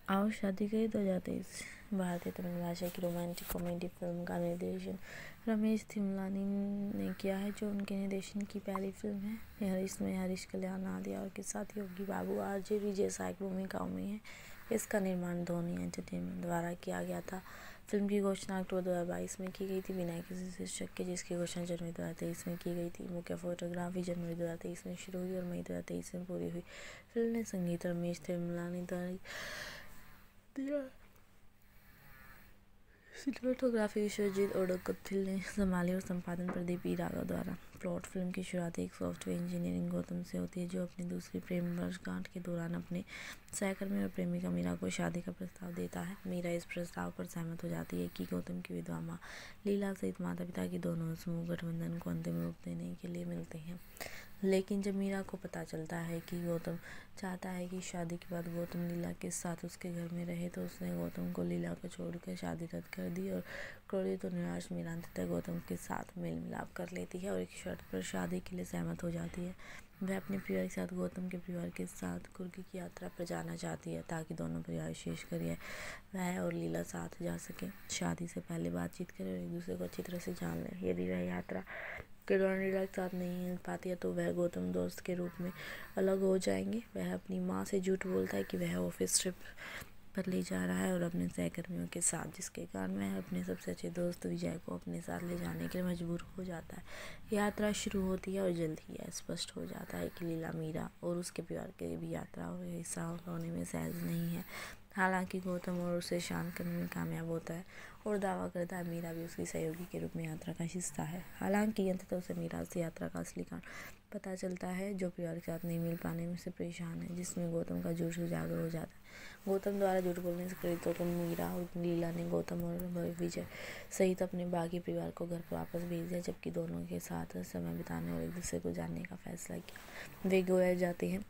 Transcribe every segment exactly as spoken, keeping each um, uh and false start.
आओ शादी करें दो हज़ार तेईस भारतीय तमिल भाषा की रोमांटिक कॉमेडी फिल्म का निर्देशन रमेश थिमलानी ने किया है, जो उनके निर्देशन की पहली फिल्म है। यह इसमें हरीश कल्याण, नादिया और के साथ योगी बाबू, आरजे विजय सहायक भूमिकाओं में है। इसका निर्माण धोनी एंटरटेनमेंट द्वारा किया गया था। फिल्म की घोषणा अक्टूबर दो हज़ार बाईस में की गई थी बिना किसी शीर्षक के, जिसकी घोषणा जनवरी दो हज़ार तेईस में की गई थी। मुख्य फोटोग्राफी जनवरी दो हज़ार तेईस में शुरू हुई और मई दो हज़ार तेईस में पूरी हुई। फिल्म ने संगीत रमेश थिमलानी द्वारा दिया। सिनेमेटोग्राफी विश्वजीत ओडोकथिल ने संभाली और संपादन प्रदीप ई राघव द्वारा। प्लॉट: फिल्म की शुरुआत एक सॉफ्टवेयर इंजीनियरिंग गौतम से होती है, जो अपनी दूसरी प्रेम वर्षगांठ के दौरान अपने सहकर्मी और प्रेमिका मीरा को शादी का प्रस्ताव देता है। मीरा इस प्रस्ताव पर सहमत हो जाती है कि गौतम की विधवा माँ लीला सहित माता पिता की दोनों समूह गठबंधन को अंतिम रूप देने के लिए मिलते हैं। लेकिन जब मीरा को पता चलता है कि गौतम चाहता है कि शादी के बाद गौतम लीला के साथ उसके घर में रहे, तो उसने गौतम को लीला को छोड़कर शादी रद्द कर दी और क्रोधित और निराश मीरा अंततः गौतम के साथ मेल मिलाप कर लेती है और एक शर्त पर शादी के लिए सहमत हो जाती है। वह अपने परिवार के साथ गौतम के परिवार के साथ कुर्ग की यात्रा पर जाना चाहती है, ताकि दोनों परिवार, विशेषकर यह वह और लीला साथ जा सके, शादी से पहले बातचीत करें और एक दूसरे को अच्छी तरह से जान लें। यदि वह यात्रा के दौरान लीला के साथ नहीं मिल पाती है, तो वह गौतम दोस्त के रूप में अलग हो जाएंगे। वह अपनी माँ से झूठ बोलता है कि वह ऑफिस ट्रिप पर ले जा रहा है और अपने सहकर्मियों के साथ, जिसके कारण वह अपने सबसे अच्छे दोस्त विजय को अपने साथ ले जाने के लिए मजबूर हो जाता है। यात्रा शुरू होती है और जल्द ही यह स्पष्ट हो जाता है कि लीला मीरा और उसके परिवार के भी यात्रा और हिस्सा होने में सहज नहीं है। हालांकि गौतम और उसे शांत करने में कामयाब होता है और दावा करता है मीरा भी उसकी सहयोगी के रूप में यात्रा का हिस्सा है। हालांकि अंततः उसे मीरा से यात्रा का असली कारण पता चलता है, जो परिवार के साथ नहीं मिल पाने में से परेशान है, जिसमें गौतम का झूठ उजागर हो जाता है। गौतम द्वारा झूठ बोलने से प्रेरित होकर मीरा और लीला ने गौतम और विजय सहित अपने बाकी परिवार को घर पर वापस भेज दिया, जबकि दोनों के साथ समय बिताने और एक दूसरे को जानने का फैसला किया। वे गोया जाते हैं,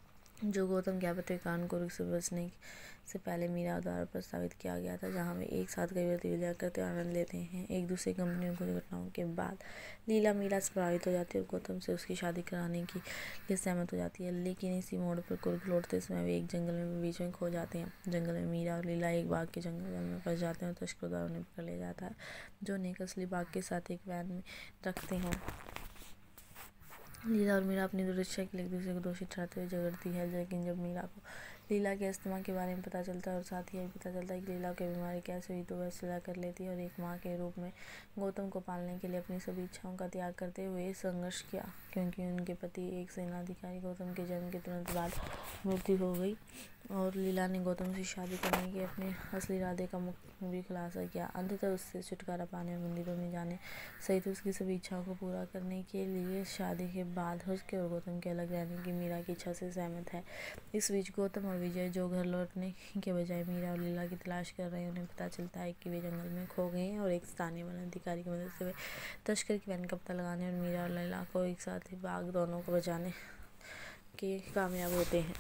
जो गौतम के आपत्ति कारण कुर्ग से बचने से पहले मीरा द्वारा प्रस्तावित किया गया था, जहां वे एक साथ कई गतिविधियां करते आनंद लेते हैं। एक दूसरे कंपनियों की घटनाओं के बाद लीला मीरा से प्रभावित हो जाती है और गौतम से उसकी शादी कराने की लिए सहमत हो जाती है। लेकिन इसी मोड़ पर कुर्ग लौटते समय वे एक जंगल में बीच में खो जाते हैं। जंगल में मीरा और लीला एक बाघ के जंगल में फंस जाते हैं और तस्करों द्वारा उन्हें पकड़ लिया जाता है, जो उन्हें एक असली बाघ के साथ एक वैन में रखते हैं। लीला और मीरा अपनी दुर्दशा के लिए एक दूसरे को दोषी ठहराते हुए झगड़ती है, लेकिन जब मीरा को लीला के अस्थमा के बारे में पता चलता है और साथ ही यह पता चलता है कि लीला की बीमारी कैसे हुई, तो वह सुलह कर लेती है और एक माँ के रूप में गौतम को पालने के लिए अपनी सभी इच्छाओं का त्याग करते हुए संघर्ष किया। क्योंकि उनके पति एक सेनाधिकारी गौतम के जन्म के तुरंत बाद मृत्यु हो गई और लीला ने गौतम से शादी करने के अपने असली इरादे का भी खुलासा किया। अंततः उससे छुटकारा पाने और मंदिरों में जाने सहित उसकी सभी इच्छाओं को पूरा करने के लिए शादी के बाद उसके और गौतम के अलग रहने की मीरा की इच्छा से सहमत है। इस बीच गौतम और विजय, जो घर लौटने के बजाय मीरा और लीला की तलाश कर रहे हैं, उन्हें पता चलता है कि वे जंगल में खो गए हैं और एक स्थानीय वन अधिकारी की मदद से वे तस्कर की वैन का पता लगाने और मीरा और लीला को एक साथ ही बाघ दोनों को बचाने के कामयाब होते हैं।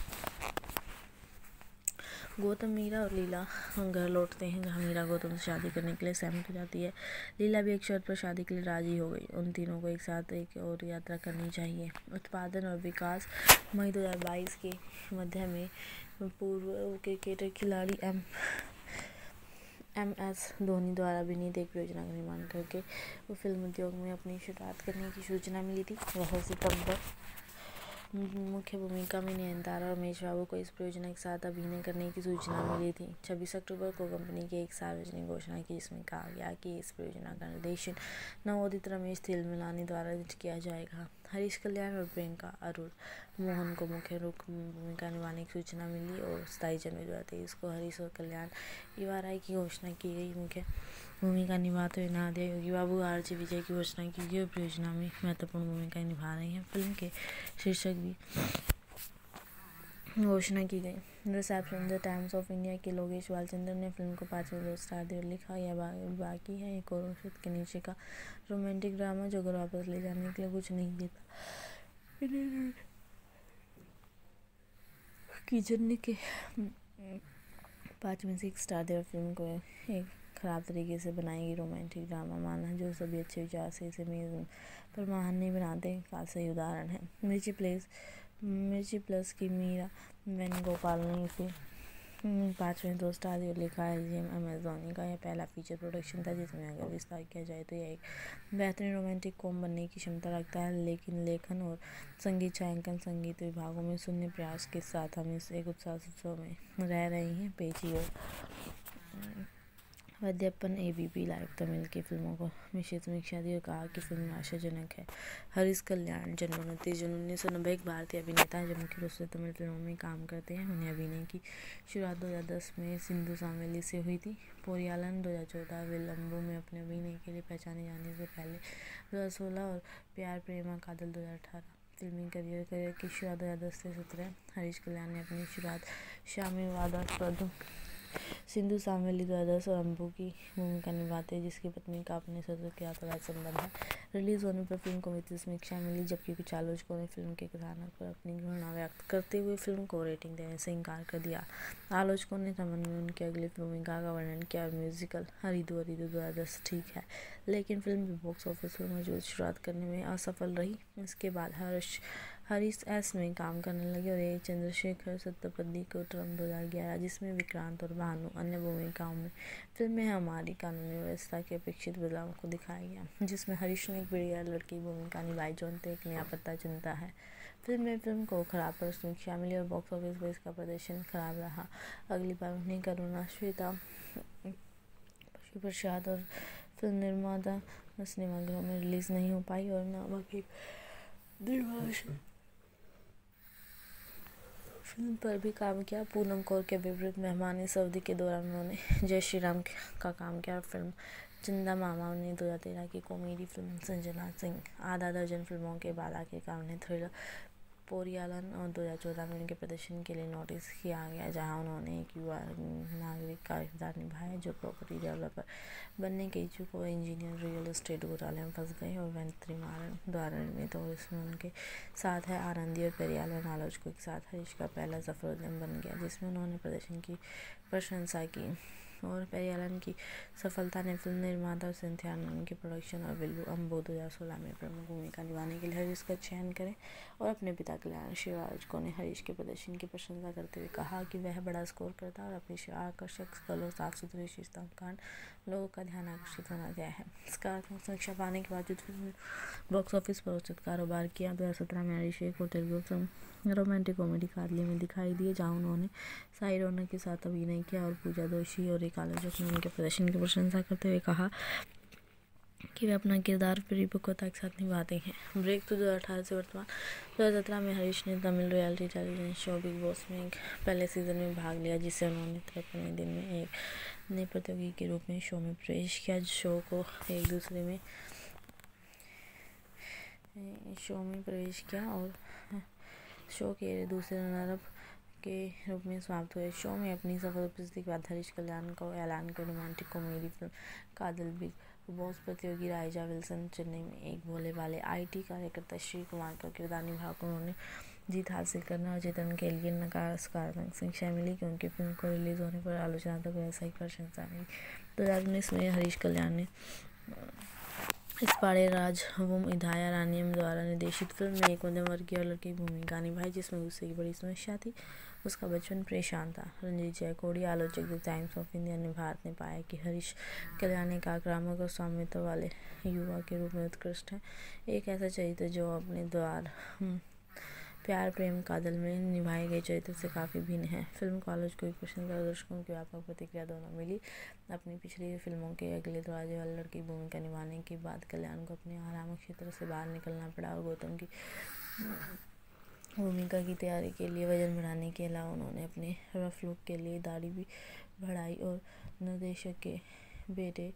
गौतम, मीरा और लीला घर लौटते हैं, जहां मीरा गौतम से शादी करने के लिए सहमत हो जाती है। लीला भी एक शर्त पर शादी के लिए राजी हो गई। उन तीनों को एक साथ एक और यात्रा करनी चाहिए। उत्पादन और विकास: मई दो हज़ार बाईस के मध्य में पूर्व क्रिकेटर खिलाड़ी एम एम एस धोनी द्वारा अभिनीत एक परियोजना का निर्माण करके वो फिल्म उद्योग में अपनी शुरुआत करने की सूचना मिली थी। वह सितंबर मुख्य भूमिका में नयनतारा और रमेश बाबू को इस परियोजना के साथ अभिनय करने की सूचना मिली थी। छब्बीस अक्टूबर को कंपनी की एक सार्वजनिक घोषणा की, जिसमें कहा गया कि इस परियोजना का निर्देशन नवोदित रमेश थिमलानी द्वारा किया जाएगा। हरीश कल्याण और प्रियंका अरुण मोहन को मुख्य रूप भूमिका निभाने की सूचना मिली और सताईस जनवरी दो हज़ार तेईस को हरीश और कल्याण इवाराई की घोषणा की गई। मुख्य भूमिका निभाते हुए नादिया, योगी बाबू, आरजे विजय की घोषणा की गई और परियोजना में महत्वपूर्ण भूमिका निभा रहे हैं। फिल्म के शीर्षक भी घोषणा की गई। Reception: the Times of India के लोकेश बालचंद्रन ने फिल्म को पाँच में दो स्टार दिए और लिखा, यह बा, बाकी है एक और औसत के नीचे का रोमांटिक ड्रामा जो घर वापस ले जाने के लिए कुछ नहीं देता। की जर्नी के पाँच में से एक स्टार दिया और फिल्म को एक खराब तरीके से बनाई गई रोमांटिक ड्रामा माना, जो सभी अच्छे विचार से इसे मेज पर महान नहीं बनाते का सही उदाहरण है। मिर्ची प्लस मिर्ची प्लस की मीरा वेणुगोपाल ने इसे पाँचवें दोस्त आदि लिखा है जी अमेजोनी का यह पहला फीचर प्रोडक्शन था जिसमें अगर विस्तार किया जाए तो यह एक बेहतरीन रोमांटिक कॉम बनने की क्षमता रखता है, लेकिन लेखन और संगीत छायांकन संगीत विभागों में शून्य प्रयास के साथ हम इस एक उत्साह उत्सव में रह रहे हैं। पेची और वद्यप्पन एबीपी लाइव तमिल की फिल्मों को मिश्रित समीक्षा दी और कहा कि फिल्म आशाजनक है। हरीश कल्याण जन्म उनतीस जून उन्नीस सौ नब्बे एक भारतीय अभिनेता है जो मुख्य रूप से तमिल फिल्मों में काम करते हैं। उन्हें अभिनय की शुरुआत दो हज़ार दस में सिंधु सामेली से हुई थी। पोरियालन दो हज़ार चौदह विलंबू में अपने अभिनय के लिए पहचाने जाने से पहले दो हज़ार सोलह और प्यार प्रेमा कादल दो हज़ार अठारह फिल्मी करियर करियर की शुरुआत दो हज़ार दस से सत्रह हरीश कल्याण ने अपनी शुरुआत शामी वादास्पद सिंधु सामेली दो हज़ार दस और अम्बू की भूमिका निभाते हैं जिसकी पत्नी का अपने ससुर के अपराध संबंध है। रिलीज होने पर फिल्म को मिश्रित समीक्षा मिली, जबकि कुछ आलोचकों ने फिल्म के कथानक पर अपनी घृणा व्यक्त करते हुए फिल्म को रेटिंग देने से इनकार कर दिया। आलोचकों ने रमन में उनकी अगली भूमिका का वर्णन किया। म्यूजिकल हरिदो हरिदो दो हज़ार दस ठीक है, लेकिन फिल्म भी बॉक्स ऑफिस पर मौजूद शुरुआत करने में असफल रही। इसके बाद हर्ष हरीश एस में काम करने लगे और ए चंद्रशेखर सत्तपदी को टर्म दो हज़ार ग्यारह जिसमें विक्रांत और भानु अन्य भूमिकाओं में फिल्म में हमारी कानूनी व्यवस्था के अपेक्षित बदलाव को दिखाया गया, जिसमें हरीश ने एक बढ़िया लड़की भूमिका निभाई जो अंत एक नया पता चुनता है। फिल्म में फिल्म को खराब पर समीक्षा मिली और बॉक्स ऑफिस पर इसका प्रदर्शन खराब रहा। अगली बार उन्हें करुणा श्वेता पशु प्रसाद और फिल्म निर्माता सिनेमाघरों में रिलीज नहीं हो पाई और नामक एक द्विभाषी फिल्म पर भी काम किया। पूनम कौर के विपरीत मेहमान इस अवधि के दौरान उन्होंने जय श्री राम का काम किया। फिल्म चंदा मामा ने दो हज़ार तेरह की कॉमेडी फिल्म संजना सिंह आधा दर्जन फिल्मों के बाद आखिरकार उन्हें थ्रिलर पोरियालन और दो हज़ार चौदह में उनके प्रदर्शन के लिए नोटिस किया गया, जहां उन्होंने एक युवा नागरिक का किरदार निभाया जो प्रॉपर्टी डेवलपर बनने के इच्छुक और इंजीनियर रियल एस्टेट घोटाले में फंस गए और वेंत्रिमारन द्वारा निर्मित और इसमें उनके साथ है आनंदी और पेरियालन आलोचकों के साथ हरीश का पहला सफल उद्यम बन गया जिसमें उन्होंने प्रदर्शन की प्रशंसा की और पेरियालन की सफलता ने फिल्म निर्माता सिंथिया आनंद के प्रोडक्शन और विल्लू अम्बो दो हज़ार सोलह में प्रमुख भूमिका निभाने के लिए हरीश का चयन करें और अपने पिता कल्याण शिवराजको ने हरीश के प्रदर्शन की प्रशंसा करते हुए कहा कि वह बड़ा स्कोर करता है और अपनी आकर्षक कलर साफ सुथरी विशेषताओं के कारण लोगों का ध्यान आकर्षित होना गया है। सकारात्मक समीक्षा पाने के बावजूद फिल्म बॉक्स ऑफिस पर उचित कारोबार किया। दो हज़ार सत्रह में हरीश एक और Telugu film romantic comedy Kadhali में दिखाई दिए, जहां उन्होंने साई रौनक के साथ अभिनय किया और पूजा दोषी और एक आलोचक ने उनके प्रदर्शन की प्रशंसा करते हुए कहा कि वे अपना किरदार परिपक्वता के साथ निभाते हैं। ब्रेक तो दो हज़ार अठारह से वर्तमान दो हज़ार सत्रह में हरीश ने Tamil reality television show Bigg Boss में एक पहले सीजन में भाग लिया, जिससे उन्होंने तिरपनवें दिन में एक नए प्रतियोगी के रूप में शो में प्रवेश किया। शो को एक दूसरे में शो में प्रवेश किया और शो के दूसरे रनर अप के रूप में समाप्त हुए। शो में अपनी सफल उपस्थिति के बाद हरीश कल्याण को ऐलान कर romantic comedy film कादल Bigg Boss प्रतियोगी राइजा विल्सन चेन्नई में एक भोले वाले आईटी कार्यकर्ता श्री कुमार का किरदार निभाकर उन्होंने जीत हासिल करना और जीतने के लिए नकारात्मक समीक्षा मिली, क्योंकि फिल्म को रिलीज होने पर आलोचनात्मक व्यावसायिक प्रशंसा मिली। दो हज़ार उन्नीस में हरीश कल्याण ने इस पाड़े राज वुम इधाया रानियम द्वारा निर्देशित फिल्म में एक मध्यम वर्गीय लड़की की भूमिका निभाई जिसमें गुस्से की बड़ी समस्या थी। उसका बचपन परेशान था। रंजीत जयकोड़ी आलोचक द टाइम्स ऑफ इंडिया ने भारत ने पाया कि हरीश कल्याण एक आक्रामक और स्वामित्व वाले युवा के रूप में उत्कृष्ट है, एक ऐसा चरित्र जो अपने द्वार प्यार प्रेम कादल में निभाए गए चरित्र से काफ़ी भिन्न है। फिल्म को आलोचकों की प्रशंसा और दर्शकों की व्यापक प्रतिक्रिया दोनों मिली। अपनी पिछली फिल्मों के अगले दरवाजे वाले लड़की की भूमिका निभाने के बाद कल्याण को अपने आराम क्षेत्र से बाहर निकलना पड़ा और गौतम की भूमिका की तैयारी के लिए वजन बढ़ाने के अलावा उन्होंने अपने रफ लुक के लिए दाढ़ी भी बढ़ाई और निर्देशक के बेटे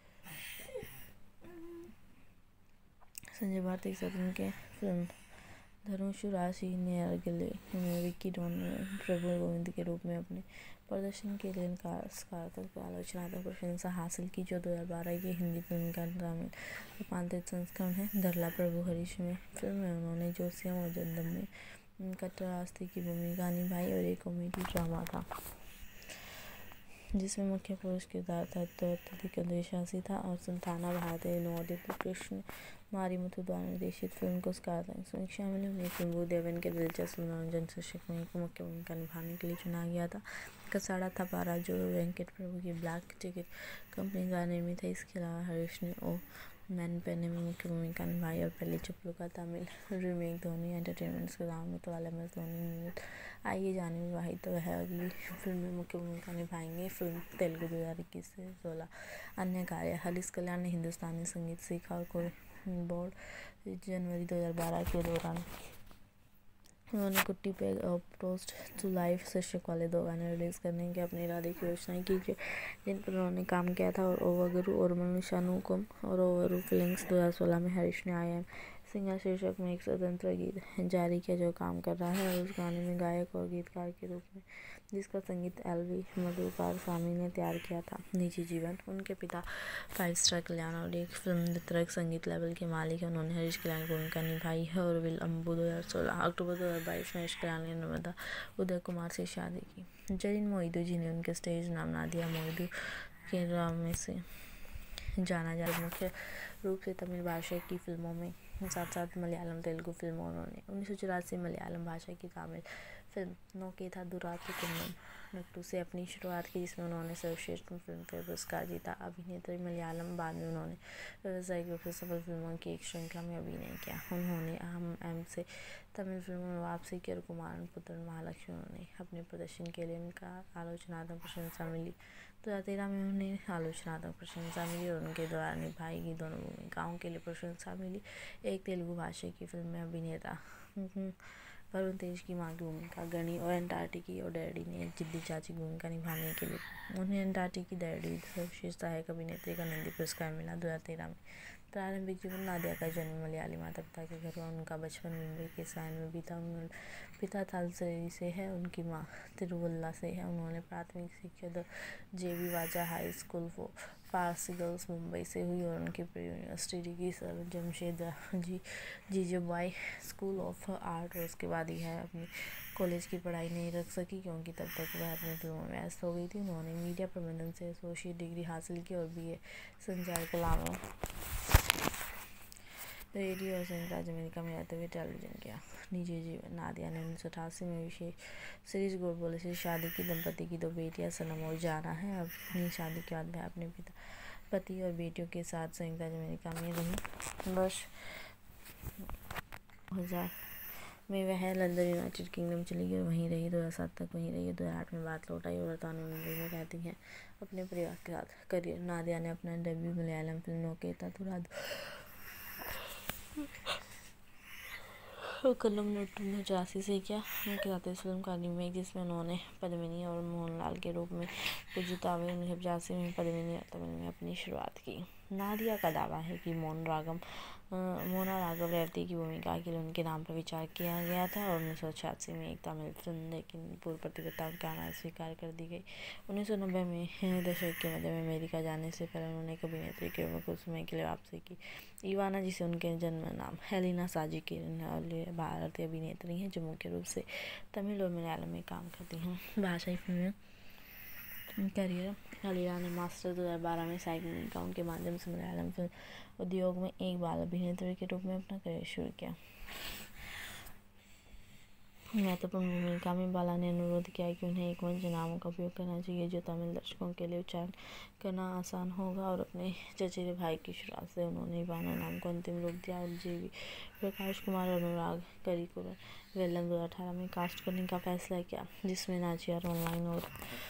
संजय भारती के साथ उनके फिल्म धनुषु राशि ने अगले में विक्की डॉन प्रभु गोविंद के रूप में अपने प्रदर्शन के लिए सकारात्मक आलोचनात्मक प्रशंसा हासिल की, जो दो हज़ार बारह की हिंदी फिल्म का तमिल रूपांतरित संस्करण है। धरला प्रभु हरीश में फिल्म में उन्होंने जोसियम और जंदम में कट्टर आस्ती की भूमिका निभाई और एक कॉमेडी ड्रामा था। जिसमें मुख्य पुरुष किरदार था तो अत्यधिक दुस्साहसी था और संताना भारतीय नवोदित कृष्ण मारीमुथु द्वारा निर्देशित फिल्म को स्कार रैंक समीक्षा मिली। उन्हें फिल्म भूदेवन के दिलचस्प मनोरंजन शीर्षक को मुख्य भूमिका निभाने के लिए चुना गया था। कसाड़ा था पारा जो वेंकट प्रभु की ब्लैक टिकट कंपनी द्वारा निर्मित है। इसके अलावा हरीश ने ओ मैन पेने में मुख्य भूमिका निभाई और पहले चप्पू का तमिल रीमेक धोनी एंटरटेनमेंट्स के नाम में तो वाले में धोनी निर्मित आइए जाने विवाहित तो वह अगली फिल्म में मुख्य भूमिका निभाएंगे। फिल्म तेलुगु दो हज़ार इक्कीस से सोलह। अन्य कार्य हरीश कल्याण ने हिंदुस्तानी संगीत सीखा और कोई बोर्ड जनवरी दो हज़ार बारह के दौरान उन्होंने कुट्टी पे पोस्ट टू लाइफ शीर्षक वाले दो गाने रिलीज करने के अपने इरादे की घोषणा की जिन पर उन्होंने काम किया था। और ओवगुरु और मनुष्यानुकम और ओवरू फिलिंग्स दो हज़ार सोलह में हरीश ने आई एम सिंगर शीर्षक में एक स्वतंत्र गीत जारी किया जो काम कर रहा है और उस गाने में गायक और गीतकार के रूप में जिसका संगीत एल वी मधुकार स्वामी ने तैयार किया था। निजी जीवन उनके पिता फाइव स्टार कल्याण और एक फिल्म वितरक संगीत लेवल के मालिक हैं। उन्होंने हरीश कल्याण की भूमिका निभाई है और विल अम्बू दो हज़ार सोलह अक्टूबर दो हज़ार बाईस में हरीश कल्याण ने नर्मदा उदय कुमार से शादी की। जरीन मोइदू जिन्हें उनके स्टेज नाम नादिया मोइदू के नाम में से जाना जाता है मुख्य रूप से तमिल भाषा की फिल्मों में साथ साथ मलयालम तेलुगु फिल्मों उन्होंने उन्नीस सौ चौरासी मलयालम भाषा की तमिल फिल्म नोकेथा दुरातु कुन्नम नट्टू से अपनी शुरुआत की जिसमें उन्होंने सर्वश्रेष्ठ फिल्म फेयर पुरस्कार जीता। अभिनेत्री मलयालम बाद में उन्होंने व्यावसायिक रूप से सफल फिल्मों की एक श्रृंखला में अभिनय किया। उन्होंने अहम एम से तमिल फिल्मों में वापसी की और कुमारन पुत्र महालक्ष्मी उन्होंने अपने प्रदर्शन के लिए उनका आलोचनात्मक प्रशंसा मिली। दो हज़ार तेरह में उन्हें आलोचनात्मक प्रशंसा मिली और उनके द्वारा निभाई गई दोनों भूमिकाओं के लिए प्रशंसा मिली। एक तेलुगु भाषा की फिल्म में अभिनेता वरुण तेज की मां की भूमिका गणी और एंटार्क्टिकी और डैडी ने एक जिद्दी चाची की भूमिका निभाने के लिए उन्हें एंटार्क्टिकी डैडी सर्वश्रेष्ठ सहायक अभिनेत्री का नंदी पुरस्कार मिला। दो हज़ार तेरह में प्रारंभिक जीवन नादिया का जन्म मलयाली माता पिता के घर और उनका बचपन मुंबई के सायन में बीता। उन्होंने पिता थालसरी से है, उनकी माँ तिरुवल्ला से है। उन्होंने प्राथमिक शिक्षा द जेबी वाजा high school for Parsi girls Mumbai से हुई और उनकी pre university degree sir Jamshed ji Jejeebhoy school of art और उसके बाद यह अपनी कॉलेज की पढ़ाई नहीं रख सकी क्योंकि तब तक वह अपने फिल्मों में व्यस्त हो गई थी। उन्होंने मीडिया प्रबंधन से एसोसिएट डिग्री हासिल की और बीए संचार कला में रेडियो और संयुक्त राज्य अमेरिका में रहते हुए टेलीविजन किया। निजी जीवन नादिया ने उन्नीस सौ अठासी में विशेष सीरीज गोडबोले से शादी की। दंपति की दो बेटियां सनम और जाना है। अपनी शादी के बाद वह अपने पिता पति और बेटियों के साथ संयुक्त राज्य अमेरिका में रही। वर्ष दो हज़ार में वह लंदन यूनाइटेड किंगडम चली गई और वहीं रही। दो हज़ार सात तक वहीं रही। दो हज़ार आठ में बात लौट आई और वर्तमान में मुंबई में रहती हैं अपने परिवार के साथ। करियर नादिया ने अपना डेब्यू मलयालम फिल्म नोकेता दुरातु कन्नम नट्टू ने चौरासी से किया। उनके साथ इस फिल्म का रीमेक जिसमें उन्होंने पद्मिनी और मोहनलाल के रूप में पुजुतावे उन्नीस सौ पचासी में पद्मिनी और तमिल में अपनी शुरुआत की। नादिया का दावा है कि मोहन रागम मोना राघव रेवती की भूमिका के लिए उनके नाम पर विचार किया गया था और उन्नीस सौ छियासी में एक तमिल फिल्म लेकिन पूर्व प्रतियोगिता के कारण स्वीकार कर दी गई। उन्नीस सौ नब्बे में दशक के मध्य में अमेरिका जाने से पहले उन्होंने एक अभिनेत्री के रूप में कुछ समय के लिए वापसी की। इवाना जिसे उनके जन्म नाम हेलिना साजी के भारतीय अभिनेत्री हैं जो मुख्य रूप से तमिल और मलयालम में काम करती हैं। भाषाई फिल्में करियर अलीरा ने मास्टर दो हज़ार बारह में सहायक भूमिकाओं के माध्यम से मलयालम फिल्म उद्योग में एक बाल अभिनेत्री के रूप में अपना करियर शुरू किया। महत्वपूर्ण भूमिका में बाला ने अनुरोध किया कि उन्हें एक मंच नामों का उपयोग करना चाहिए जो तमिल दर्शकों के लिए उच्चारण करना आसान होगा और अपने चचेरे भाई की शुरुआत से उन्होंने इवाना नाम को अंतिम रूप दिया और जेवी प्रकाश कुमार और अनुराग करिकुलर वेलम दो हज़ार अठारह में कास्ट करने का फैसला किया जिसमें नाचियार ऑनलाइन और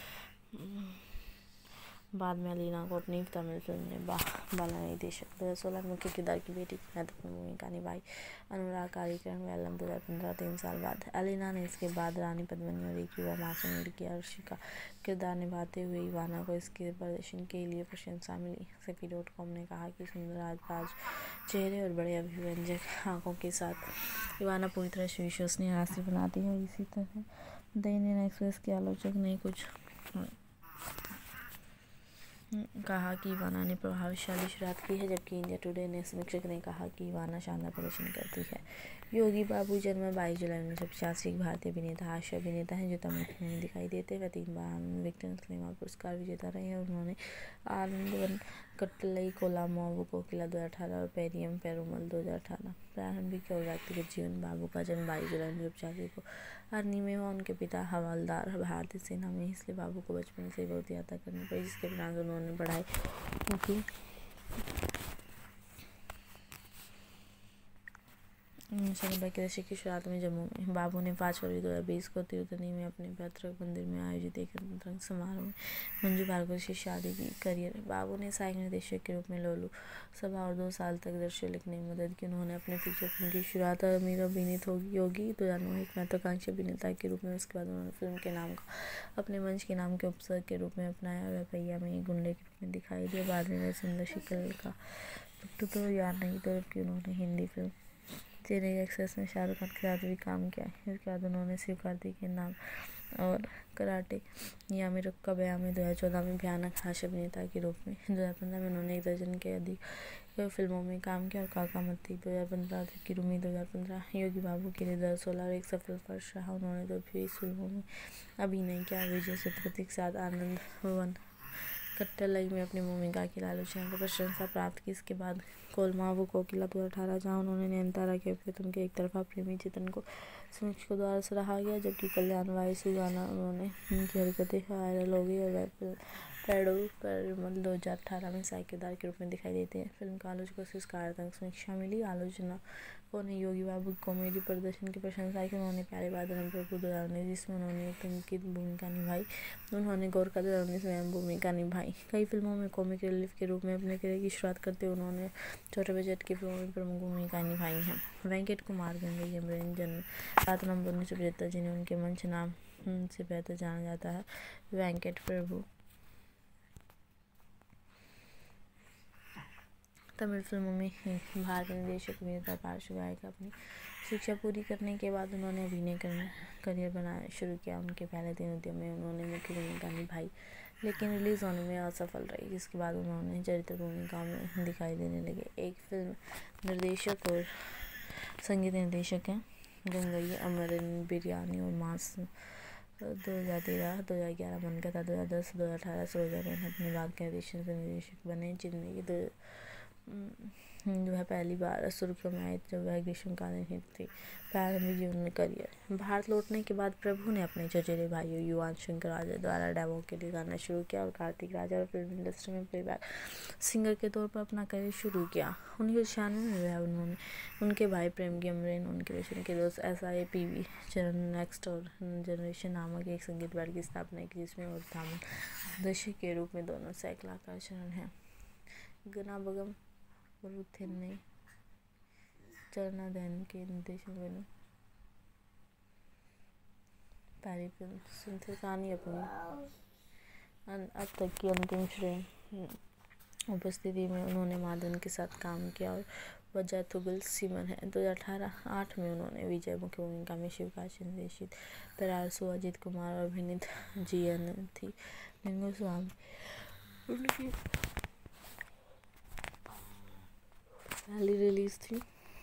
बाद में अलीना को अपनी तमिल फिल्म ने बा, बाला निर्देशक दो हज़ार सोलह में मुख्य किरदार की बेटी की महत्वपूर्ण भूमिका निभाई। अनुराग कार्यक्रम वेलम दो हज़ार पंद्रह तीन साल बाद अलीना ने इसके बाद रानी पद्मिनी और एक युवा मासूम लड़की अर्शी का किरदार निभाते हुए इवाना को इसके प्रदर्शन के लिए प्रशंसा मिली। सफी डॉट कॉम ने कहा कि सुंदर आजबाज चेहरे और बड़े अभिव्यंजक आंखों के साथ इवाना पूरी तरह से विश्वसनीय हास्य बनाती है। इसी तरह द इंडियन एक्सप्रेस के आलोचक ने कुछ कहा कि इवाना ने प्रभावशाली शुरुआत की है, जबकि इंडिया टुडे ने समीक्षक ने कहा कि इवाना शानदार प्रदर्शन करती है। योगी बाबू जन्म बाईस जुलाई उन्नीस सौ पचासी एक भारतीय अभिनेता हास्य अभिनेता हैं जो तमिल फिल्मों में दिखाई देते हैं। वह तीन बार विक्टिम सिनेमा पुरस्कार विजेता रहे हैं और उन्होंने आनंदवन कट्टलई कोलामावु कोकिला दो हज़ार अठारह और पेरियम पेरुमल दो हज़ार अठारह। प्रारंभिक और व्यक्तिगत जीवन। बाबू का जन्म बाईस जुलाई उन्नीस सौ पचासी को अरनी में हुआ। उनके पिता हवलदार भारतीय सेना में, इसलिए बाबू को बचपन से ही बहुत यात्रा करनी पड़ी, जिसके परिणाम उन्होंने पढ़ाई की। नब्बे के दशक की शुरुआत में जम्मू में बाबू ने पाँच फरवरी दो हज़ार बीस को तिरुतनी में अपने पैतृक मंदिर में आयोजित एक अंतरंग समारोह में मंजू भार्गव से शादी की। करियर। बाबू ने सहायक निर्देशक के रूप में लोलू सभा और दो साल तक दृश्य लिखने में मदद की। उन्होंने अपने फीचर फिल्म की शुरुआत अमीर अभिनीत योगी दो हज़ार नौ एक महत्वाकांक्षी अभिनेता के रूप में। उसके बाद उन्होंने फिल्म के नाम का अपने मंच के नाम के उपसर्ग के रूप में अपनाया। वह पहिया में एक गुंडे के रूप में दिखाई दिए। बाद में वह सुंदर शिकल का पुट्टू तो याद नहीं तो, जबकि उन्होंने हिंदी फिल्म चेन्नई एक्सप्रेस में शाहरुख खान के साथ भी काम किया है। इसके बाद उन्होंने शिव कार्तिक के नाम और कराटे या में रुक्का बया में दो हज़ार चौदह में भयानक हास्य अभिनेता के रूप में। दो हज़ार पंद्रह में उन्होंने एक दर्जन के अधिक फिल्मों में काम किया और काका मत्ती दो हज़ार पंद्रह तक की रूमी दो हज़ार पंद्रह योगी बाबू के लिए दो हज़ार सोलह और एक सफल फर्श रहा। उन्होंने दो फिल्मों में अभिनय किया। विजय सेतुपति के साथ आनंद वन कट्टलई में अपनी भूमिका की आलोचना को प्रशंसा प्राप्त की। इसके बाद कोलमावु कोकिला दो हज़ार अठारह, जहाँ उन्होंने नयनतारा के प्रीतम के एक तरफा प्रेमी चित्रण को समीक्षकों द्वारा सराहा गया, जबकि कल्याण वायसु गाना उन्होंने उनकी हरकतें वायरल हो गई और वह पेडो पेरुमल दो हज़ार अठारह में सहायक किरदार के रूप में दिखाई देते हैं। फिल्म को आलोचकों से सकारात्मक समीक्षा मिली। आलोचकों ने योगी बाबू की कॉमेडी प्रदर्शन की प्रशंसा की। उन्होंने प्यारे बादल प्रभु दो हज़ार उन्नीस जिसमें उन्होंने एक की भूमिका निभाई उन्होंने गोरखा दो हज़ार उन्नीस में भूमिका निभाई। कई फिल्मों में कॉमिक रिलीफ के रूप में अपने करियर की शुरुआत करते हुए उन्होंने छोटे बजट की फिल्मों में प्रमुख भूमिकाएं निभाई हैं। वेंकट कुमार गंगई अमरीन जन्म सात नवंबर उन्नीस सौ पचहत्तर, जिन्हें उनके मंच नाम से बेहतर जाना जाता है, वेंकट प्रभु। तमिल फिल्मों में भारतीय निर्देशक अभिनेता पार्श्व गायक। अपनी शिक्षा पूरी करने के बाद उन्होंने अभिनय करना करियर बनाना शुरू किया। उनके पहले तीन उद्यम में उन्होंने मुख्य भूमिका निभाई, लेकिन रिलीज होने में असफल रही, जिसके बाद उन्होंने चरित्र भूमिकाओं में दिखाई देने लगे। एक फिल्म निर्देशक और संगीत निर्देशक हैं। गंगई अमरीन बिरयानी और मास दो हज़ार तेरह, दो हज़ार ग्यारह मनकथा दो हज़ार दस, दो हज़ार अठारह से दो हज़ार उन्नीस अपने बाद के निर्देशन से निर्देशक बने, जिनमें दो जो है पहली बार सुर्खियों में आए जब वह ग्रीष्मकालीन हिट थी। प्रारंभिक जीवन में करियर। भारत लौटने के बाद प्रभु ने अपने चचेरे भाइयों युवान शंकर राजा द्वारा डेमो के लिए गाना शुरू किया और कार्तिक राजा और फिल्म इंडस्ट्री में प्लेबैक सिंगर के तौर पर अपना करियर शुरू किया। उन्नीस सौ छियानवे में वह उन्होंने उनके भाई प्रेम की अमरीन, उनके बचपन के दोस्त S I P V Charan next और जनरेशन नामक एक संगीत बैंड की स्थापना की, जिसमें और थामन दर्शक के रूप में दोनों सैकलाकार चरण हैं। गना बगम ने चरना दैन के निर्देशन बनी पहली फिल्म। सुनते कहानी अपनी अब तक की अंतिम श्रेणी उपस्थिति में उन्होंने माधवन के साथ काम किया और वजह तुगल सीमन है। दो हज़ार अठारह आठ में उन्होंने विजय मुख्य भूमिका में शिवकाशी निर्देशित पेरासु अजित कुमार और अभिनीत जीएन थी लिंगो स्वामी उनकी पहली रिलीज थी।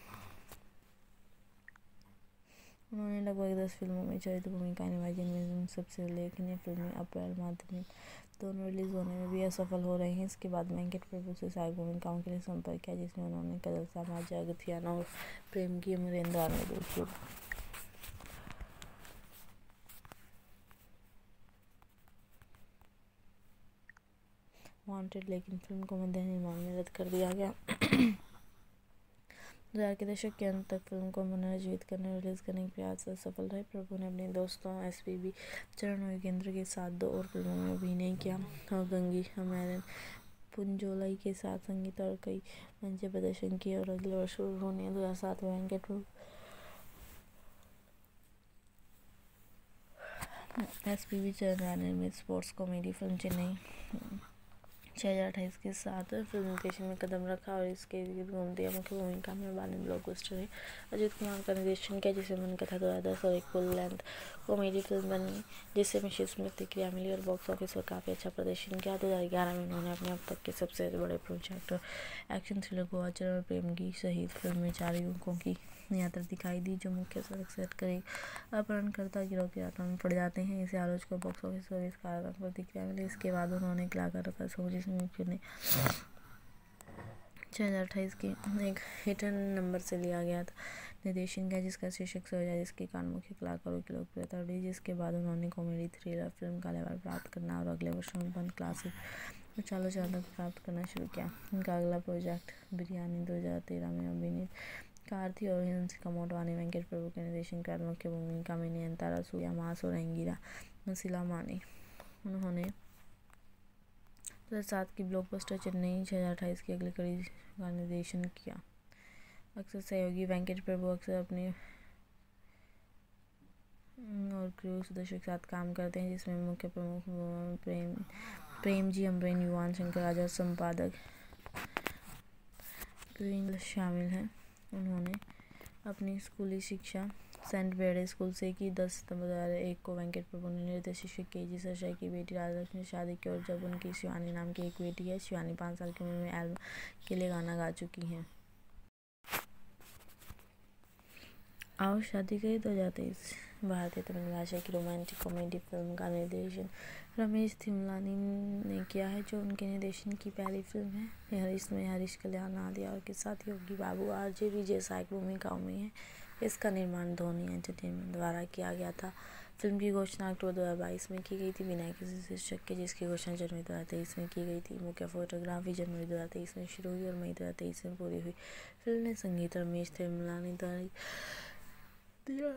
उन्होंने लगभग दस फिल्मों में चरित्र भूमिकाएं निभाई, जिनमें सबसे उल्लेखनीय फिल्में अप्रैल माध्यमिक दोनों रिलीज होने में भी असफल हो रहे हैं। इसके बाद वेंकट प्रभु से सहायक भूमिकाओं के लिए संपर्क किया, जिसमें उन्होंने कदल समाज अगथियाना और प्रेम की अमरेंद्र ने दो वांटेड, लेकिन फिल्म को मध्य निर्माण में रद्द कर दिया गया। दो हज़ार के दशक के अंत तक फिल्म को पुनर्जीवित करने और रिलीज करने के प्रयास सफल रहे। प्रभु ने अपने दोस्तों एस पी बी चरण और योगेंद्र के साथ दो और फिल्मों में अभिनय किया और गंगी अमरीन पुंजोलाई के साथ संगीत और कई मंच प्रदर्शन किए और अगले वर्ष उन्होंने दो हज़ार सात में Venkat Prabhu S P B Charan निर्मित स्पोर्ट्स कॉमेडी फिल्म चेन्नई छः हज़ार अट्ठाईस के साथ फिल्म निर्देशन में कदम रखा और इसके इर्द घूमती है मुख्य भूमिका में बालिन ब्लॉकबस्टर है अजित कुमार का निर्देशन किया, जिसे मन कथा दो हज़ार दस और एक फुल लेंथ कॉमेडी फिल्म बनी जिससे मिश्रित प्रतिक्रिया मिली और बॉक्स ऑफिस पर काफ़ी अच्छा प्रदर्शन किया। दो हज़ार ग्यारह में उन्होंने अपने अब तक के सबसे बड़े प्रोजेक्ट एक्शन थ्रिलर गोवाचर और प्रेम की सहित फिल्म में चार युवकों की यात्रा दिखाई दी जो मुख्य सड़क सेट कर एक अपहरणकर्ता गिरोह की यात्रा में पड़ जाते हैं। इसे आलोचकों बॉक्स ऑफिस पर सकारात्मक प्रतिक्रिया मिली। इसके बाद उन्होंने कलाकार का सो जिसमें ने छः हज़ार अट्ठाईस के एक हिटन नंबर से लिया गया था निर्देशन किया, जिसका शीर्षक से हो जाए, जिसके कारण मुख्य कलाकारों की लोकप्रियता बढ़ी। जिसके बाद उन्होंने कॉमेडी थ्रिलर फिल्म का लेवल प्राप्त करना और अगले वर्षों में बंद क्लासिक और चालो चांद प्राप्त करना शुरू किया। उनका अगला प्रोजेक्ट बिरयानी दो हज़ार तेरह में अभिनीत कार्ति और हंसिका मोटवानी वेंकट प्रभु के निर्देशन के मुख्य भूमिका में नयनतारा, सूर्या मास और अंगीरा मसीला मानी। उन्होंने दो हज़ार सात की ब्लॉकबस्टर चेन्नई छः हज़ार अट्ठाईस की अगली कड़ी का निर्देशन किया। अक्सर सहयोगी वेंकट प्रभु अक्सर अपने और क्रू सदस्यों के साथ काम करते हैं, जिसमें मुख्य प्रमुख प्रेम प्रेम जी अम्बरेन, युवान शंकर राजा, संपादक ग्रीन शामिल हैं। उन्होंने अपनी स्कूली शिक्षा सेंट बेडे स्कूल से की। दस सितंबर दो हज़ार एक को वेंकट प्रभु ने नृत्य शिक्षक के जी सरसाई की बेटी राजलक्ष्मी से शादी की और जब उनकी शिवानी नाम की एक बेटी है। शिवानी पाँच साल की उम्र में एल्बम के लिए गाना गा चुकी हैं। आओ शादी करें दो हज़ार तेईस भारतीय तमिल भाषा की रोमांटिक कॉमेडी फिल्म का निर्देशन रमेश थिमलानी ने किया है, जो उनके निर्देशन की पहली फिल्म है। यह इसमें हरीश कल्याण, नादिया और के साथ योगी बाबू, आरजे विजय सहायक भूमिकाओं में है। इसका निर्माण धोनी एंटरटेनमेंट द्वारा किया गया था। फिल्म की घोषणा अक्टूबर दो हज़ार बाईस में की गई थी बिना किसी शीर्षक के, जिसकी घोषणा जनवरी दो हज़ार तेईस में की गई थी। मुख्य फोटोग्राफी जनवरी दो हज़ार तेईस में शुरू हुई और मई दो हज़ार तेईस में पूरी हुई। फिल्म ने संगीत रमेश थिमलानी द्वारा दिया।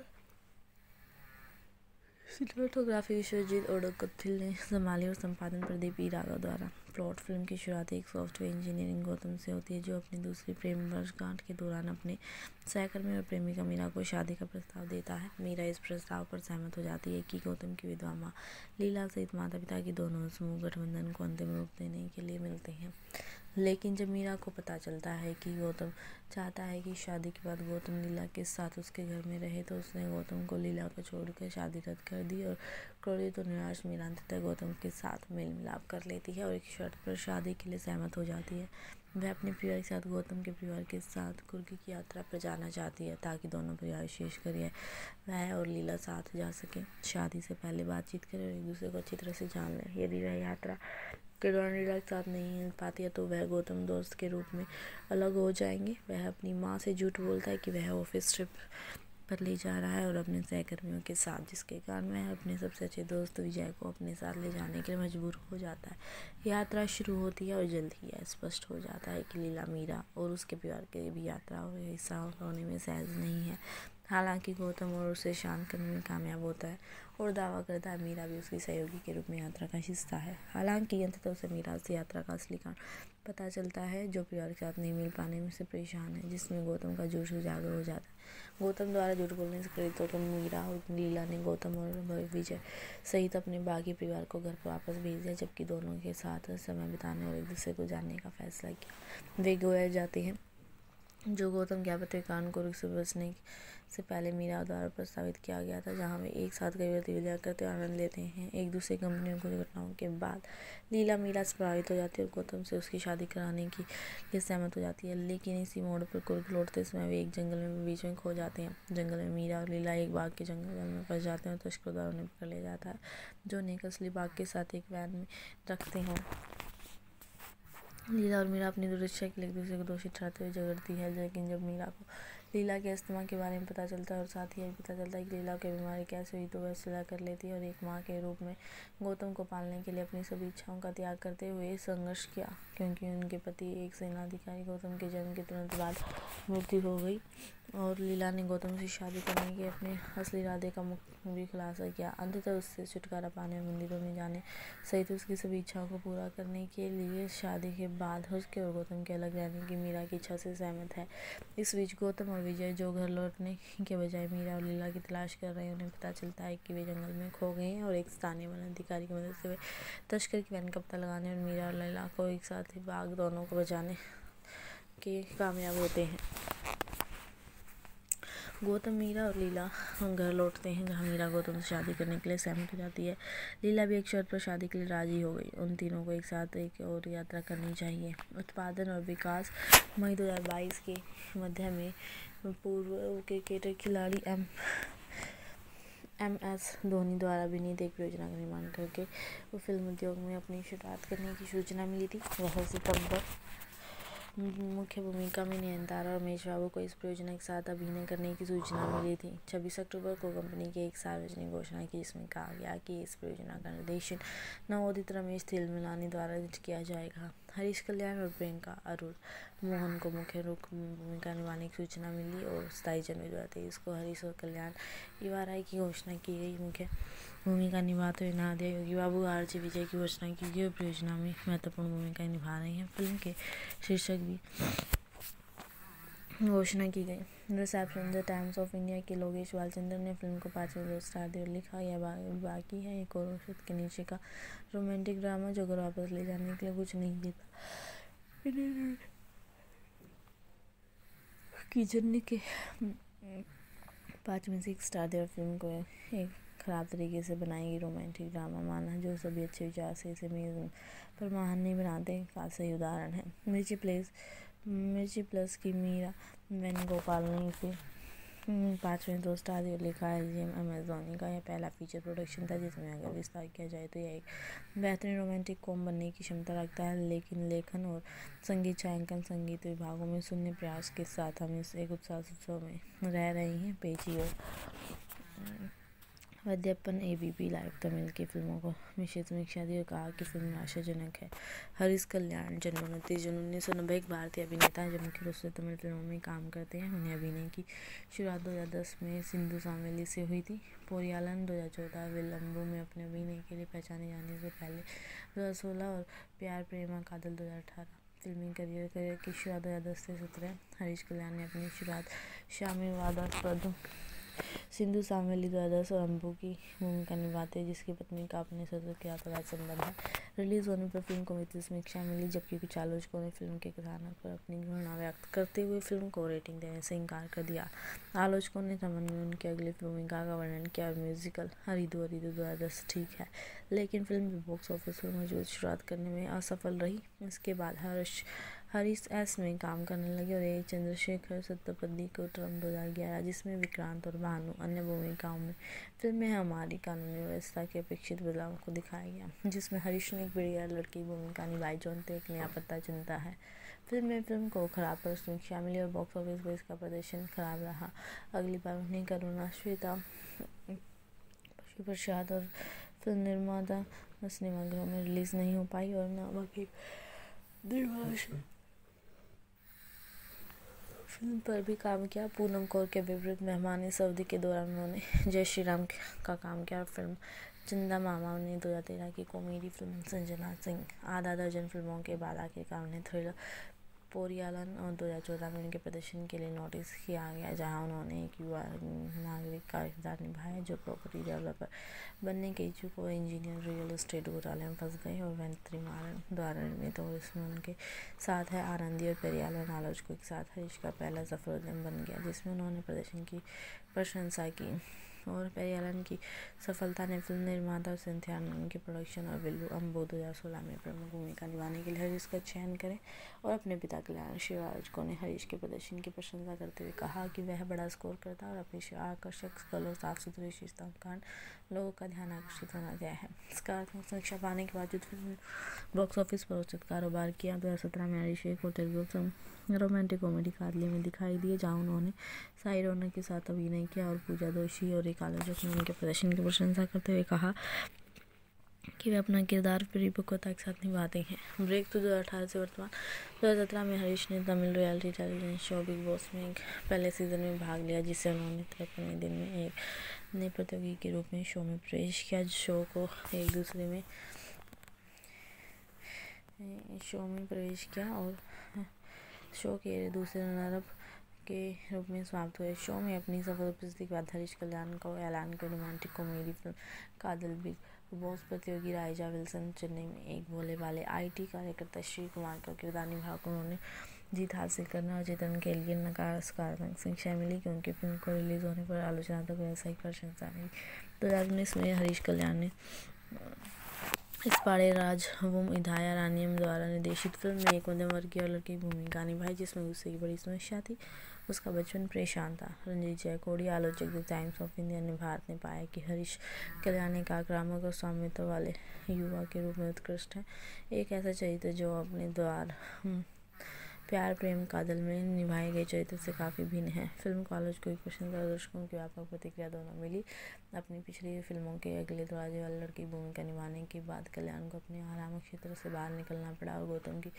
सिनेमेटोग्राफी विश्वजीत ओडोकथिल ने संभाली और संपादन प्रदीप ई राघव द्वारा। प्लॉट फिल्म की शुरुआत एक सॉफ्टवेयर इंजीनियरिंग गौतम से होती है, जो अपनी दूसरी प्रेम वर्षगांठ के दौरान अपने सहकर्मी और प्रेमिका मीरा को शादी का प्रस्ताव देता है। मीरा इस प्रस्ताव पर सहमत हो जाती है कि गौतम की विधवा माँ लीला सहित माता पिता की दोनों समूह गठबंधन को अंतिम रूप देने के लिए मिलते हैं। लेकिन जब मीरा को पता चलता है कि गौतम चाहता है कि शादी के बाद गौतम लीला के साथ उसके घर में रहे, तो उसने गौतम को लीला को छोड़कर शादी रद्द कर दी और क्रोधित और निराश मीरा अंततः गौतम के साथ मेल मिलाप कर लेती है और एक शर्त पर शादी के लिए सहमत हो जाती है। वह अपने परिवार के साथ गौतम के परिवार के साथ कुर्ग की यात्रा पर जाना चाहती है, ताकि दोनों परिवार विशेषकर यह वह और लीला साथ जा सके, शादी से पहले बातचीत करें और एक दूसरे को अच्छी तरह से जान लें। यदि वह यात्रा के दौरान लीला के साथ नहीं मिल पाती है, तो वह गौतम दोस्त के रूप में अलग हो जाएंगे। वह अपनी माँ से झूठ बोलता है कि वह ऑफिस ट्रिप पर ले जा रहा है और अपने सहकर्मियों के साथ, जिसके कारण वह अपने सबसे अच्छे दोस्त विजय को अपने साथ ले जाने के लिए मजबूर हो जाता है। यात्रा शुरू होती है और जल्द ही यह स्पष्ट हो जाता है कि लीला मीरा और उसके परिवार के भी यात्रा और हिस्सा होने में सहज नहीं है। हालांकि गौतम और उसे शांत करने में कामयाब होता है और दावा करता है मीरा भी उसकी सहयोगी के रूप में यात्रा का हिस्सा है। हालांकि अंततः उसे मीरा से यात्रा का असली कारण पता चलता है, जो परिवार के साथ नहीं मिल पाने में से परेशान है, जिसमें गौतम का झूठ उजागर हो जाता है। गौतम द्वारा झूठ बोलने से प्रेरित होकर मीरा और लीला ने गौतम और विजय सहित अपने बाकी परिवार को घर पर वापस भेज दिया, जबकि दोनों के साथ समय बिताने और एक दूसरे को जानने का फैसला किया। वे गोया जाते हैं, जो गौतम ज्ञापन कान को रुख से बचने से पहले मीरा द्वारा प्रस्तावित किया गया था, जहां वे एक साथ कई गतिविधियां करते आनंद लेते हैं। एक दूसरे कंपनियों की घटनाओं के बाद लीला मीरा से प्रभावित हो जाती है और गौतम से उसकी शादी कराने की लिए सहमत हो जाती है। लेकिन इसी मोड़ पर कुर्ग लौटते समय वे एक जंगल में बीच में खो जाते हैं। जंगल में मीरा और लीला एक बाघ के जंगल में फंस जाते हैं और तस्करों द्वारा उन्हें पकड़ लिया जाता है, जो उन्हें एक असली बाघ के साथ एक वैन में रखते हैं। लीला और मीरा अपनी दुर्दशा के लिए एक दूसरे को दोषी ठहराते हुए झगड़ती है, लेकिन जब मीरा को लीला के अस्थमा के बारे में पता चलता है और साथ ही यह पता चलता है कि लीला की बीमारी कैसे हुई, तो वह सुलह कर लेती है और एक माँ के रूप में गौतम को पालने के लिए अपनी सभी इच्छाओं का त्याग करते हुए संघर्ष किया। क्योंकि उनके पति एक सेनाधिकारी गौतम के जन्म के तुरंत बाद मृत्यु हो गई और लीला ने गौतम से शादी करने के अपने असली इरादे का भी खुलासा किया। अंततः उससे छुटकारा पाने और मंदिरों में जाने सहित उसकी सभी इच्छाओं को पूरा करने के लिए शादी के बाद उसके और गौतम के अलग रहने की मीरा की इच्छा से सहमत है। इस बीच गौतम और विजय जो घर लौटने के बजाय मीरा और लीला की तलाश कर रहे हैं। उन्हें पता चलता है कि वे जंगल में खो गए हैं और एक स्थानीय वन अधिकारी की मदद से वे तस्कर की वैन का पता लगाने और मीरा और लीला को एक साथ ही बाघ दोनों को बचाने के कामयाब होते हैं। गौतम, मीरा और लीला घर लौटते हैं जहां मीरा गौतम से शादी करने के लिए सहमत हो जाती है। लीला भी एक शर्त पर शादी के लिए राजी हो गई। उन तीनों को एक साथ एक और यात्रा करनी चाहिए। उत्पादन और विकास मई दो हज़ार बाईस के मध्य में पूर्व क्रिकेटर खिलाड़ी एम एम एस धोनी द्वारा अभिनीत एक परियोजना का निर्माण करके वो फिल्म उद्योग में अपनी शुरुआत करने की सूचना मिली थी। वह सितंबर मुख्य भूमिका में नयनतारा और महेश बाबू को इस परियोजना के साथ अभिनय करने की सूचना मिली थी। छब्बीस अक्टूबर को कंपनी की एक सार्वजनिक घोषणा की जिसमें कहा गया कि इस परियोजना का निर्देशन नवोदित रमेश तिलमिलानी द्वारा किया जाएगा। हरीश कल्याण और प्रियंका अरुण मोहन को मुख्य रूप भूमिका निभाने की सूचना मिली और सताईस जनवरी दो हज़ार तेईस को हरीश और कल्याण इवाराई की घोषणा की गई। मुख्य भूमिका निभाते हुए नादिया योगी बाबू आर जे विजय की घोषणा की गई और परियोजना में महत्वपूर्ण भूमिका निभा रही हैं। फिल्म के शीर्षक भी घोषणा की गई। Reception the Times of India के लोकेश बालचंद्र ने फिल्म को पाँच में दो स्टार दिए और लिखा, यह बा, बाकी है एक और औसत के नीचे का रोमांटिक ड्रामा जो घर वापस ले जाने के लिए कुछ नहीं देता। की जर्नी के पाँच में से एक स्टार दिया और फिल्म को एक खराब तरीके से बनाई गई रोमांटिक ड्रामा माना जो सभी अच्छे विचार से इसे मेज पर महान नहीं बनाते का सही उदाहरण है। मिर्ची प्लेस मिर्ची प्लस की मीरा वेणुगोपाल ने इसे पाँच में दो स्टार दिए लिखा है। जी एम एस धोनी का यह पहला फीचर प्रोडक्शन था जिसमें अगर विस्तार किया जाए तो यह एक बेहतरीन रोमांटिक कॉम बनने की क्षमता रखता है, लेकिन लेखन और संगीत छायांकन संगीत विभागों में शून्य प्रयास के साथ हम इस एक उत्साह उत्सव में रह रहे हैं। पेची और वद्यप्पन एबीपी लाइव तमिल की फिल्मों को विशेष समीक्षा दी और कहा कि फिल्म आशाजनक है। हरीश कल्याण जन्म उनतीस जून उन्नीस सौ नब्बे एक भारतीय अभिनेता है जो मुख्य रूप से तमिल फिल्मों में काम करते हैं। उन्हें अभिनय की शुरुआत दो हज़ार दस में सिंधु सामेली से हुई थी। पोरियालन दो हज़ार चौदह, विलंबू में अपने अभिनय के लिए पहचाने जाने से पहले दो हज़ार सोलह और प्यार प्रेमा कादल दो हज़ार अठारह। फिल्मी करियर करियर की शुरुआत दो हज़ार दस से सत्रह। हरीश कल्याण ने अपनी शुरुआत शामिल वादास्पद सिंधु सामेली दो हज़ार दस और अम्बू की भूमिका निभाते हैं जिसकी पत्नी का अपने ससुर के साथ अवैध संबंध है। रिलीज होने पर फिल्म को मिश्रित समीक्षा मिली जबकि कुछ आलोचकों ने फिल्म के कथानक पर अपनी घृणा व्यक्त करते हुए फिल्म को रेटिंग देने से इनकार कर दिया। आलोचकों ने संबंध में उनकी अगली भूमिका का वर्णन किया और म्यूजिकल हरिदो हरिदो दो हज़ार दस ठीक है, लेकिन फिल्म भी बॉक्स ऑफिस पर मजबूत शुरुआत करने में असफल रही। इसके बाद हर्ष हरीश एस में काम करने लगे और ए चंद्रशेखर सत्तपदी को टर्म दो हज़ार ग्यारह जिसमें विक्रांत और भानु अन्य भूमिकाओं में फिल्म में हमारी कानूनी व्यवस्था के अपेक्षित बदलाव को दिखाया गया, जिसमें हरीश ने एक बढ़िया लड़की की भूमिका निभाई जो अंत एक नया पता चुनता है। फिल्म में फिल्म को खराब पर समीक्षा मिली और बॉक्स ऑफिस पर इसका प्रदर्शन खराब रहा। अगली बार उन्हें करुणा श्वेता पशु प्रसाद और फिल्म निर्माता सिनेमाघरों में रिलीज नहीं हो पाई और नामक एक द्विभाषी फिल्म पर भी काम किया। पूनम कौर के विपरीत मेहमान इस अवधि के दौरान उन्होंने जय श्री राम का काम किया और फिल्म चंदा मामा ने दो हज़ार तेरह की कॉमेडी फिल्म संजना सिंह आधा दर्जन फिल्मों के बाद आखिरकार उन्हें थ्रिलर पोरियालन और दो हज़ार चौदह में उनके प्रदर्शन के लिए नोटिस किया गया जहां उन्होंने एक युवा नागरिक का किरदार निभाया जो प्रॉपर्टी डेवलपर बनने के इच्छुक और इंजीनियर रियल एस्टेट घोटाले में फंस गए और वेंत्रिमारन द्वारा निर्मित और इसमें उनके साथ है आनंदी और पेरियालन आलोचकों के साथ हरीश का पहला सफल उद्यम बन गया जिसमें उन्होंने प्रदर्शन की प्रशंसा की और पेरियालन की सफलता ने फिल्म निर्माता सिंथिया आनंद के प्रोडक्शन और विल्लू अम्बो दो हज़ार सोलह में प्रमुख भूमिका निभाने के लिए हरीश का चयन करें और अपने पिता कल्याण शिवाजको ने हरीश के प्रदर्शन की प्रशंसा करते हुए कहा कि वह बड़ा स्कोर करता और अपनी आकर्षक स्कल और साफ सुथरी विशेषताओं के कारण लोगों का ध्यान आकर्षित होना गया है। सकारात्मक समीक्षा पाने के बावजूद फिल्म बॉक्स ऑफिस पर उचित कारोबार किया। दो हज़ार सत्रह में हरीश एक और Telugu film romantic comedy Kadhali में दिखाई दिए जहां उन्होंने साई रौनक के साथ अभिनय किया और पूजा दोषी और एक आलोचक ने उनके प्रदर्शन की प्रशंसा करते हुए कहा कि वे अपना किरदार परिपक्वता के साथ निभाते हैं। ब्रेक तो दो हज़ार अठारह से वर्तमान दो हज़ार सत्रह में हरीश ने Tamil reality television show Bigg Boss में एक पहले सीजन में भाग लिया जिससे उन्होंने तिरपनवें दिन में एक नए प्रतियोगी के रूप में शो में प्रवेश किया। शो को एक दूसरे में शो में प्रवेश किया और शो के दूसरे रनर अप के रूप में समाप्त हुए। शो में अपनी सफल उपस्थिति के बाद हरीश कल्याण को ऐलान कर romantic comedy film Kajal Bigg Boss प्रतियोगी राइजा विल्सन चेन्नई में एक भोले भाले आई टी कार्यकर्ता श्री कुमार का किरदार निभाकर उन्होंने जीत हासिल करना और जीतने के लिए नकारात्मक समीक्षा मिली, क्योंकि फिल्म को रिलीज होने पर आलोचनात्मक व्यावसायिक प्रशंसा मिली। दो हजार उन्नीस में हरीश कल्याण ने इस पाड़े राज वुम इधाया रानियम द्वारा निर्देशित फिल्म में एक मध्यम वर्गीय और लड़की की भूमिका निभाई, जिसमें गुस्से की बड़ी समस्या थी। उसका बचपन परेशान था। रंजीत जयकोड़ी, आलोचक द टाइम्स ऑफ इंडिया ने भारत ने पाया कि हरीश कल्याण एक आक्रामक और स्वामित्व वाले युवा के रूप में उत्कृष्ट है, एक ऐसा चरित्र जो अपने द्वार प्यार प्रेम काजल में निभाए गए चरित्र से काफ़ी भिन्न है। फिल्म को आलोचकों की प्रशंसा और दर्शकों की व्यापक प्रतिक्रिया दोनों मिली। अपनी पिछली फिल्मों के अगले दरवाजे वाले लड़की भूमिका निभाने के बाद कल्याण को अपने आराम क्षेत्र से बाहर निकलना पड़ा और गौतम की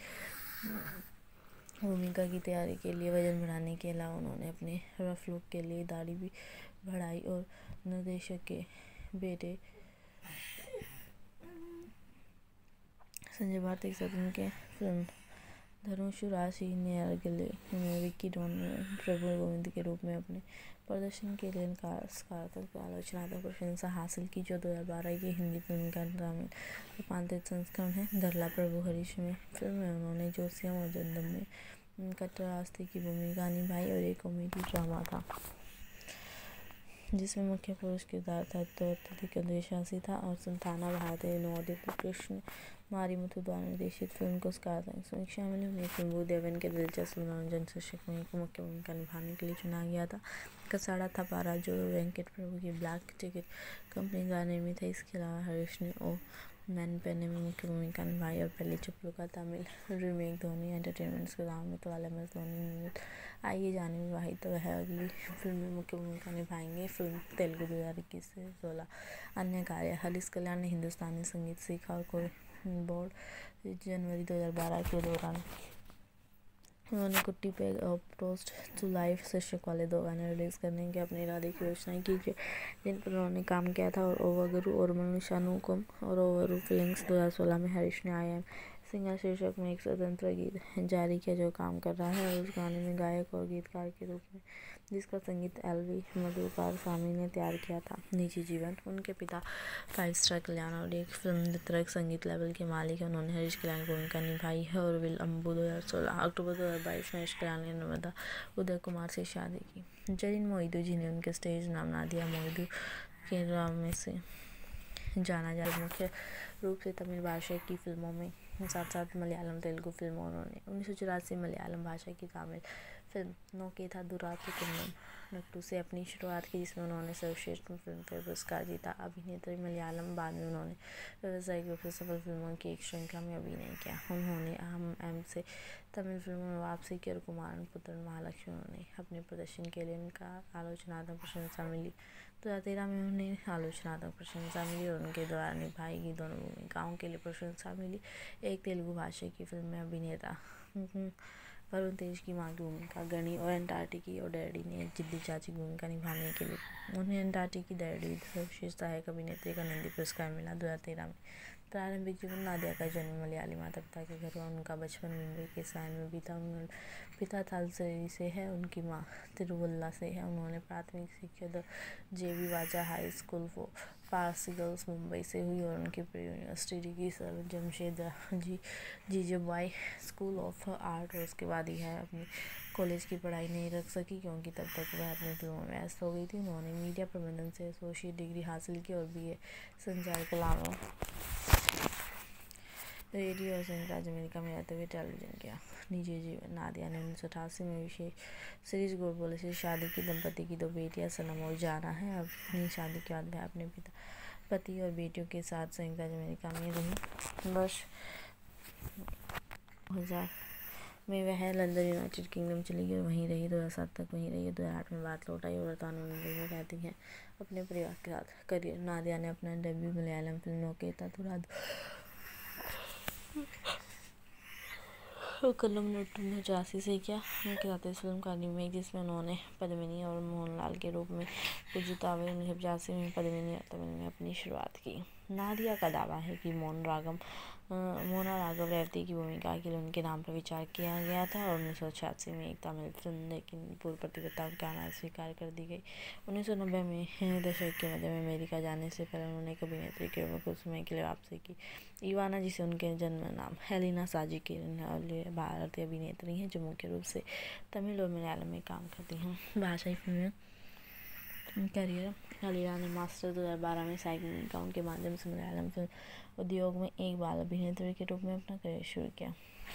भूमिका की तैयारी के लिए वजन बढ़ाने के अलावा उन्होंने अपने रफ लुक के लिए दाढ़ी भी बढ़ाई और निर्देशक के बेटे संजय भारती के साथ उनके फिल्म धनुषु राशि ने अगले में विक्की डॉन प्रभु गोविंद के रूप में अपने प्रदर्शन के लिए सकारात्मक आलोचनात्मक प्रशंसा हासिल की, जो दो हज़ार बारह की हिंदी फिल्म का तमिल रूपांतरित संस्करण है। धरला प्रभु हरीश में फिल्म में उन्होंने जोसिया मोजंदम में कट्टर आस्थे की भूमिका निभाई और एक कॉमेडी ड्रामा था जिसमें मुख्य पुरुष किरदार था तो अत्यधिक अंधविश्वासी था और संताना भारतीय नवोदित कृष्ण मारीमुथु द्वारा निर्देशित फिल्म को सकारात्मक समीक्षा मिली। उन्हें फिल्म देवन के दिलचस्प मनोरंजन शीर्षक में एक मुख्य भूमिका निभाने के लिए चुना गया था। कसाड़ा थपारा जो वेंकट प्रभु की ब्लैक टिकट कंपनी द्वारा निर्मित है। इसके अलावा हरीश ने ओ मैन पेने में मुख्य भूमिका निभाई और पहले चप्पू का तमिल रीमेक धोनी एंटरटेनमेंट्स के नाम में तो वाले एम एस धोनी निर्मित आइए जाने विवाहित तो वह अगली फिल्म में मुख्य भूमिका निभाएंगे। फिल्म तेलुगु दो हज़ार इक्कीस से सोलह। अन्य कार्य हरीश कल्याण ने हिंदुस्तानी संगीत सीखा और कोई बोर्ड जनवरी दो हज़ार बारह के दौरान उन्होंने कुट्टी पे टोस्ट टू लाइफ शीर्षक वाले दो गाने रिलीज करने के अपने इरादे की घोषणा की, जिन पर उन्होंने काम किया था और ओवगुरु और मनुष्यानुकम और ओवरू फीलिंग्स दो हज़ार सोलह में हरीश ने आई एम सिंगर शीर्षक में एक स्वतंत्र गीत जारी किया जो काम कर रहा है और उस गाने में गायक और गीतकार के रूप में जिसका संगीत एल वी मधुकार स्वामी ने तैयार किया था। निजी जीवन उनके पिता फाइव स्टार कल्याण और एक फिल्म वितरक संगीत लेवल के मालिक है। उन्होंने हरीश कल्याण की भूमिका निभाई है और विल अम्बू दो हज़ार सोलह अक्टूबर दो हज़ार बाईस में हरीश कल्याण ने नर्मदा उदय कुमार से शादी की। जरीन मोइदू जिन्हें उनके स्टेज नाम नादिया मोइदू के नाम में से जाना जाता है, मुख्य रूप से तमिल भाषा की फिल्मों में साथ साथ मलयालम तेलुगु फिल्मों उन्होंने उन्नीस सौ चौरासी मलयालम भाषा की तमिल फिल्म नोकेथा दुरातु कुंडम नट्टू से अपनी शुरुआत की, जिसमें उन्होंने सर्वश्रेष्ठ फिल्म फेयर पुरस्कार जीता। अभिनेत्री मलयालम बाद में उन्होंने व्यावसायिक रूप से सफल फिल्मों की एक श्रृंखला में अभिनय किया। उन्होंने अहम एम से तमिल फिल्मों में वापसी की और कुमारन पुत्र महालक्ष्मी उन्होंने अपने प्रदर्शन के लिए उनका आलोचनात्मक प्रशंसा मिली। दो हज़ार तेरह में उन्हें आलोचनात्मक प्रशंसा मिली और उनके द्वारा निभाई गई दोनों भूमिकाओं के लिए प्रशंसा मिली। एक तेलुगु भाषा की फिल्म में अभिनेता वरुण तेज की मां की भूमिका गणी और एंटार्क्टिकी और डैडी ने एक जिद्दी चाची की भूमिका निभाने के लिए उन्हें एंटार्क्टिकी डैडी सर्वश्रेष्ठ सहायक अभिनेत्री का नंदी पुरस्कार मिला। दो हज़ार तेरह में प्रारंभिक जीवन नादिया का जन्म मलयाली माता पिता के घर हुआ। उनका बचपन मुंबई के सायन में बीता। पिता थालसरी से है, उनकी मां तिरुवल्ला से है। उन्होंने प्राथमिक शिक्षा the J V Vaza high school for Parsi girls Mumbai से हुई और उनकी pre university degree sir Jamshed ji जीजूबाई school of art और उसके बाद ही है अपनी कॉलेज की पढ़ाई नहीं रख सकी क्योंकि तब तक वह अपने फिल्मों में व्यस्त हो गई थी। उन्होंने मीडिया प्रबंधन से एसोसिएट डिग्री हासिल की और बीए संचार कला में रेडियो और संयुक्त राज्य अमेरिका में रहते हुए टेलीविजन किया। निजी जीवन नादिया ने उन्नीस सौ अठासी में विशेष सीरीज गोडबोले से शादी की। दंपति की दो बेटियां सनम और जाना है। अपनी शादी के बाद वह अपने पिता पति और बेटियों के साथ संयुक्त राज्य अमेरिका में रही। वर्ष दो हज़ार में वह लंदन यूनाइटेड किंगडम चली गई और वहीं रही। दो हज़ार सात तक वहीं रही। दो हज़ार आठ में बात लौट आई और वर्तमान में मुंबई में रहती हैं अपने परिवार के साथ। करियर नादिया ने अपना डेब्यू मलयालम फिल्म नोकेता दुरातु कलम नट्टू ने चौरासी से किया। उनके साथ इस फिल्म का रीमेक जिसमें उन्होंने पद्मिनी और मोहनलाल के रूप में पूजितावे उन्नीस सौ पचासी में पद्मिनी और तमिल में अपनी शुरुआत की। नादिया का दावा है कि मोन रागम मोना राघव रेवती की भूमिका के लिए उनके नाम पर विचार किया गया था और उन्नीस सौ छियासी में एक तमिल फिल्म लेकिन पूर्व प्रतिबद्धताओं के कारण स्वीकार कर दी गई। उन्नीस सौ नब्बे में दशक के मध्य में अमेरिका जाने से पहले उन्होंने एक अभिनेत्री के रूप में कुछ समय के लिए वापसी की। इवाना, जिसे उनके जन्म नाम हेलिना साजी के लिए, भारतीय अभिनेत्री हैं जो मुख्य रूप से तमिल और मलयालम में काम करती हैं। भाषाई फिल्में करियर हेलिना ने मास्टर दो हज़ार बारह में सहायक भूमिकाओं के माध्यम से मलयालम फिल्म उद्योग में एक बाल अभिनेत्री के रूप में अपना करियर शुरू किया।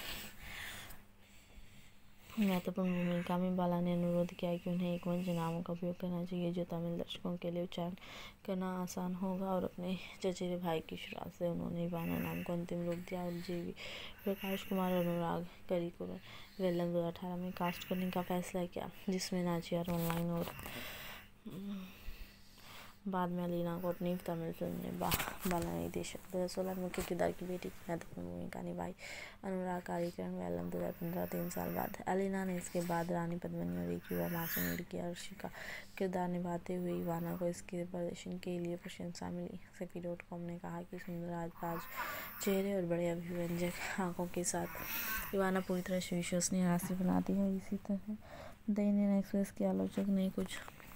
महत्वपूर्ण भूमिका में बाला ने अनुरोध किया कि उन्हें एक मंच नामों का उपयोग करना चाहिए जो तमिल दर्शकों के लिए उच्चारण करना आसान होगा और अपने चचेरे भाई की शुरुआत से उन्होंने इवाना नाम को अंतिम रूप दिया और जीवी प्रकाश कुमार और अनुराग करिकुलर वेलम दो हज़ार अठारह में कास्ट करने का फैसला किया, जिसमें नाचियार ऑनलाइन और बाद में अलीना को अपनी तमिल फिल्म ने बा, बाला निर्देशक दो हज़ार सोलह में मुख्य किरदार की बेटी की महत्वपूर्ण भूमिका निभाई। अनुराग कार्यक्रम वेलम दो हज़ार पंद्रह तीन साल बाद अलीना ने इसके बाद रानी पद्मिनी और एक युवा मासूम लड़की अर्शी का किरदार निभाते हुए इवाना को इसके प्रदर्शन के लिए प्रशंसा मिली। सखी डॉट कॉम ने कहा कि सुंदर आजबाज चेहरे और बड़े अभिव्यंजक आंखों के साथ इवाना पूरी तरह से विश्वसनीय राशि बनाती है। इसी तरह द इंडियन एक्सप्रेस के आलोचक ने कुछ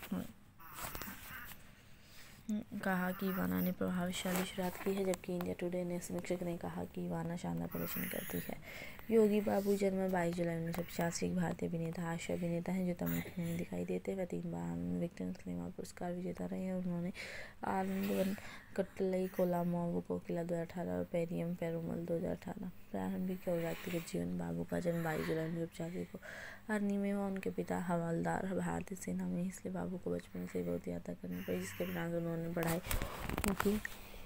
कहा कि इवाना ने प्रभावशाली शुरुआत की है, जबकि इंडिया टुडे ने समीक्षक ने कहा कि इवाना शानदार प्रदर्शन करती है। योगी बाबू जन्म बाईस जुलाई उन्नीस सौ पचासी एक भारतीय अभिनेता हास्य अभिनेता हैं जो तमिल फिल्मों में दिखाई देते हैं। वह तीन बार विक्टर सिनेमा पुरस्कार विजेता रहे हैं और उन्होंने आनंदवन कट्टलई कोलामावु कोकिला दो हज़ार अठारह और पेरियम पेरुमल दो हज़ार अठारह। प्रारंभिक और व्यक्तिगत जीवन बाबू का जन्म बाईस जुलाई उन्नीस सौ पचासी को अरनी में हुआ। उनके पिता हवलदार भारतीय सेना में, इसलिए बाबू को बचपन से बहुत यात्रा करनी पड़ी, जिसके बिना उन्होंने पढ़ाई की।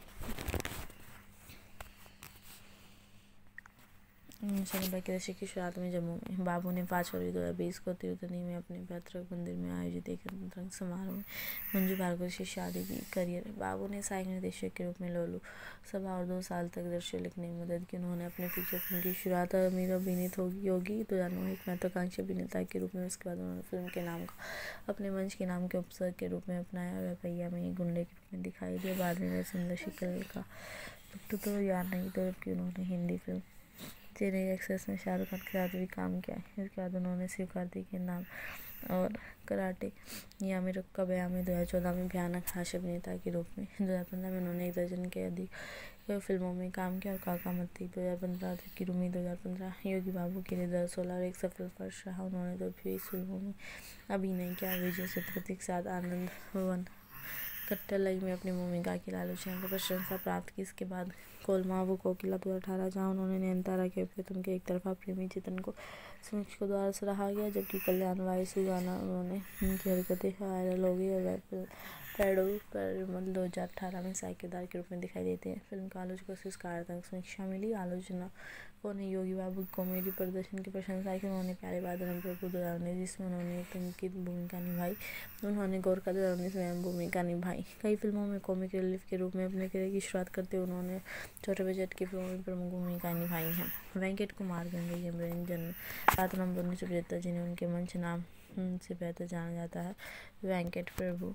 उन्नीस सौ नब्बे के दशक की शुरुआत में जम्मू में बाबू ने पाँच फरवरी दो हज़ार बीस को तिरुतनी में अपने पैतृक मंदिर में आयोजित एक रंग समारोह में मंजू भार्गव से शादी की। करियर बाबू ने सहायक निर्देशक के रूप में लोलू सभा और दो साल तक दृश्य लिखने में मदद की। उन्होंने अपने फीचर फिल्म की शुरुआत अमीर अभिनीत होगी योगी दो हज़ार नौ एक महत्वाकांक्षी अभिनेता के रूप में। उसके बाद उन्होंने फिल्म के नाम का अपने मंच के नाम के उपसर्ग के रूप में अपनाया। वह पहिया में एक गुंडे के रूप में दिखाई दिए। बाद में वह सुंदर शिकल का पुट्टू तो यार नहीं तो, जबकि उन्होंने हिंदी फिल्म चेन्नई एक्सप्रेस में शाहरुख खान के साथ भी काम किया है। इसके बाद उन्होंने शिव कार्तिक के नाम और कराटे यामी रुक्का बयामी दो हज़ार चौदह में भयानक हास्य अभिनेता के रूप में। दो हज़ार पंद्रह में उन्होंने एक दर्जन के अधिक फिल्मों में काम किया और काका मत्ती दो हज़ार पंद्रह की रूमी दो हज़ार पंद्रह योगी बाबू के लिए दो हज़ार सोलह और एक सफल फर्श रहा। उन्होंने दो बीस फिल्मों में अभिनय किया। विजय सेतुपति के साथ आनंद वन कट्टलई में अपनी भूमिका की आलोचना को प्रशंसा प्राप्त की। इसके बाद कोलमावु कोकिला दो हज़ार अठारह जहां उन्होंने नयनतारा के प्रीतम के एक तरफा प्रेमी चित्रण को समीक्षकों द्वारा सराहा गया, जबकि कल्याण वायसु गाना उन्होंने उनकी हरकतें वायरल हो गई और वह पेडो पेरुमल दो हज़ार अठारह में सहायक किरदार के रूप में दिखाई देते हैं। फिल्म का आलोचकों से सकारात्मक समीक्षा मिली। आलोचकों ने योगी बाबू की कॉमेडी प्रदर्शन की प्रशंसा की। उन्होंने प्यारे बादल प्रभु दो हज़ार उन्नीस जिसमें उन्होंने एक तंग की भूमिका निभाई। उन्होंने गोरखा दो हज़ार उन्नीस में भूमिका निभाई। कई फिल्मों में कॉमिक रिलीफ के रूप में अपने करियर की शुरुआत करते हुए उन्होंने छोटे बजट की फिल्मों में प्रमुख भूमिकाएं निभाई हैं। वेंकट कुमार गंगई अमरेन जन्म सात नवंबर उन्नीस सौ पचहत्तर, जिन्हें उनके मंच नाम से बेहतर जाना जाता है वेंकट प्रभु,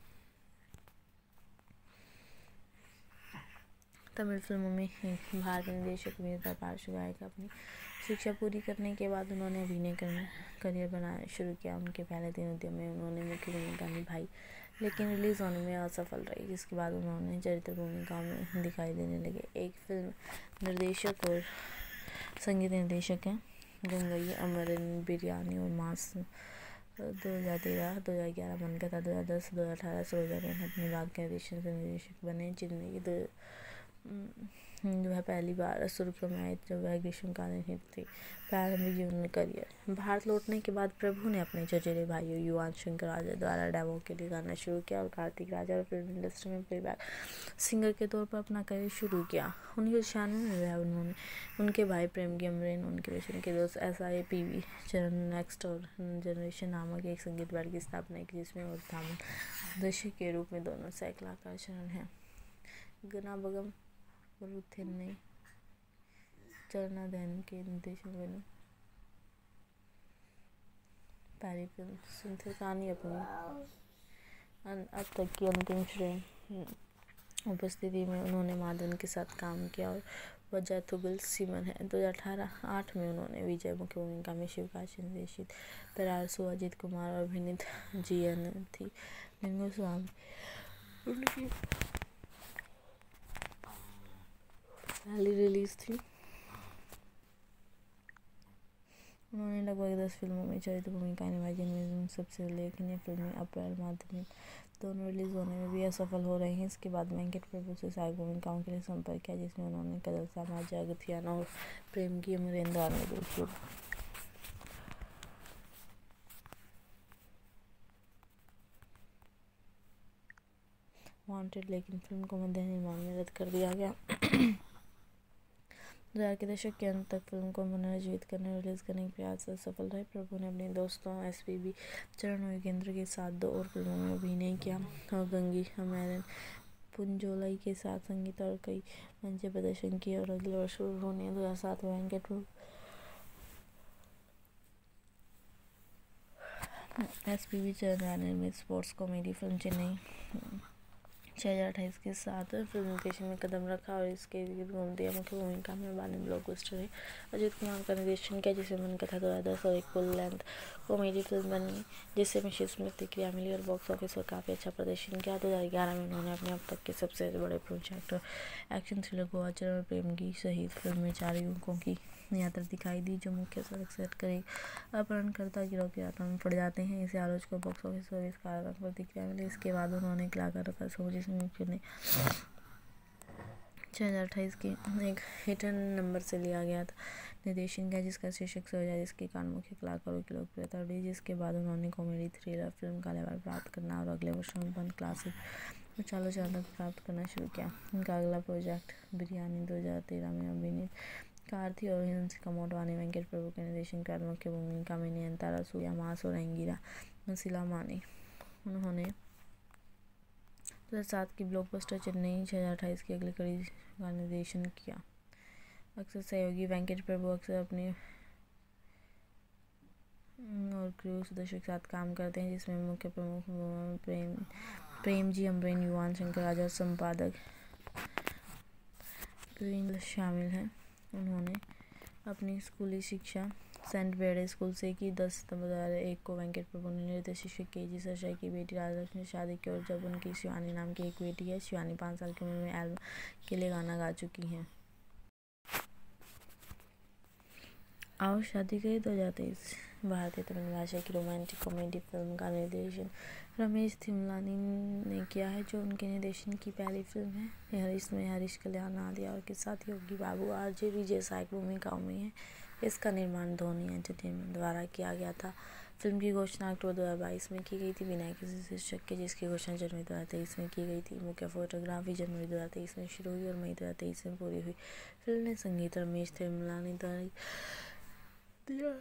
तमिल फिल्मों में भारतीय निर्देशक अभिनेता पार्श्व गायक। अपनी शिक्षा पूरी करने के बाद उन्होंने अभिनय करना करियर बनाना शुरू किया। उनके पहले तीन उद्यम में उन्होंने मुख्य भूमिका निभाई, लेकिन रिलीज होने में असफल रही, जिसके बाद उन्होंने चरित्र भूमिकाओं में दिखाई देने लगे। एक फिल्म निर्देशक और संगीत निर्देशक हैं। गंगई अमरन बिरयानी और मास दो हज़ार तेरह दो हज़ार ग्यारह मनकथा दो हज़ार दस दो हज़ार अठारह से दो हज़ार में अपने बाद के निर्देशन से निर्देशक बने, जिनमें दो जो है पहली बार सुर्खियों में आई जब वह ग्रीष्मकालीन हिट थी। प्रारंभिक जीवन करियर भारत लौटने के बाद प्रभु ने अपने चचेरे भाइयों युवान शंकर राजा द्वारा डेमो के लिए गाना शुरू किया और कार्तिक राजा और फिल्म इंडस्ट्री में प्लेबैक सिंगर के तौर पर अपना करियर शुरू किया। उन्नीस सौ छियानवे में वह उन्होंने उनके भाई प्रेमगी अमरेन, उनके बचपन के दोस्त S I P V Charan next और जनरेशन नामक एक संगीत बैंड की स्थापना की, जिसमें और थामन दशक के रूप में दोनों सैकलाकार चरण हैं। गना बगम रुथिन ने चरणाधन के निर्देशन बनी पहली फिल्म। सुंदर कहानी अपनी अब तक की अंतिम श्रेणी उपस्थिति में उन्होंने माधवन के साथ काम किया और वजह तुगल सीमन है। दो हज़ार अठारह आठ में उन्होंने विजय मुख्य भूमिका में शिवकाश निर्देशित पेरासु अजित कुमार और अभिनीत जीएन थी लिंगुस्वामी उनकी पहली रिलीज थी। उन्होंने लगभग दस फिल्मों में चरित्र भूमिकाएं निभाई, जिनमें सबसे उल्लेखनीय फिल्में अप्रैल माध्यमिक दोनों रिलीज होने में भी असफल हो रही हैं। इसके बाद वेंकट प्रभु से सहायक भूमिकाओं के लिए संपर्क किया, जिसमें उन्होंने कदल साम्राज्य, अगथियाना और प्रेम की अमरेंद्र में देखी। वांटेड लेकिन फिल्म को मध्य निर्माण में रद्द कर दिया गया। दो हज़ार के दशक के अंत तक फिल्म को पुनर्जीवित करने और रिलीज करने के प्रयास असफल रहे। प्रभु ने अपने दोस्तों एस पी बी चरण और केंद्र के साथ दो और फिल्मों में अभिनय किया और गंगी अमेरन पुंजोलाई के साथ संगीत और कई मंच प्रदर्शन किए और अगले वर्ष उन्होंने दो हज़ार सात में Venkat Prabhu S P B Charan निर्मित स्पोर्ट्स कॉमेडी फिल्म चेन्नई छः हज़ार अट्ठाईस के साथ फिल्म निर्देशन में कदम रखा और इसके इर्द घूमती मुख्य भूमिका में बानी ब्लॉकबस्टर है। अजित कुमार का निर्देशन किया, जिसे मन कथा दो हज़ार दस और एक फुल लेंथ कॉमेडी फिल्म बनी, जिससे मिश्रित प्रतिक्रिया मिली और बॉक्स ऑफिस पर काफ़ी अच्छा प्रदर्शन किया। दो हज़ार ग्यारह में उन्होंने अपने अब तक के सबसे बड़े प्रोजेक्ट एक्शन थ्रिलर गोवाचर और प्रेम की सहित फिल्म में चार युवकों की यात्रा दिखाई दी, जो मुख्य सड़क सेट कर एक अपहरणकर्ता गिरोह की यात्रा में पड़ जाते हैं। इसे आलोचकों बॉक्स ऑफिस पर सकारात्मक प्रतिक्रिया मिली। इसके बाद उन्होंने कलाकार का सोची मुख्य ने छः हज़ार अट्ठाईस के एक हिटन नंबर से लिया गया था निर्देशन किया, जिसका शीर्षक सोचा, जिसके कारण मुख्य कलाकारों की लोकप्रियता बढ़ी। जिसके बाद उन्होंने कॉमेडी थ्रिलर फिल्म का लेवल प्राप्त करना और अगले वर्ष बन क्लासिक उच्च आलोचना प्राप्त करना शुरू किया। उनका अगला प्रोजेक्ट बिरयानी दो हज़ार तेरह में अभिनीत कारथी और हिंसिका मोटवानी वेंकट प्रभु के निर्देशन के बाद मुख्य भूमिका में नयनतारा, सूर्या मास और अंगीरा मसीला मानी। उन्होंने दो हज़ार सात की ब्लॉकबस्टर चेन्नई छः हज़ार अट्ठाईस की अगली कड़ी का निर्देशन किया। अक्सर सहयोगी वेंकट प्रभु अक्सर अपने और क्रू सदस्यों के साथ काम करते हैं, जिसमें मुख्य प्रमुख प्रेम प्रेम जी अमरेन, युवान शंकर राजा और संपादक शामिल हैं। उन्होंने अपनी स्कूली शिक्षा सेंट बेडे स्कूल से की। दस सितंबर दो हज़ार एक को वेंकट प्रभु ने नृत्य शिक्षक के जी सरसाई की बेटी राजलक्ष्मी से शादी की और जब उनकी शिवानी नाम की एक बेटी है। शिवानी पाँच साल की उम्र में एल्बम के लिए गाना गा चुकी हैं। आओ शादी करें दो हज़ार तेईस भारतीय तमिल भाषा की रोमांटिक कॉमेडी फिल्म का निर्देशन रमेश थिमलानी ने किया है, जो उनके निर्देशन की पहली फिल्म है। इसमें हरीश कल्याण, आलिया और के साथ योगी बाबू, आरजे विजय सहायक भूमिकाओं में हैं। इसका निर्माण धोनी एंटरटेनमेंट द्वारा किया गया था। फिल्म की घोषणा अक्टूबर दो हज़ार बाईस में की गई थी बिना किसी शीर्षक के, जिसकी घोषणा जनवरी दो हज़ार तेईस में की गई थी। मुख्य फोटोग्राफी जनवरी दो हज़ार तेईस में शुरू हुई और मई दो हज़ार तेईस में पूरी हुई। फिल्म ने संगीत रमेश थिमलानी द्वारा दिया।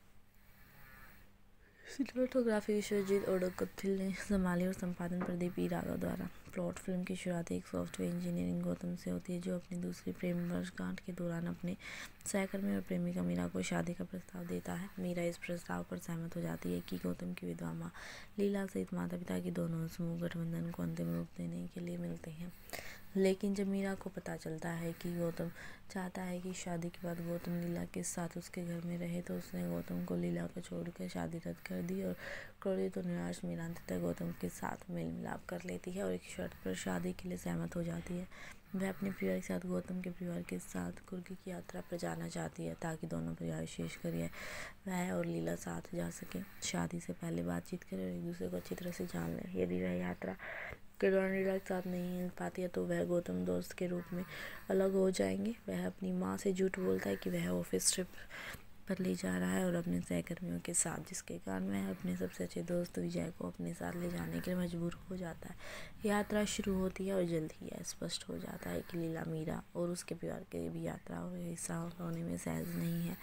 सिनेमेटोग्राफी विश्वजीत ओडोकथिल ने संभाली और संपादन प्रदीप ई राघव द्वारा। प्लॉट फिल्म की शुरुआत एक सॉफ्टवेयर इंजीनियरिंग गौतम से होती है, जो अपनी दूसरी प्रेम वर्षगांठ के दौरान अपने सहकर्मी और प्रेमिका मीरा को शादी का प्रस्ताव देता है। मीरा इस प्रस्ताव पर सहमत हो जाती है कि गौतम की विधवा माँ लीला सहित माता पिता की दोनों समूह गठबंधन को अंतिम रूप देने के लिए मिलते हैं। लेकिन जब मीरा को पता चलता है कि गौतम चाहता है कि शादी के बाद गौतम लीला के साथ उसके घर में रहे, तो उसने गौतम को लीला को छोड़कर शादी रद्द कर दी और क्रोधित और निराश मीरा अंततः गौतम के साथ मेल मिलाप कर लेती है और एक शर्त पर शादी के लिए सहमत हो जाती है। वह अपने परिवार के साथ गौतम के परिवार के साथ कुर्ग की यात्रा पर जाना चाहती है, ताकि दोनों परिवार विशेषकर यह वह और लीला साथ जा सके, शादी से पहले बातचीत करें और एक दूसरे को अच्छी तरह से जान लें। यदि वह यात्रा के दौरान लीला के साथ नहीं मिल पाती है, तो वह गौतम दोस्त के रूप में अलग हो जाएंगे। वह अपनी माँ से झूठ बोलता है कि वह ऑफिस ट्रिप पर ले जा रहा है और अपने सहकर्मियों के साथ, जिसके कारण वह अपने सबसे अच्छे दोस्त विजय को अपने साथ ले जाने के लिए मजबूर हो जाता है। यात्रा शुरू होती है और जल्द ही यह स्पष्ट हो जाता है कि लीला मीरा और उसके परिवार के भी यात्रा और हिस्सा होने में सहज नहीं है।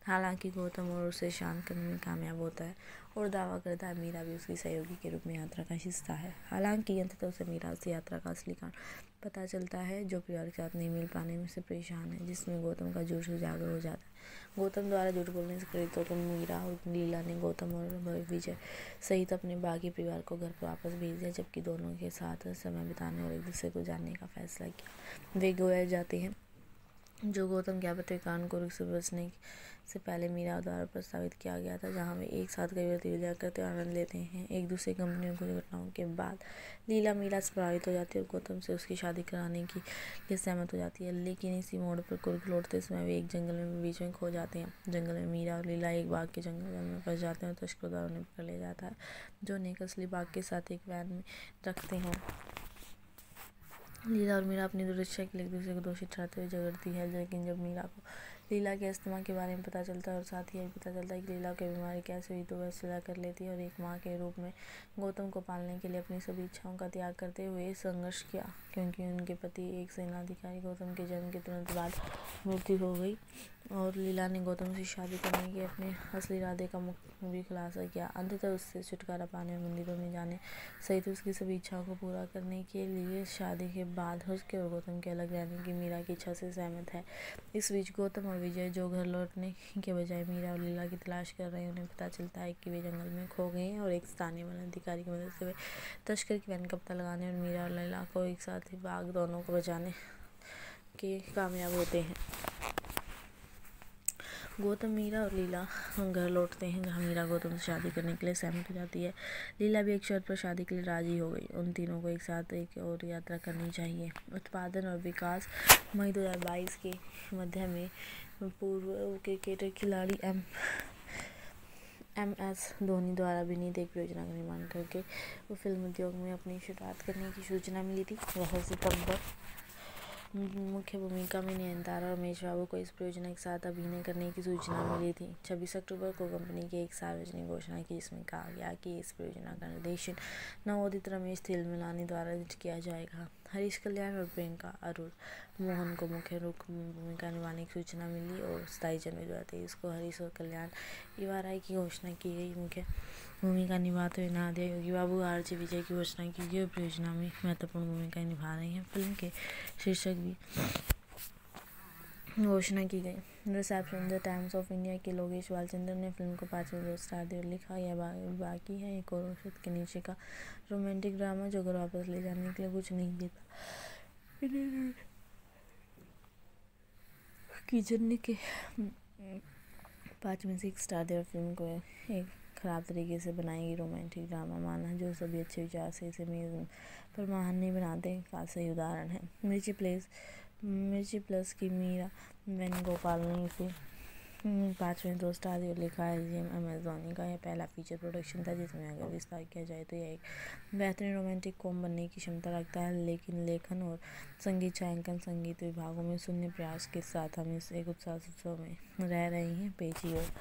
हालांकि गौतम और उसे शांत करने में कामयाब होता है और दावा करता है मीरा भी उसकी सहयोगी के रूप में यात्रा का हिस्सा है। हालांकि अंततः उसे मीरा उस यात्रा का असली कारण पता चलता है, जो परिवार के साथ नहीं मिल पाने में से परेशान है, जिसमें गौतम का जोश उजागर हो जाता है। गौतम द्वारा झूठ बोलने से प्रेरित होकर मीरा और लीला ने गौतम और विजय सहित अपने बाकी परिवार को घर पर वापस भेज दिया, जबकि दोनों के साथ समय बिताने और एक दूसरे को जानने का फैसला किया। वे गोया जाते हैं, जो गौतम के आपत्ति कारण कुरुक से बचने से पहले मीरा द्वारा प्रस्तावित किया गया था, जहां वे एक साथ कई गतिविधियां करते आनंद लेते हैं। एक दूसरे कंपनियों की घटनाओं के बाद लीला मीरा से प्रभावित हो जाती है और गौतम से उसकी शादी कराने की लिए सहमत हो जाती है। लेकिन इसी मोड़ पर कुरुक लौटते समय वे एक जंगल में बीच में खो जाते हैं। जंगल में मीरा और लीला एक बाघ के जंगल में फंस जाते हैं और तस्करों द्वारा उन्हें पकड़ लिया जाता है, जो उन्हें एक असली बाघ के साथ एक वैन में रखते हैं। लीला और मीरा अपनी दुर्दशा के लिए एक दूसरे को दोषी ठहराते हुए झगड़ती है, लेकिन जब मीरा को लीला के अस्थमा के बारे में पता चलता है और साथ ही यह पता चलता है कि लीला की बीमारी कैसे हुई, तो वह सुलह कर लेती है और एक माँ के रूप में गौतम को पालने के लिए अपनी सभी इच्छाओं का त्याग करते हुए संघर्ष किया, क्योंकि उनके पति एक सेनाधिकारी गौतम के जन्म के तुरंत बाद मृत्यु हो गई और लीला ने गौतम से शादी करने के अपने असली इरादे का भी खुलासा किया। अंततः उससे छुटकारा पाने और मंदिरों में जाने सहित उसकी सभी इच्छाओं को पूरा करने के लिए शादी के बाद उसके और गौतम के अलग रहने की मीरा की इच्छा से सहमत है। इस बीच गौतम और विजय, जो घर लौटने के बजाय मीरा और लीला की तलाश कर रहे हैं, उन्हें पता चलता है कि वे जंगल में खो गए हैं और एक स्थानीय वन अधिकारी की मदद से वे तस्कर की वैन का पता लगाने और मीरा और लीला को एक साथ ही बाघ दोनों को बचाने के कामयाब होते हैं। गौतम, मीरा और लीला घर लौटते हैं, जहां मीरा गौतम से शादी करने के लिए सहमत हो जाती है। लीला भी एक शर्त पर शादी के लिए राजी हो गई। उन तीनों को एक साथ एक और यात्रा करनी चाहिए। उत्पादन और विकास मई दो हज़ार बाईस के मध्य में पूर्व क्रिकेटर खिलाड़ी एम एम एस धोनी द्वारा अभिनीत एक परियोजना का निर्माण करके वो फिल्म उद्योग में अपनी शुरुआत करने की सूचना मिली थी। वह सितंबर मुख्य भूमिका में नयनतारा और महेश बाबू को इस परियोजना के साथ अभिनय करने की सूचना मिली थी। छब्बीस अक्टूबर को कंपनी की एक सार्वजनिक घोषणा की, जिसमें कहा गया कि इस परियोजना का निर्देशन नवोदित रमेश तिलमिलानी द्वारा किया जाएगा। हरीश कल्याण और प्रियंका अरुण मोहन को मुख्य रूप भूमिका निभाने की सूचना मिली और सताईस जनवरी दो हज़ार तेईस को हरीश और कल्याण इवाराई की घोषणा की गई। मुख्य भूमिका निभाते हुए नादिया योगी बाबू, आरजे विजय की घोषणा की गई और परियोजना में महत्वपूर्ण भूमिका निभा रही हैं। फिल्म के शीर्षक भी घोषणा की गई। Reception the Times of India के लोकेश बालचंद्रन ने फिल्म को पाँच में दो स्टार दिए और लिखा, यह बा, बाकी है एक और औसत के नीचे का रोमांटिक ड्रामा जो घर वापस ले जाने के लिए कुछ नहीं देता। किचन के पाँच में से एक स्टार दिया। फिल्म को एक खराब तरीके से बनाएगी रोमांटिक ड्रामा माना, जो सभी अच्छे विचार से इसे मेज पर महान नहीं बनाते का सही उदाहरण है। मिर्ची प्लेस मिर्ची प्लस की मीरा वेणुगोपाल ने इसे पाँच में दो स्टार दिए और लिखा है, जी एम एस धोनी का यह पहला फीचर प्रोडक्शन था जिसमें अगर विस्तार किया जाए तो यह एक बेहतरीन रोमांटिक कॉम बनने की क्षमता रखता है, लेकिन लेखन और संगीत छायांकन संगीत विभागों में शून्य प्रयास के साथ हम इस एक उत्साह उत्सव में रह रहे हैं। पेची और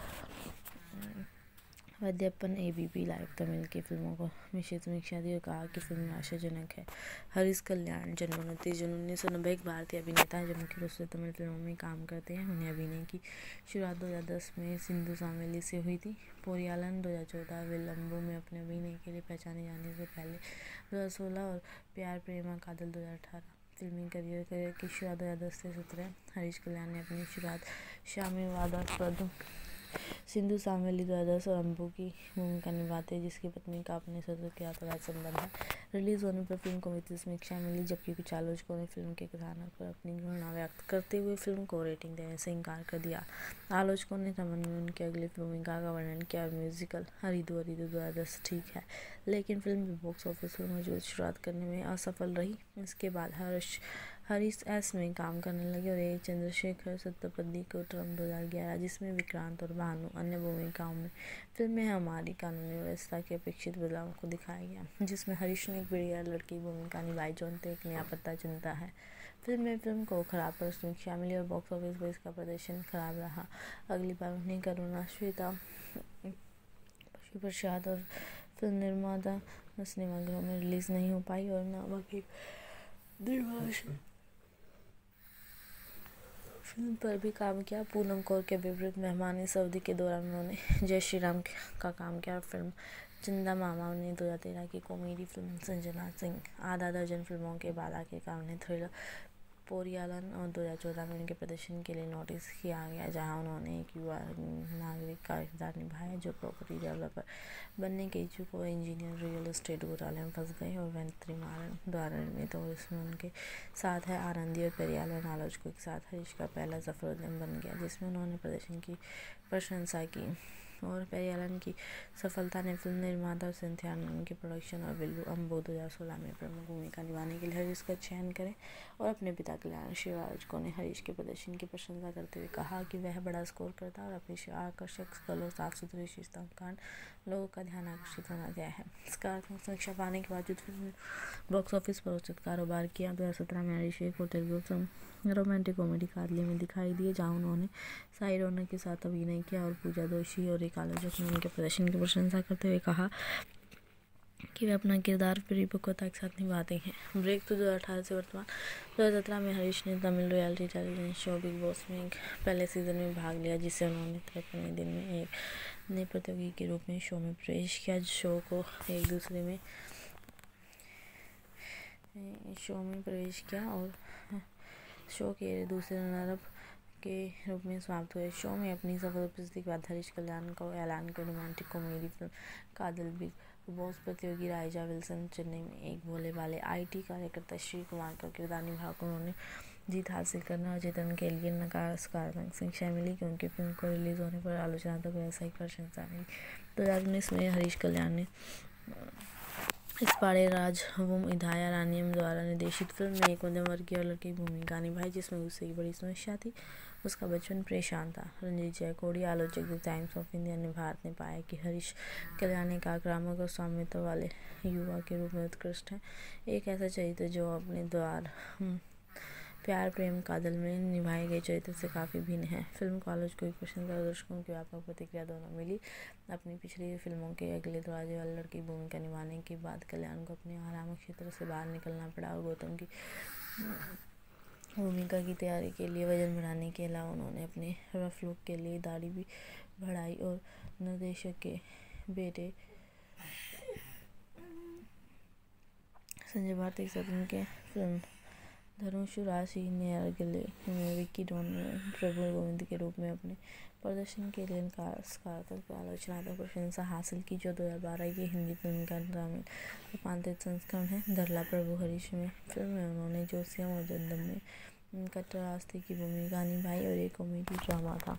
वैद्यप्पन एबीपी लाइव तमिल की फिल्मों को विशेष समीक्षा दी और कहा कि फिल्म आशाजनक है। हरीश कल्याण जन्म उनतीस जून उन्नीस सौ नब्बे एक भारतीय अभिनेता है जो मुख्य रूप से तमिल फिल्मों में काम करते हैं। उन्हें अभिनय की शुरुआत दो हज़ार दस में सिंधु सामेली से हुई थी। पोरियालन दो हज़ार चौदह, विलंबू में अपने अभिनय के लिए पहचाने जाने से पहले दो हज़ार सोलह और प्यार प्रेमा कादल दो हज़ार अठारह। फिल्मी करियर करियर की शुरुआत दो हज़ार दस से सत्रह। हरीश कल्याण ने अपनी शुरुआत शामी वादास्पद सिंधु सामेली दो हज़ार दस और अम्बू की भूमिका निभाते हैं, जिसकी पत्नी का अपने ससुर के साथ अवैध संबंध है। रिलीज होने पर फिल्म को मिश्रित समीक्षा मिली, जबकि कुछ आलोचकों ने फिल्म के कथानक पर अपनी घृणा व्यक्त करते हुए फिल्म को रेटिंग देने से इनकार कर दिया। आलोचकों ने तमन में उनकी अगली भूमिका का वर्णन किया। म्यूजिकल हरिदू हरिदू दो हज़ार दस ठीक है, लेकिन फिल्म भी बॉक्स ऑफिस पर मौजूद शुरुआत करने में असफल रही। इसके बाद हर्ष हरीश एस में काम करने लगे और ए चंद्रशेखर सत्तपदी को ट्रम दो हज़ार ग्यारह, जिसमें विक्रांत और भानु अन्य भूमिकाओं में फिल्म में हमारी कानूनी व्यवस्था के अपेक्षित बदलाव को दिखाया गया, जिसमें हरीश ने एक बढ़िया लड़की भूमिका निभाई जो अंत एक नया पत्ता चुनता है। फिल्म में फिल्म को खराब पर समीक्षा मिली और बॉक्स ऑफिस पर इसका प्रदर्शन खराब रहा। अगली बार उन्हें करुणा श्वेता पशु प्रसाद और फिल्म निर्माता सिनेमाघरों में रिलीज नहीं हो पाई और नामक एक द्विभाषी फिल्म पर भी काम किया। पूनम कौर के विपरीत मेहमानी सऊदी के दौरान उन्होंने जय श्री राम का काम किया। फिल्म जिंदा मामा ने दो हज़ार तेरह की कॉमेडी फिल्म संजना सिंह आधा दर्जन फिल्मों के बाद आखिरकार उन्हें थ्रिलर पोरियालन और दो हज़ार चौदह में उनके प्रदर्शन के लिए नोटिस किया गया, जहां उन्होंने एक युवा नागरिक का किरदार निभाया जो प्रॉपर्टी डेवलपर बनने के इच्छुक और इंजीनियर रियल एस्टेट घोटाले में फंस गए और वेंत्रिमारन द्वारा निर्मित। और इसमें उनके साथ है आनंदी और पेरियालन आलोचकों के साथ हरीश का पहला सफल उद्यम बन गया, जिसमें उन्होंने प्रदर्शन की प्रशंसा की। और पेरियालन की सफलता ने फिल्म निर्माता और सिंथिया आनंद के प्रोडक्शन और विल्लू अम्बो दो हज़ार सोलह में प्रमुख भूमिका निभाने के लिए हरीश का चयन करें। और अपने पिता कल्याण श्री आलोचकों ने हरीश के प्रदर्शन की प्रशंसा करते हुए कहा कि वह बड़ा स्कोर करता और अपनी आकर्षक स्कल और साफ सुथरी विशेषताओं के कारण लोगों का ध्यान आकर्षित होना गया है। सकारात्मक समीक्षा पाने के बावजूद फिल्म ने बॉक्स ऑफिस पर उचित कारोबार किया। दो हज़ार सत्रह में हरीश एक और Telugu film romantic comedy Kadhali में दिखाई दिए, जहां उन्होंने साई रौनक के साथ अभिनय किया। और पूजा दोषी और एक आलोचक ने उनके प्रदर्शन की प्रशंसा करते हुए कहा कि वे अपना किरदार परिपक्वता के साथ निभाते हैं। ब्रेक तो दो हज़ार अठारह से वर्तमान दो हज़ार सत्रह में हरीश ने Tamil reality television show Bigg Boss में एक पहले सीजन में भाग लिया, जिससे उन्होंने तिरपनवें दिन में एक नए प्रतियोगी के रूप में शो में प्रवेश किया। शो को एक दूसरे में शो में प्रवेश किया और शो के दूसरे रनर अप के रूप में समाप्त हुए। शो में अपनी सफल उपस्थिति के बाद हरीश कल्याण का ऐलान कर romantic comedy film कादल Bigg Boss प्रतियोगी राइजा विल्सन चेन्नई में एक भोले वाले आईटी कार्यकर्ता श्री कुमार का किरदार निभाकर उन्होंने जीत हासिल करना और जीतने के लिए नकार सकारात्मक समीक्षा मिली, क्योंकि फिल्म को रिलीज होने पर आलोचनात्मक व्यावसायिक प्रशंसा मिली। दो हज़ार उन्नीस में हरीश कल्याण ने इस्पाड़े राजवुम इधाया रानियम द्वारा निर्देशित फिल्म में एक मध्यम वर्गीय और लड़की की भूमिका निभाई, जिसमें गुस्से की बड़ी समस्या थी। उसका बचपन परेशान था। रंजीत जयकोड़ी आलोचक द टाइम्स ऑफ इंडिया ने भारत ने पाया कि हरीश कल्याण एक आक्रामक और स्वामित्व वाले युवा के रूप में उत्कृष्ट है, एक ऐसा चरित्र जो अपने द्वार प्यार प्रेम कादल में निभाए गए चरित्र से काफ़ी भिन्न है। फिल्म को आलोचकों की प्रशंसा और दर्शकों की व्यापक प्रतिक्रिया दोनों मिली। अपनी पिछली फिल्मों के अगले दरवाजे वाले लड़की की भूमिका निभाने के बाद कल्याण को अपने आराम क्षेत्र से बाहर निकलना पड़ा और गौतम की भूमिका की तैयारी के लिए वजन बढ़ाने के अलावा उन्होंने अपने रफ लुक के लिए दाढ़ी भी बढ़ाई। और निर्देशक के बेटे संजय भारती के साथ उनके फिल्म धनुषु राशि ने अगले में विक्की डॉन में प्रभु गोविंद के रूप में अपने प्रदर्शन के लिए सकारात्मक आलोचनात्मक प्रशंसा हासिल की, जो दो हज़ार बारह की हिंदी फिल्म का तमिल रूपांतरित संस्करण है। धरला प्रभु हरीश में फिल्म में उन्होंने जोसियम और जंदम में कट्टरास्ती की भूमिका निभाई और एक कॉमेडी ड्रामा था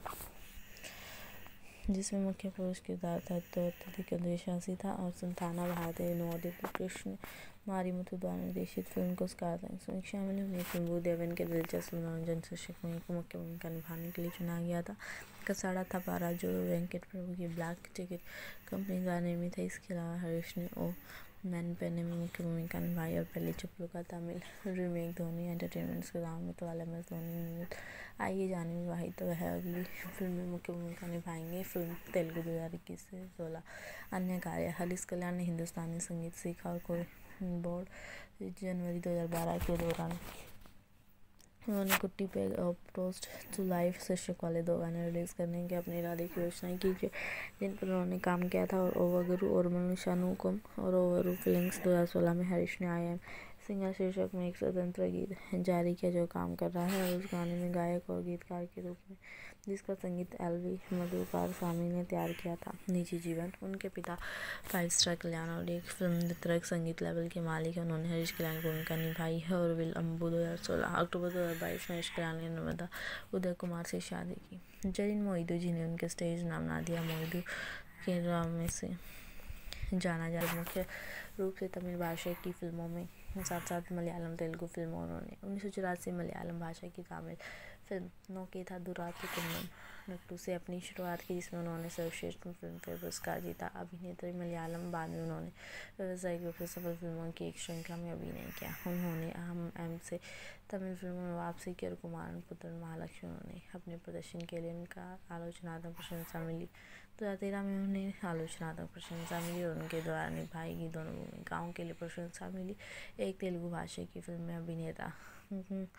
जिसमें मुख्य पुरुष किरदार था तो अत्यधिक द्वेषासी था। और संताना भारतीय नवोदित कृष्ण मारीमुथु द्वारा निर्देशित फिल्म को सकारात्मक समीक्षा मिली। उन्हें फिल्म देवन के दिलचस्प मनोरंजन शीर्षक में एक मुख्य भूमिका निभाने के लिए चुना गया था। कसाड़ा था पारा जो वेंकट प्रभु की ब्लैक टिकट कंपनी द्वारा निर्मित है। इसके अलावा हरीश ने ओ मैन पेने में मुख्य भूमिका निभाई और पहले चप्पू का तमिल रीमेक धोनी एंटरटेनमेंट्स के नाम में तो वाले एम एस धोनी निर्मित आइए जाने विवाहित तो वह अगली फिल्म में मुख्य भूमिका निभाएंगे। फिल्म तेलुगु दो हज़ार इक्कीस से सोलह। अन्य कार्य हरीश कल्याण ने हिंदुस्तानी संगीत सीखा और कोई बोर्ड जनवरी दो हज़ार बारह के दौरान उन्होंने कुट्टी पे टोस्ट टू लाइफ शीर्षक वाले दो गाने रिलीज करने के अपने इरादे की घोषणा की, जिन पर उन्होंने काम किया था। और ओवगुरु और मनुष्यानुकम और ओवरू फीलिंग्स दो हज़ार सोलह में हरीश ने आई एम सिंगर शीर्षक में एक स्वतंत्र गीत जारी किया जो काम कर रहा है और उस गाने में गायक और गीतकार के रूप में जिसका संगीत एल वी मधुकार स्वामी ने तैयार किया था। निजी जीवन उनके पिता फाइव स्टार कल्याण और एक फिल्म वितरक संगीत लेवल के मालिक हैं। उन्होंने हरीश कल्याण की भूमिका निभाई है और विल अम्बू दो हज़ार सोलह। अक्टूबर दो हज़ार बाईस में हरीश कल्याण ने नर्मदा उदय कुमार से शादी की। जरीन मोइदू जिन्हें उनके स्टेज नाम नादिया मोइदू के नाम में से जाना जाता मुख्य रूप से तमिल भाषा की फिल्मों में साथ साथ मलयालम तेलुगु फिल्मों उन्होंने उन्नीस सौ चौरासी मलयालम भाषा की तमिल फिल्म नोकेथा दुरातु कुन्नम नट्टू से अपनी शुरुआत की, जिसमें उन्होंने सर्वश्रेष्ठ फिल्म फेयर पुरस्कार जीता। अभिनेत्री मलयालम बाद में उन्होंने व्यावसायिक रूप से सफल फिल्मों की एक श्रृंखला में अभिनय किया। उन्होंने अहम एम से तमिल फिल्मों में वापसी की और कुमारन पुत्र महालक्ष्मी उन्होंने अपने प्रदर्शन के लिए उनका आलोचनात्मक प्रशंसा मिली। दो हज़ार तेरह में उन्हें आलोचनात्मक प्रशंसा मिली और उनके द्वारा निभाई गई दोनों भूमिकाओं के लिए प्रशंसा मिली। एक तेलुगु भाषा की फिल्म में अभिनेता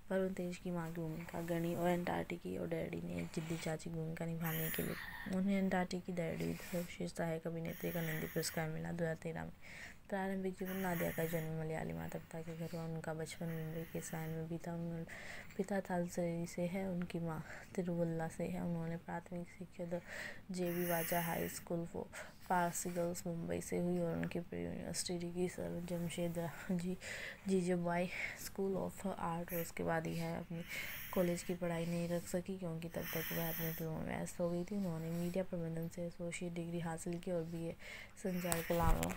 वरुण तेज की मां की भूमिका गणी और एंटार्क्टिकी और डैडी ने एक जिद्दी चाची की भूमिका निभाने के लिए उन्हें एंटार्क्टिकी डैडी सर्वश्रेष्ठ सहायक अभिनेत्री का नंदी पुरस्कार मिला। दो हज़ार तेरह में प्रारंभिक जीवन नादिया का जन्म मलयाली माता पिता के घर हुआ। उनका बचपन मुंबई के सायन में बीता। उन पिता थालसरी से है, उनकी माँ तिरुवल्ला से है। उन्होंने प्राथमिक शिक्षा the J B Vachha high school for Parsi girls Mumbai से हुई और उनकी pre university degree sir Jamshed ji Jejeebhoy school of art और उसके बाद यह अपनी कॉलेज की पढ़ाई नहीं रख सकी क्योंकि तब तक वह अपनी फिल्मों में व्यस्त हो गई थी। उन्होंने मीडिया प्रबंधन से एसोसिएट डिग्री हासिल की और बी ए संचार कला में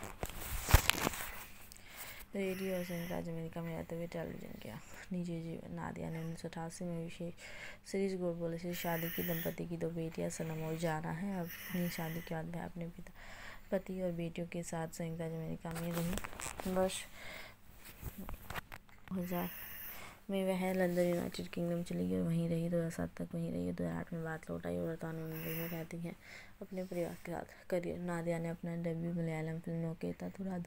रेडियो और संयुक्त राज्य अमेरिका में रहते हुए टेलीविजन किया। निजी जीवन नादिया ने उन्नीस सौ अठासी में विशेष सीरीज गोडबोले से शादी की। दंपति की दो बेटियां सनम और जाना है। अपनी शादी के बाद वह अपने पिता पति और बेटियों के साथ संयुक्त राज्य अमेरिका में रही। वर्ष दो हज़ार में वह लंदन यूनाइटेड किंगडम चली गई और वहीं रही। दो हज़ार सात तक वहीं रही। दो हज़ार आठ में बात लौट आई और वर्तमान में मुंबई में रहती हैं अपने परिवार के साथ। करियर नादिया ने अपना डेब्यू मलयालम फिल्म नोकेता तुराद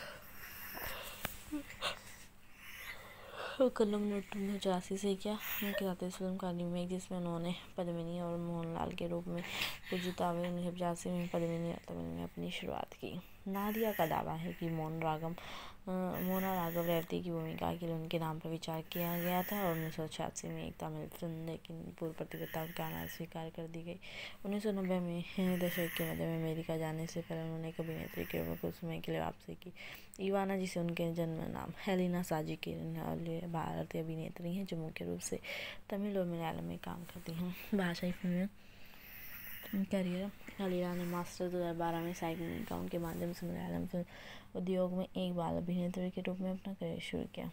कन्नम ने चौरासी से किया। उनके साथ इस फिल्म का रीमेक जिसमें उन्होंने पद्मिनी और मोहनलाल के रूप में पुजुतावे उन्नीस सौ पचासी में पद्मिनी और तमिल में अपनी शुरुआत की। नादिया का दावा है कि मोहन रागम मोना राघव रेवती की भूमिका के लिए उनके नाम पर विचार किया गया था और उन्नीस सौ छियासी में एक तमिल फिल्म लेकिन पूर्व प्रतियोगिता का नाम स्वीकार कर दी गई। उन्नीस सौ नब्बे में दशक के मध्य में अमेरिका जाने से पहले उन्होंने एक अभिनेत्री के रूप में कुछ समय के लिए वापसी की। इवाना जिसे उनके जन्म नाम हेलिना साजी के भारतीय अभिनेत्री हैं जो मुख्य रूप से तमिल और मलयालम में काम करती हैं। भाषाई फिल्में करियर अलीना ने मास्टर दो हज़ार बारह में साइकिलिंग अकाउंट के माध्यम से मलयालम फिल्म उद्योग में एक बाल अभिनेत्री के रूप में अपना करियर शुरू किया।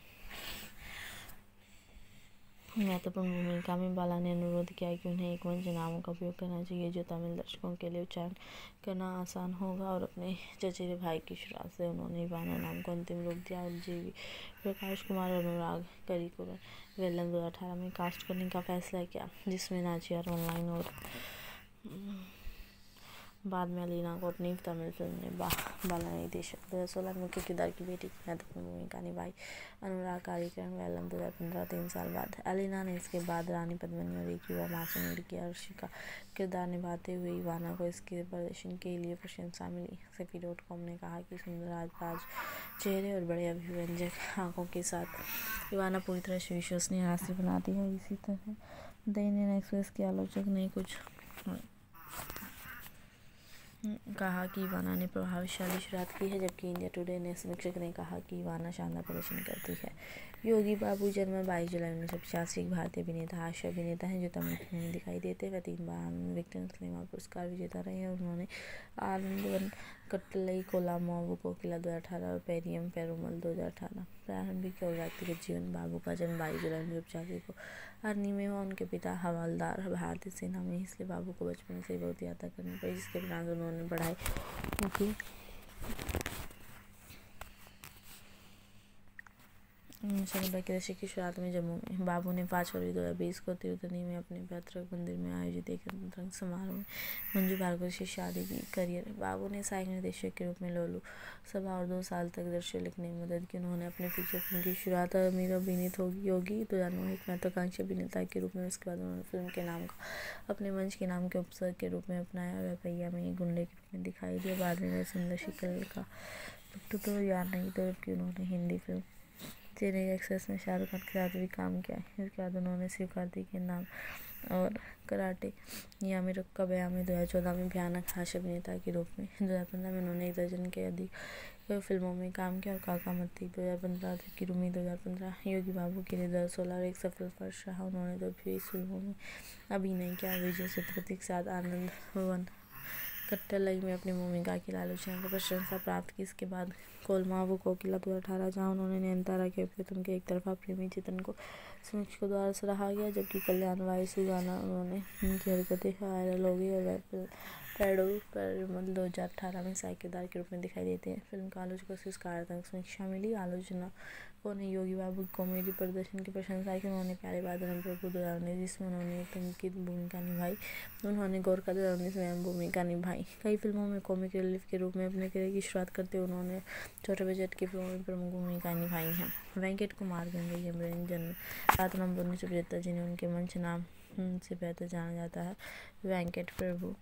महत्वपूर्ण भूमिका में बाला ने अनुरोध किया कि उन्हें एक मंच नामों का उपयोग करना चाहिए जो तमिल दर्शकों के लिए उच्चारण करना आसान होगा और अपने चचेरे भाई की शुरुआत से उन्होंने इवाना नाम को अंतिम रूप दिया और जीवी प्रकाश कुमार और अनुराग करिकुलर वेलम दो हज़ार अठारह में कास्ट करने का फैसला किया जिसमें नाचियार ऑनलाइन और बाद में अलीना को अपनी तमिल फिल्म ने बा, बाला निर्देशक दो हज़ार सोलह में मुख्य किरदार की बेटी की महत्वपूर्ण भूमिका निभाई। अनुराग कार्यक्रम वेलम दो हज़ार पंद्रह तीन साल बाद अलीना ने इसके बाद रानी पद्मिनी और एक युवा मासूम लड़की अर्शी का किरदार निभाते हुए इवाना को इसके प्रदर्शन के लिए प्रशंसा मिली। सफी डॉट कॉम ने कहा कि सुंदर आजबाज चेहरे और बड़े अभिव्यंजक आंखों के साथ इवाना पूरी तरह से विश्वसनीय हास्य बनाती है। इसी तरह द इंडियन एक्सप्रेस के आलोचक ने कुछ कहा कि इवाना ने प्रभावशाली शुरुआत की है जबकि इंडिया टुडे ने समीक्षक ने कहा कि इवाना शानदार प्रदर्शन करती है। योगी बाबू जन्म बाईस जुलाई उन्नीस सौ पचासी एक भारतीय अभिनेता हास्य अभिनेता हैं जो तमिल फिल्मों में दिखाई देते हैं। वह तीन बार विक्टर सिनेमा पुरस्कार विजेता रहे हैं और उन्होंने आनंदवन कट्टलई कोलामावु कोकिला दो हज़ार अठारह और पेरियम पेरुमल दो हज़ार अठारह। प्रारंभिक और व्यक्तिगत जीवन बाबू का जन्म बाईस जुलाई उन्नीस सौ पचासी को अरनी में हुआ। उनके पिता हवलदार भारतीय सेना में, इसलिए बाबू को बचपन से बहुत यात्रा करनी पड़ी जिसके परिणाम उन्होंने पढ़ाई की। उन्नीस सौ नब्बे के दशक की शुरुआत में जम्मू में बाबू ने पाँच फरवरी दो हज़ार बीस को तिरुतनी में अपने पैतृक मंदिर में आयोजित एक रंग समारोह में मंजू भार्गव से शादी की। करियर बाबू ने सहायक निर्देशक के रूप में लोलू सभा और दो साल तक दृश्य लिखने में मदद की। उन्होंने अपने फीचर फिल्म की शुरुआत अमीर अभिनीत होगी योगी दो हज़ार नौ एक महत्वाकांक्षी अभिनेता के रूप में। उसके बाद उन्होंने फिल्म के नाम को अपने मंच के नाम के उपसर्ग के रूप में अपनाया। वह पहिया में एक गुंडे के रूप में दिखाई दिया। बाद में वह सुंदर शिकल का तो याद नहीं था जबकि उन्होंने हिंदी फिल्म चेन्नई एक्सप्रेस में शाहरुख खान के साथ भी काम किया है। इसके बाद उन्होंने शिव कार्तिक के नाम और कराटे यामी रुक्का बयामी दो हज़ार चौदह में भयानक हास्य अभिनेता के रूप में। दो हज़ार पंद्रह में उन्होंने एक दर्जन के अधिक फिल्मों में काम किया और काका मत्ती दो हज़ार पंद्रह की रूमी दो हज़ार पंद्रह योगी बाबू के लिए दो हज़ार सोलह और एक सफल फर्श रहा। उन्होंने दो बीस फिल्मों में अभिनय किया। विजय सेतुपति के साथ आनंद वन कट्टलई में अपनी भूमिका की आलोचना की प्रशंसा प्राप्त की। इसके बाद कोलमावु कोकिला दो हज़ार अठारह जहां उन्होंने नयनतारा के प्रीतम के एक तरफा प्रेमी चित्रण को समीक्षकों द्वारा सराहा गया जबकि कल्याण वायु सुगाना उन्होंने उनकी हरकतें वायरल हो गई और वह पेडो पेरुमल दो हज़ार अठारह में सहायक किरदार के रूप में दिखाई देते हैं। फिल्म को आलोचकों से सकारात्मक समीक्षा मिली। आलोचकों ने योगी बाबू की कॉमेडी प्रदर्शन की प्रशंसा की। उन्होंने प्यारे बादल प्रभु दो हज़ार उन्नीस जिसमें उन्होंने एक तंग की भूमिका निभाई उन्होंने गोरखा दो हज़ार उन्नीस में अहम भूमिका निभाई। कई फिल्मों में कॉमिक रिलीफ के रूप में अपने करियर की शुरुआत करते हुए उन्होंने छोटे बजट की फिल्मों में प्रमुख भूमिका निभाई हैं। वेंकट कुमार गंगई अमरीन जन्म सात नवंबर उन्नीस सौ पचहत्तर जिन्हें उनके मंच नाम से बेहतर जाना जाता है वेंकट प्रभु।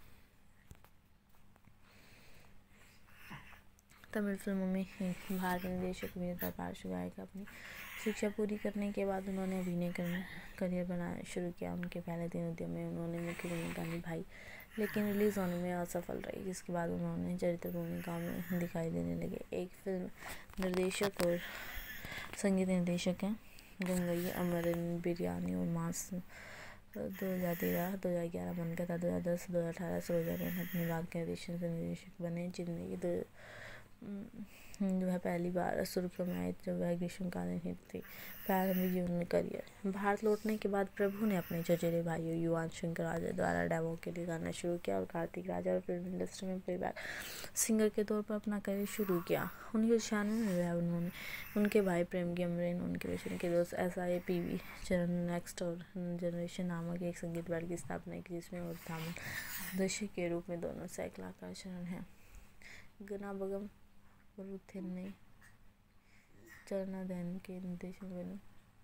तमिल फिल्मों में भारतीय निर्देशक अभिनेता पार्श्व गायक अपनी शिक्षा पूरी करने के बाद उन्होंने अभिनय करना करियर बनाना शुरू किया। उनके पहले तीन उद्यम में उन्होंने मुख्य भूमिका निभाई लेकिन रिलीज होने में असफल रही, जिसके बाद उन्होंने चरित्र भूमिकाओं में दिखाई देने लगे। एक फिल्म निर्देशक और संगीत निर्देशक हैं गंगई अमरीन बिरयानी और मास दो हज़ार तेरह दो हज़ार ग्यारह बनकर था दो हज़ार दस दो हज़ार अठारह सरोजा में अपने बाद के निर्देशन से निर्देशक बने जिनमें दो जो है पहली बार सुर्खियों में आई जब वह ग्रीष्मकालीन हिट थी। प्रारंभिक जीवन में करियर भारत लौटने के बाद प्रभु ने अपने चचेरे भाइयों युवान शंकर राजा द्वारा डेमो के लिए गाना शुरू किया और कार्तिक राजा और फिल्म इंडस्ट्री में प्लेबैक सिंगर के तौर पर अपना करियर शुरू किया। उन्नीस सौ छियानवे में वह उन्होंने उनके भाई प्रेम की अमरीन उनके बचपन के दोस्त S I P V Charan next और जनरेशन नामक एक संगीत बैंड की स्थापना की जिसमें और थामन दर्शक के रूप में दोनों सह कलाकार चरण हैं। गना बगम रुथिन ने चरणादैन के निर्देशन में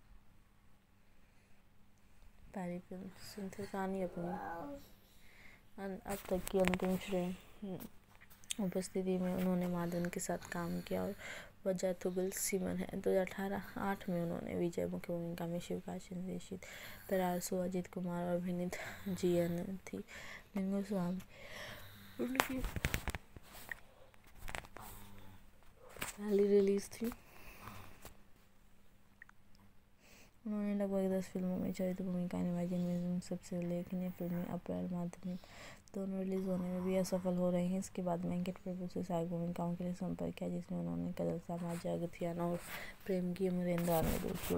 पहली फिल्म सुंदर कहानी अपनी अब तक की अंतिम श्रेणी उपस्थिति में उन्होंने माधवन के साथ काम किया और वजह तुगल सीमन है। दो हज़ार अठारह आठ में उन्होंने विजय मुख्य भूमिका में शिवकाशी निर्देशित तरारसु अजित कुमार और अभिनीत जी एन थी लिंगो स्वामी उनकी पहली रिलीज थी। उन्होंने लगभग दस फिल्मों में चरित्र भूमिकाएं निभाई जिनमें सबसे उल्लेखनीय फिल्में अप्रैल माध्यमिक दोनों रिलीज होने में भी असफल हो रही हैं। इसके बाद वेंकट प्रभु से सहायक भूमिकाओं के लिए संपर्क किया जिसमें उन्होंने कदल समाज अगथियाना और प्रेम की अमरीन द्वारा देखी।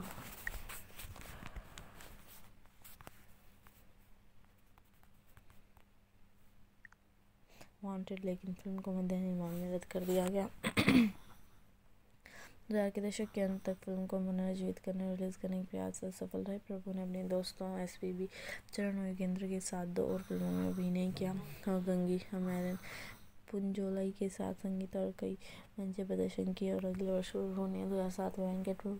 वांटेड लेकिन फिल्म को मध्य निर्माण में रद्द कर दिया गया। दो हज़ार के दशक के अंत तक फिल्म को पुनर्जीवित करने और रिलीज करने के प्रयास सफल रहे। प्रभु ने अपने दोस्तों एस पी बी चरण और योगेंद्र के साथ दो और फिल्मों में अभिनय किया और गंगी अमरीन पुंजोलाई के साथ संगीत और कई मंच प्रदर्शन किए और अगले वर्ष उन्होंने दो हज़ार सात में Venkat Prabhu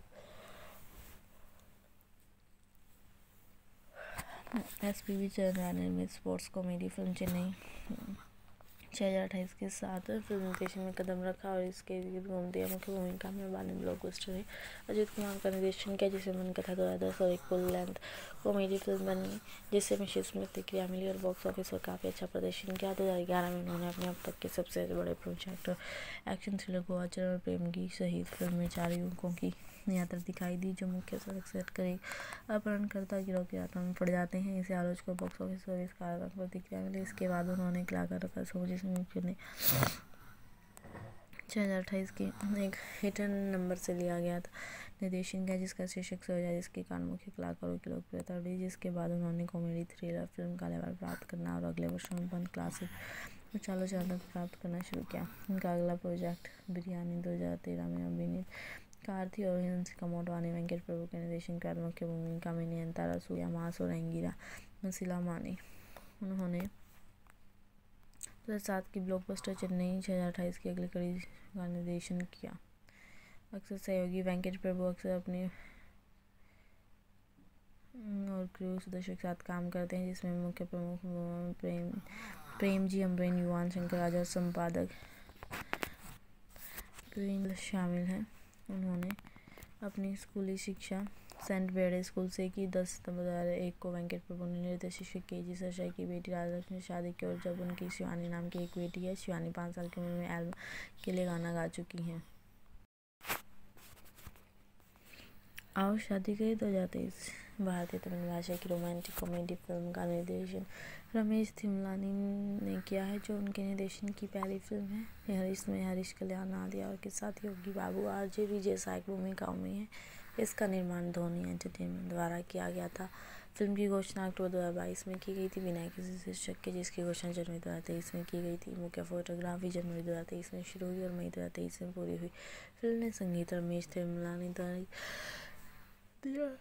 S P B Charan निर्मित स्पोर्ट्स कॉमेडी फिल्म चेन्नई छः हज़ार अट्ठाईस के साथ फिल्म निर्देशन में कदम रखा और इसके गीत घूमते मुख्य भूमिका में बाली ब्लॉकबस्टर है अजित कुमार का निर्देशन किया जिसे मन कथा दो हज़ार दस और एक फुल लेंथ कॉमेडी फिल्म बनी जिससे मिश्रित प्रतिक्रिया मिली और बॉक्स ऑफिस पर काफ़ी अच्छा प्रदर्शन किया। दो हज़ार ग्यारह में उन्होंने अपने अब तक के सबसे बड़े प्रोजेक्ट एक्शन थ्रिलर गोवा चरण और प्रेम की शहीद फिल्म में चार युवकों की यात्रा दिखाई दी जो मुख्य सड़क सेट कर एक अपहरणकर्ता गिरोह की यात्रा में पड़ जाते हैं। इसे आलोचकों बॉक्स ऑफिस पर सकारात्मक प्रतिक्रिया मिली। इसके बाद उन्होंने कलाकार का सोची मुख्य ने छः हज़ार अट्ठाईस के एक हिटन नंबर से लिया गया था निर्देशन किया जिसका शीर्षक सोचा जिसके कारण मुख्य कलाकारों की लोकप्रियता बढ़ी। जिसके बाद उन्होंने कॉमेडी थ्रिलर फिल्म का लेवल प्राप्त करना और अगले वर्ष बन क्लासिक चालो चालक प्राप्त करना शुरू किया। उनका अगला प्रोजेक्ट बिरयानी दो हज़ार तेरह में अभिनीत कार्ति और हंसिका मोटवानी वेंकट प्रभु के निर्देशन के बाद मुख्य भूमिका में नयनतारा सूर्या मास और एंगिरा मसीला मानी। उन्होंने दो हज़ार सात की ब्लॉकबस्टर चेन्नई छः हज़ार अट्ठाईस की अगली कड़ी का निर्देशन किया। अक्सर सहयोगी वेंकट प्रभु अक्सर अपने और क्रू सदस्यों के साथ काम करते हैं जिसमें मुख्य प्रमुख प्रेम प्रेम जी अमरीन युवान शंकर राजा संपादक शामिल हैं। उन्होंने अपनी स्कूली शिक्षा सेंट बेडे स्कूल से की। दस सितंबर दो हज़ार एक को वेंकट प्रभु ने निर्देशित के जी सरसाई की बेटी राजलक्ष्मी से शादी की और जब उनकी शिवानी नाम की एक बेटी है। शिवानी पाँच साल की उम्र में एल्बम के लिए गाना गा चुकी हैं। आओ शादी करें दो हज़ार तेईस भारतीय तमिल भाषा की रोमांटिक कॉमेडी फिल्म का निर्देशन रमेश थिमलानी ने किया है जो उनके निर्देशन की पहली फिल्म है। हरीश में हरीश कल्याण आलिया और के साथ योगी बाबू आर जे विजय सहायक भूमिकाओं में है। इसका निर्माण धोनी एंटरटेनमेंट द्वारा किया गया था। फिल्म की घोषणा अक्टूबर दो हज़ार बाईस में की गई थी बिना किसी शीर्षक के, जिसकी घोषणा जनवरी दो हज़ार तेईस में की गई थी। मुख्य फोटोग्राफी जनवरी दो हज़ार तेईस में शुरू हुई और मई दो हज़ार तेईस में पूरी हुई। फिल्म ने संगीत रमेश तिरमलानी द्वारा दिया।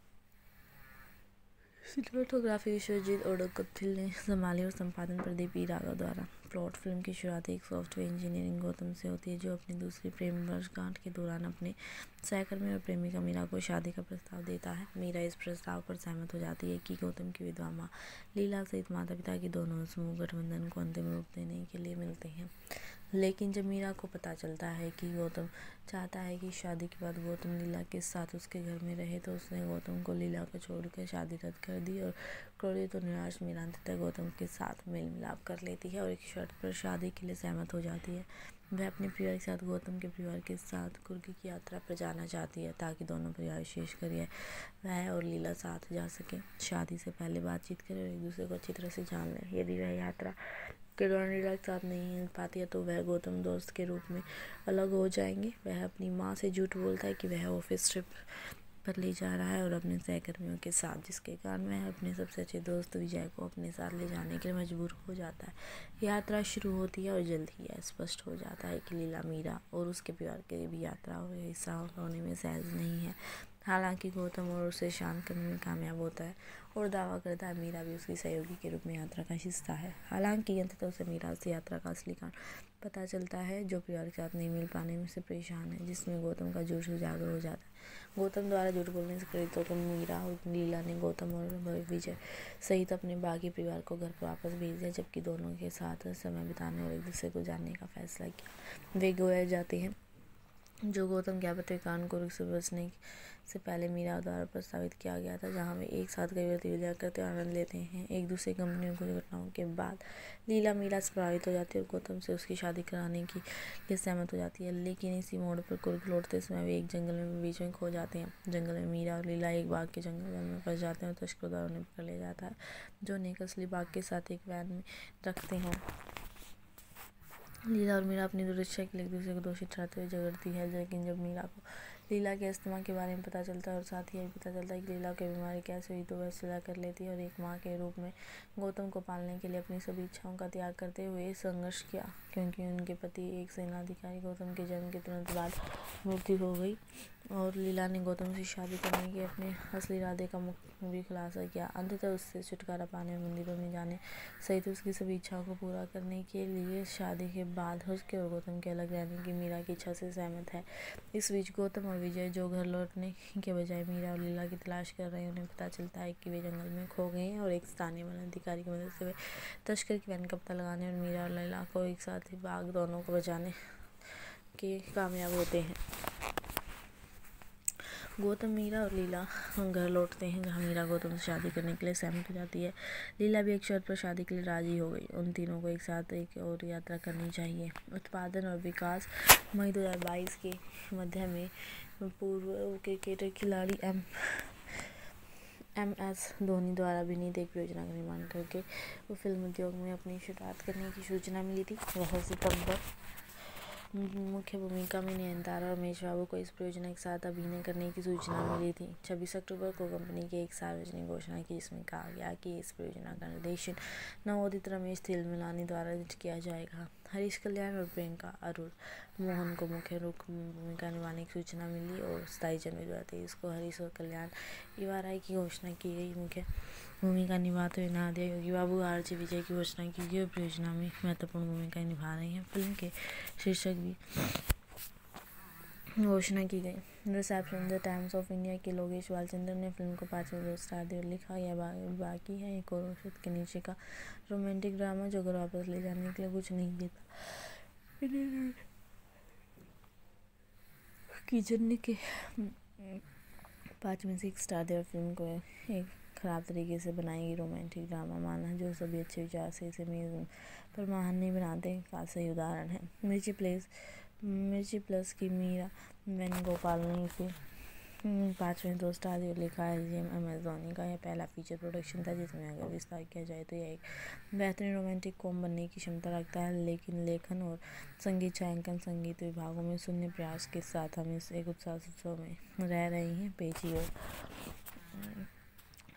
सिनेमेटोग्राफी विश्वजीत ओडोकथिल ने संभाली और संपादन प्रदीप ई राघव द्वारा। प्लॉट फिल्म की शुरुआत एक सॉफ्टवेयर इंजीनियरिंग गौतम से होती है, जो अपनी दूसरी प्रेम वर्षगांठ के दौरान अपने सहकर्मी और प्रेमिका मीरा को शादी का प्रस्ताव देता है। मीरा इस प्रस्ताव पर सहमत हो जाती है कि गौतम की विधवा माँ लीला सहित माता पिता की दोनों समूह गठबंधन को अंतिम रूप देने के लिए मिलते हैं। लेकिन जब मीरा को पता चलता है कि गौतम चाहता है कि शादी के बाद गौतम लीला के साथ उसके घर में रहे, तो उसने गौतम को लीला को छोड़कर शादी रद्द कर दी और क्रोधित और निराश मीरा अंततः गौतम के साथ मेल मिलाप कर लेती है और एक शर्त पर शादी के लिए सहमत हो जाती है। वह अपने परिवार के साथ गौतम के परिवार के साथ कुर्ग की यात्रा पर जाना चाहती है, ताकि दोनों परिवार विशेषकर यह वह और लीला साथ जा सके, शादी से पहले बातचीत करें और एक दूसरे को अच्छी तरह से जान लें। यदि वह यात्रा के दौरान लीला के साथ नहीं मिल पाती है, तो वह गौतम दोस्त के रूप में अलग हो जाएंगे। वह अपनी माँ से झूठ बोलता है कि वह ऑफिस ट्रिप पर ले जा रहा है और अपने सहकर्मियों के साथ, जिसके कारण वह अपने सबसे अच्छे दोस्त विजय को अपने साथ ले जाने के लिए मजबूर हो जाता है। यात्रा शुरू होती है और जल्द ही यह स्पष्ट हो जाता है कि लीला मीरा और उसके परिवार के भी यात्रा और हिस्सा होने में सहज नहीं है। हालांकि गौतम और उसे शांत करने में कामयाब होता है और दावा करता है मीरा भी उसकी सहयोगी के रूप में यात्रा का हिस्सा है। हालांकि अंततः उसे मीरा से यात्रा का असली कारण पता चलता है, जो परिवार के साथ नहीं मिल पाने में से परेशान है, जिसमें गौतम का झूठ उजागर हो जाता है। गौतम द्वारा झूठ बोलने से प्रेरित होकर मीरा और लीला ने गौतम और विजय सहित अपने बाकी परिवार को घर पर वापस भेज दिया, जबकि दोनों के साथ समय बिताने और एक दूसरे को जानने का फैसला किया। वे गोया जाते हैं, जो गौतम के आपत्ति कारण कुर्ग से बचने से पहले मीरा द्वारा प्रस्तावित किया गया था, जहां वे एक साथ कई गतिविधियां करते और आनंद लेते हैं। एक दूसरे कंपनियों की घटनाओं के बाद लीला मीरा से प्रभावित हो जाती है और गौतम से उसकी शादी कराने की लिए सहमत हो जाती है। लेकिन इसी मोड़ पर कुर्ग लौटते समय वे एक जंगल में बीच में खो जाते हैं। जंगल में मीरा और लीला एक बाघ के जंगल में फंस जाते हैं और तस्करों द्वारा उन्हें पकड़ लिया जाता है, जो उन्हें एक असली बाघ के साथ एक वैन में रखते हैं। लीला और मीरा अपनी दुर्दशा के लिए एक दूसरे को दोषी ठहराते हुए झगड़ती है, लेकिन जब मीरा को लीला के अस्थमा के बारे में पता चलता है और साथ ही यह पता चलता है कि लीला की बीमारी कैसे हुई, तो वह सुलह कर लेती है और एक माँ के रूप में गौतम को पालने के लिए अपनी सभी इच्छाओं का त्याग करते हुए संघर्ष किया। क्योंकि उनके पति एक सेनाधिकारी गौतम के जन्म के तुरंत बाद मृत्यु हो गई और लीला ने गौतम से शादी करने के अपने असली इरादे का भी खुलासा किया। अंततः उससे छुटकारा पाने और मंदिरों में जाने सहित उसकी सभी इच्छाओं को पूरा करने के लिए शादी के बाद उसके और गौतम के अलग रहने की मीरा की इच्छा से सहमत है। इस बीच गौतम और विजय, जो घर लौटने के बजाय मीरा और लीला की तलाश कर रहे हैं, उन्हें पता चलता है कि वे जंगल में खो गए हैं और एक स्थानीय वन अधिकारी की मदद से वे तस्कर की वैन का पता लगाने और मीरा और लीला को एक साथ ही बाघ दोनों को बचाने के कामयाब होते हैं। गौतम, मीरा और लीला घर लौटते हैं, जहां मीरा गौतम से शादी करने के लिए सहमत हो जाती है। लीला भी एक शर्त पर शादी के लिए राजी हो गई। उन तीनों को एक साथ एक और यात्रा करनी चाहिए। उत्पादन और विकास मई दो हज़ार बाईस के मध्य में पूर्व क्रिकेटर खिलाड़ी एम एम एस धोनी द्वारा अभिनीत एक परियोजना का निर्माण करके वो फिल्म उद्योग में अपनी शुरुआत करने की सूचना मिली थी। वह सितंबर मुख्य भूमिका में नयनतारा और महेश बाबू को इस परियोजना के साथ अभिनय करने की सूचना मिली थी। छब्बीस अक्टूबर को कंपनी की एक सार्वजनिक घोषणा की, जिसमें कहा गया कि इस परियोजना का निर्देशन नवोदित रमेश तिलमिलानी द्वारा किया जाएगा। हरीश कल्याण और प्रियंका अरुण मोहन को मुख्य रूप भूमिका निभाने की सूचना मिली और सताईस जनवरी दो हज़ार तेईस को हरीश और कल्याण इवाराई की घोषणा की गई। मुख्य भूमिका निभाते हुए नादिया योगी बाबू, आरजे विजय की घोषणा की गई और परियोजना में महत्वपूर्ण भूमिका निभा रही हैं। फिल्म के शीर्षक भी घोषणा की गई। Reception the Times of India के लोकेश बालचंद्रन ने फिल्म को पाँच में दो स्टार दिए और लिखा, यह बा, बाकी है एक और औसत के नीचे का रोमांटिक ड्रामा जो घर वापस ले जाने के लिए कुछ नहीं देता। किचन ने के पाँच में से एक स्टार दिया और फिल्म को एक खराब तरीके से बनाई गई रोमांटिक ड्रामा माना, जो सभी अच्छे विचार से इसे मेज़ पर महान नहीं बनाते का सही उदाहरण है। मिर्ची प्लेस मिर्ची प्लस की मीरा वेणुगोपाल ने इसे पाँच में दो स्टार दिए, लिखा है जी एम एस धोनी का यह पहला फीचर प्रोडक्शन था जिसमें अगर विस्तार किया जाए तो यह एक बेहतरीन रोमांटिक कॉम बनने की क्षमता रखता है। लेकिन लेखन और संगीत छायांकन संगीत विभागों में शून्य प्रयास के साथ हम इस एक उत्साह उत्सव में रह रहे हैं। पेची और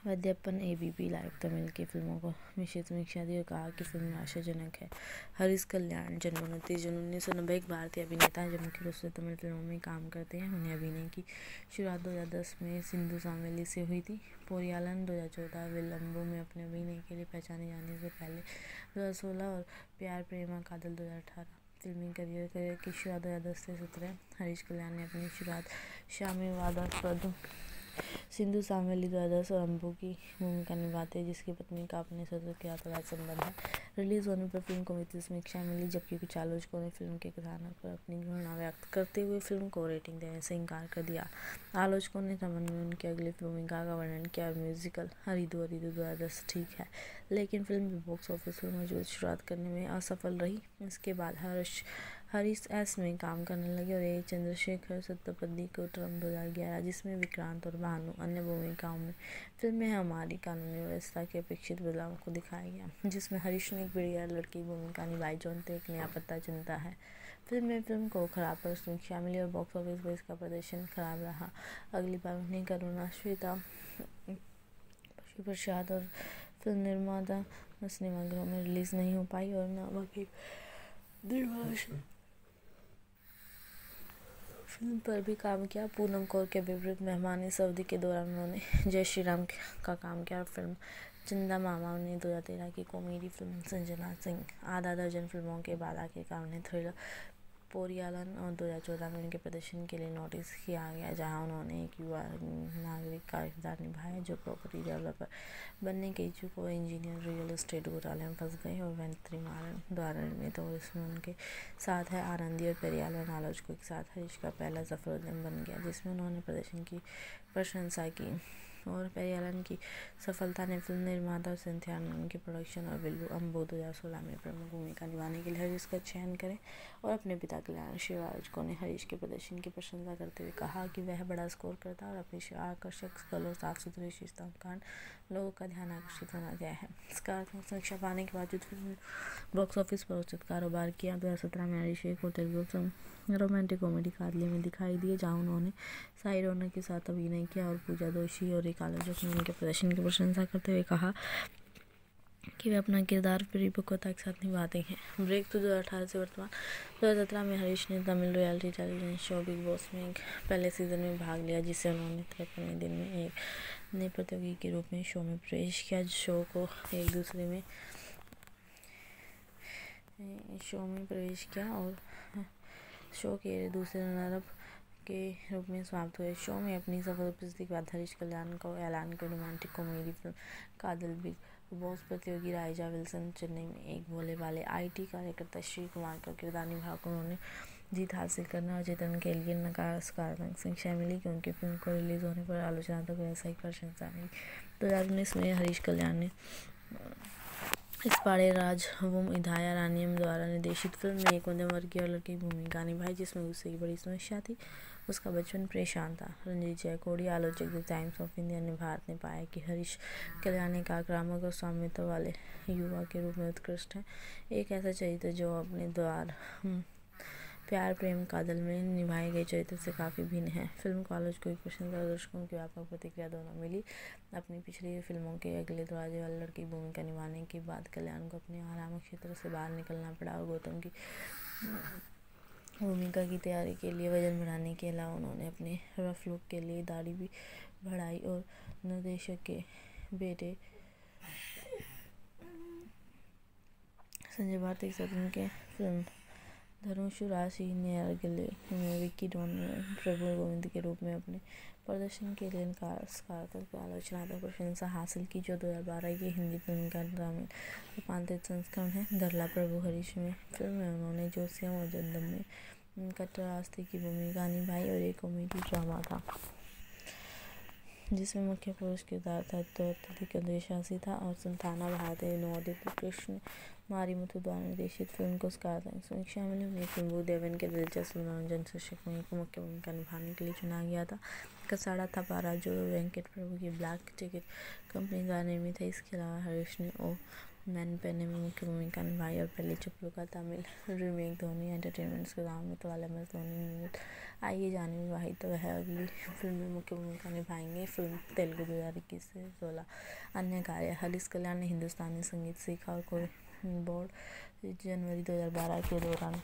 वद्यप्पन एबीपी लाइव तमिल की फिल्मों को मिश्रित समीक्षा दी और कहा कि फिल्म निराशाजनक है। हरीश कल्याण जन्म उनतीस जून उन्नीस सौ नब्बे एक भारतीय अभिनेता हैं जो मुख्य रूप से तमिल फिल्मों में काम करते हैं। उन्हें अभिनय की शुरुआत दो हज़ार दस में सिंधु सामेली से हुई थी। पोरियालन दो हज़ार चौदह विलंबो में अपने अभिनय के लिए पहचाने जाने से पहले दो हज़ार सोलह और प्यार प्रेमा कादल दो हज़ार अठारह। फिल्मी करियर करियर की शुरुआत दो हज़ार दस से सत्रह। हरीश कल्याण ने अपनी शुरुआत साम्यवादास्पद सिंधु सामेली दो हज़ार दस और अम्बू की भूमिका निभाते हैं, जिसकी पत्नी का अपने ससुर के साथ अवैध संबंध है। रिलीज होने पर फिल्म को मिश्रित समीक्षा मिली, जबकि कुछ आलोचकों ने फिल्म के कथानक पर अपनी घृणा व्यक्त करते हुए फिल्म को रेटिंग देने से इनकार कर दिया। आलोचकों ने संबंध में उनकी अगली भूमिका का वर्णन किया। म्यूजिकल हरिदो हरिदो दो हज़ार दस ठीक है, लेकिन फिल्म भी बॉक्स ऑफिस पर मौजूद शुरुआत करने में असफल रही। इसके बाद हर्ष हरीश एस में काम करने लगे और ए चंद्रशेखर सत्तपदी को टर्म दो हज़ार ग्यारह, जिसमें विक्रांत और भानु अन्य भूमिकाओं में फिल्म में हमारी कानूनी व्यवस्था के अपेक्षित बदलाव को दिखाया गया, जिसमें हरीश ने एक बढ़िया लड़की भूमिका निभाई जो अंत एक नया पता चुनता है। फिल्म में फिल्म को खराब पर समीक्षा मिली और बॉक्स ऑफिस पर इसका प्रदर्शन खराब रहा। अगली बार उन्हें करुणा श्वेता पशु प्रसाद और फिल्म निर्माता सिनेमाघरों में रिलीज नहीं हो पाई और नामक एक द्विभाष फिल्म पर भी काम किया। पूनम कौर के विपरीत मेहमान इस अवधि के दौरान उन्होंने जय श्री राम का काम किया और फिल्म चंदा मामा ने दो हज़ार तेरह की कॉमेडी फिल्म संजना सिंह आधा दर्जन फिल्मों के बाद आखिरकार उन्हें थ्रिलर पोरियालन और दो हज़ार चौदह में उनके प्रदर्शन के लिए नोटिस किया गया, जहां उन्होंने एक युवा नागरिक का किरदार निभाया जो प्रॉपर्टी डेवलपर बनने के इच्छुक और इंजीनियर रियल एस्टेट घोटाले में फंस गए और वेंत्रिमारन द्वारा निर्मित और इसमें उनके साथ है आनंदी और पेरियालन आलोचकों के साथ हरीश का पहला सफल उद्यम बन गया, जिसमें उन्होंने प्रदर्शन की प्रशंसा की और पेरियालन की सफलता ने फिल्म निर्माता और सिंथिया आनंद के प्रोडक्शन और बिल्लू अम्बो दो हज़ार सोलह में प्रमुख भूमिका निभाने के लिए हरीश का चयन करें और अपने पिता कल्याण शिवाजको ने हरीश के प्रदर्शन की प्रशंसा करते हुए कहा कि वह बड़ा स्कोर करता है और अपनी आकर्षक स्कल और साफ सुथरी विशेषताओं के कारण लोगों का ध्यान आकर्षित होना गया है। सकारात्मक समीक्षा पाने के बावजूद फिल्म बॉक्स ऑफिस पर उचित कारोबार किया। दो हज़ार सत्रह में हरीश एक Telugu film romantic comedy Kadhali में दिखाई दिए, जहां उन्होंने साई रौनक के साथ अभिनय किया और पूजा दोषी और एक आलोचक ने उनके प्रदर्शन की प्रशंसा करते हुए कहा कि वे अपना किरदार परिपक्वता के साथ निभाते हैं। ब्रेक तो दो हज़ार अठारह से वर्तमान दो हज़ार सत्रह में हरीश ने Tamil reality television show Bigg Boss में एक पहले सीजन में भाग लिया, जिससे उन्होंने तिरपनवें दिन में एक नए प्रतियोगी के रूप में शो में प्रवेश किया। शो को एक दूसरे में शो में प्रवेश किया और शो के दूसरे रनर अप के रूप में समाप्त हुए। शो में अपनी सफल उपस्थिति के बाद हरीश कल्याण को ऐलान किया romantic comedy film कादल Bigg Boss प्रतियोगी राइजा विल्सन चेन्नई में एक भोले वाले आईटी कार्यकर्ता श्री कुमार का किरदार निभाकर उन्होंने जीत हासिल करना और जीतने के लिए नकारात्मक समीक्षा मिली, क्योंकि फिल्म को रिलीज होने पर आलोचनात्मक व्यावसायिक प्रशंसा मिली। दो हज़ार उन्नीस में हरीश कल्याण ने इस पाड़े राजवम इधाया रानियम द्वारा निर्देशित फिल्म में एक मध्यम वर्गीय लड़की की भूमिका निभाई, जिसमें गुस्से की बड़ी समस्या थी। उसका बचपन परेशान था। रंजीत जयकोड़ी आलोचक द टाइम्स ऑफ इंडिया ने भारत ने पाया कि हरीश कल्याण एक आक्रामक और स्वामित्व वाले युवा के रूप में उत्कृष्ट है, एक ऐसा चरित्र जो अपने द्वार प्यार प्रेम कादल में निभाए गए चरित्र से काफ़ी भिन्न है। फिल्म को आलोचकों की प्रशंसा और दर्शकों की व्यापक प्रतिक्रिया दोनों मिली। अपनी पिछली फिल्मों के अगले दरवाजे वाले लड़की की भूमिका निभाने के बाद कल्याण को अपने आराम क्षेत्र से बाहर निकलना पड़ा और गौतम की भूमिका की तैयारी के लिए वजन बढ़ाने के अलावा उन्होंने अपने रफ लुक के लिए दाढ़ी भी बढ़ाई और निर्देशक के बेटे संजय भारती के साथ उनके फिल्म धनुषु राशि ने अगले में विक्की डॉन प्रभु गोविंद के रूप में अपने प्रदर्शन के लिए सकारात्मक आलोचनात्मक प्रशंसा हासिल की, जो दो हज़ार बारह की हिंदी फिल्म का तमिल रूपांतरित संस्करण है। धरला प्रभु हरीश में फिल्म में उन्होंने जोसियम और जंदम में कट्टरास्ती की भूमिका निभाई और एक कॉमेडी ड्रामा था जिसमें मुख्य पुरुष किरदार था तो अत्यधिक द्वेषासी था और संताना भारतीय नवोदित कृष्ण मारीमुथु द्वारा निर्देशित फिल्म को सकारात्मक समीक्षा मिली। उन्हें फिल्म देवन के दिलचस्प मनोरंजन शीर्षक में को मुख्य भूमिका निभाने के लिए चुना गया था। कसाड़ा थपारा जो वेंकट प्रभु की ब्लैक टिकट कंपनी द्वारा निर्मित है। इसके अलावा हरीश ने ओ मैन पेने में मुख्य भूमिका निभाई और पहली चप्पू का तमिल रीमेक धोनी एंटरटेनमेंट्स के दाम में तो वाले में धोनी निर्मित आइए जाने वाहिद तो वह अगली फिल्म में मुख्य भूमिका निभाएंगे। फिल्म तेलुगु दो हज़ार इक्कीस से सोलह। अन्य कार्य हरीश कल्याण ने हिंदुस्तानी संगीत सीखा और कोई बोर्ड जनवरी दो हज़ार बारह के दौरान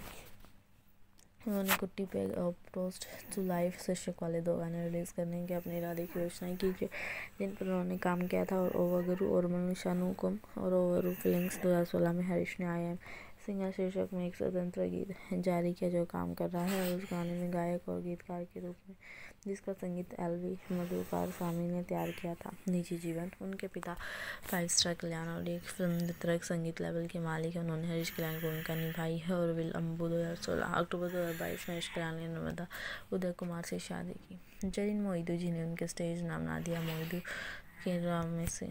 उन्होंने कुट्टी पे पोस्ट टू लाइफ शीर्षक वाले दो गाने रिलीज़ करने के अपने इरादे की घोषणा की जिन पर उन्होंने काम किया था। और ओवगुरु और मनुष्यानुकम और ओवगुरु फिल्म्स दो हज़ार सोलह में हरीश ने आई एम सिंगर शीर्षक में एक स्वतंत्र गीत जारी किया जो काम कर रहा है और उस गाने में गायक और गीतकार के रूप में जिसका संगीत एल वी मधुकार स्वामी ने तैयार किया था। निजी जीवन उनके पिता फाइव स्टार कल्याण और एक फिल्म वितरक संगीत लेवल के मालिक हैं। उन्होंने हरीश कल्याण की भूमिका निभाई है और विल अम्बू दो हज़ार सोलह। अक्टूबर दो हज़ार बाईस में हरीश कल्याण ने नर्मदा उदय कुमार से शादी की। जरीन मोइदू जिन्हें उनके स्टेज नाम नादिया मोइदू के नाम में से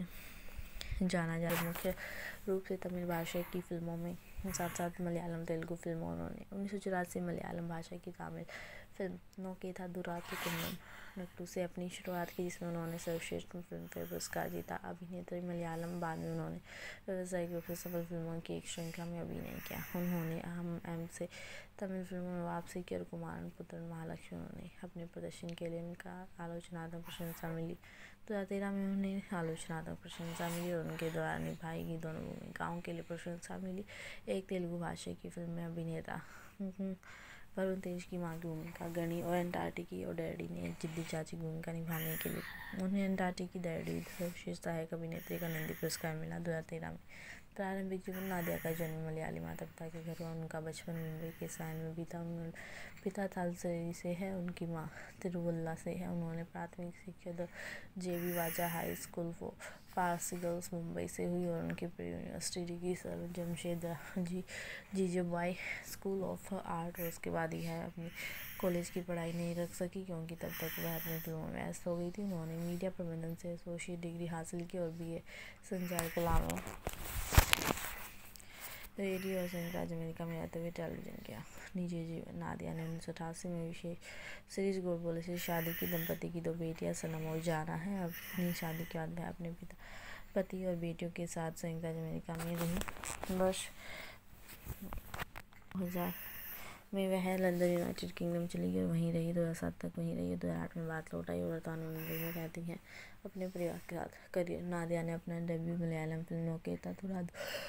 जाना जाता है, मुख्य रूप से तमिल भाषा की फिल्मों में साथ साथ मलयालम तेलुगु फिल्मों उन्होंने उन्नीस सौ चौरासी मलयालम भाषा की तमिल फिल्म नोकेथा दुरातु कुन्नम नट्टू से अपनी शुरुआत की जिसमें उन्होंने सर्वश्रेष्ठ फिल्म फेयर पुरस्कार जीता। अभिनेत्री मलयालम बाद में उन्होंने व्यावसायिक रूप से सफल फिल्मों की एक श्रृंखला में अभिनय किया। उन्होंने अहम एम से तमिल फिल्मों में वापसी की और कुमारन पुत्र महालक्ष्मी उन्होंने अपने प्रदर्शन के लिए उनका आलोचनात्मक प्रशंसा मिली। दो हज़ार तेरह में उन्हें आलोचनात्मक प्रशंसा मिली और उनके द्वारा निभाई गई दोनों भूमिकाओं के लिए प्रशंसा मिली। एक तेलुगु भाषा की फिल्म में अभिनेता वरुण तेज की मां की भूमिका गणी और एंटार्क्टिकी और डैडी ने एक जिद्दी चाची की भूमिका निभाने के लिए उन्हें एंटार्क्टिकी डैडी सर्वश्रेष्ठ सहायक अभिनेत्री का नंदी पुरस्कार मिला। दो हज़ार तेरह में प्रारंभिक जीवन नादिया का जन्म मलयाली माता पिता के घर और उनका बचपन मुंबई के सायन में बीता। उन्होंने पिता थालसरी से है, उनकी माँ तिरुवल्ला से है। उन्होंने प्राथमिक शिक्षा the J B Vachha high school for Parsi girls Mumbai से हुई और उनकी pre university degree sir Jamshed ji Jejeebhoy school of art और उसके बाद ही है अपनी कॉलेज की पढ़ाई नहीं रख सकी क्योंकि तब तक वह अपने फिल्मों में व्यस्त हो गई थी। उन्होंने मीडिया प्रबंधन से एसोसिएट डिग्री हासिल की और बी ए संचार कला में रेडियो और संयुक्त राज्य अमेरिका में रहते हुए टेलीविजन किया। निजी जीवन नादिया ने उन्नीस सौ अठासी में विशेष सीरीज गोलबोले से शादी की। दंपति की दो बेटियां सनम और जाना है। अपनी शादी के बाद वह अपने पिता पति और बेटियों के साथ संयुक्त राज्य अमेरिका में रही। वर्ष दो हज़ार में वह लंदन यूनाइटेड किंगडम चली गई और वहीं रही। दो हज़ार सात तक वहीं रही। दो हज़ार आठ में बात लौट आई और वर्तमान में मुंबई में रहती हैं अपने परिवार के साथ। करियर नादिया ने अपना डेब्यू मलयालम फिल्म नोकेता दुरातु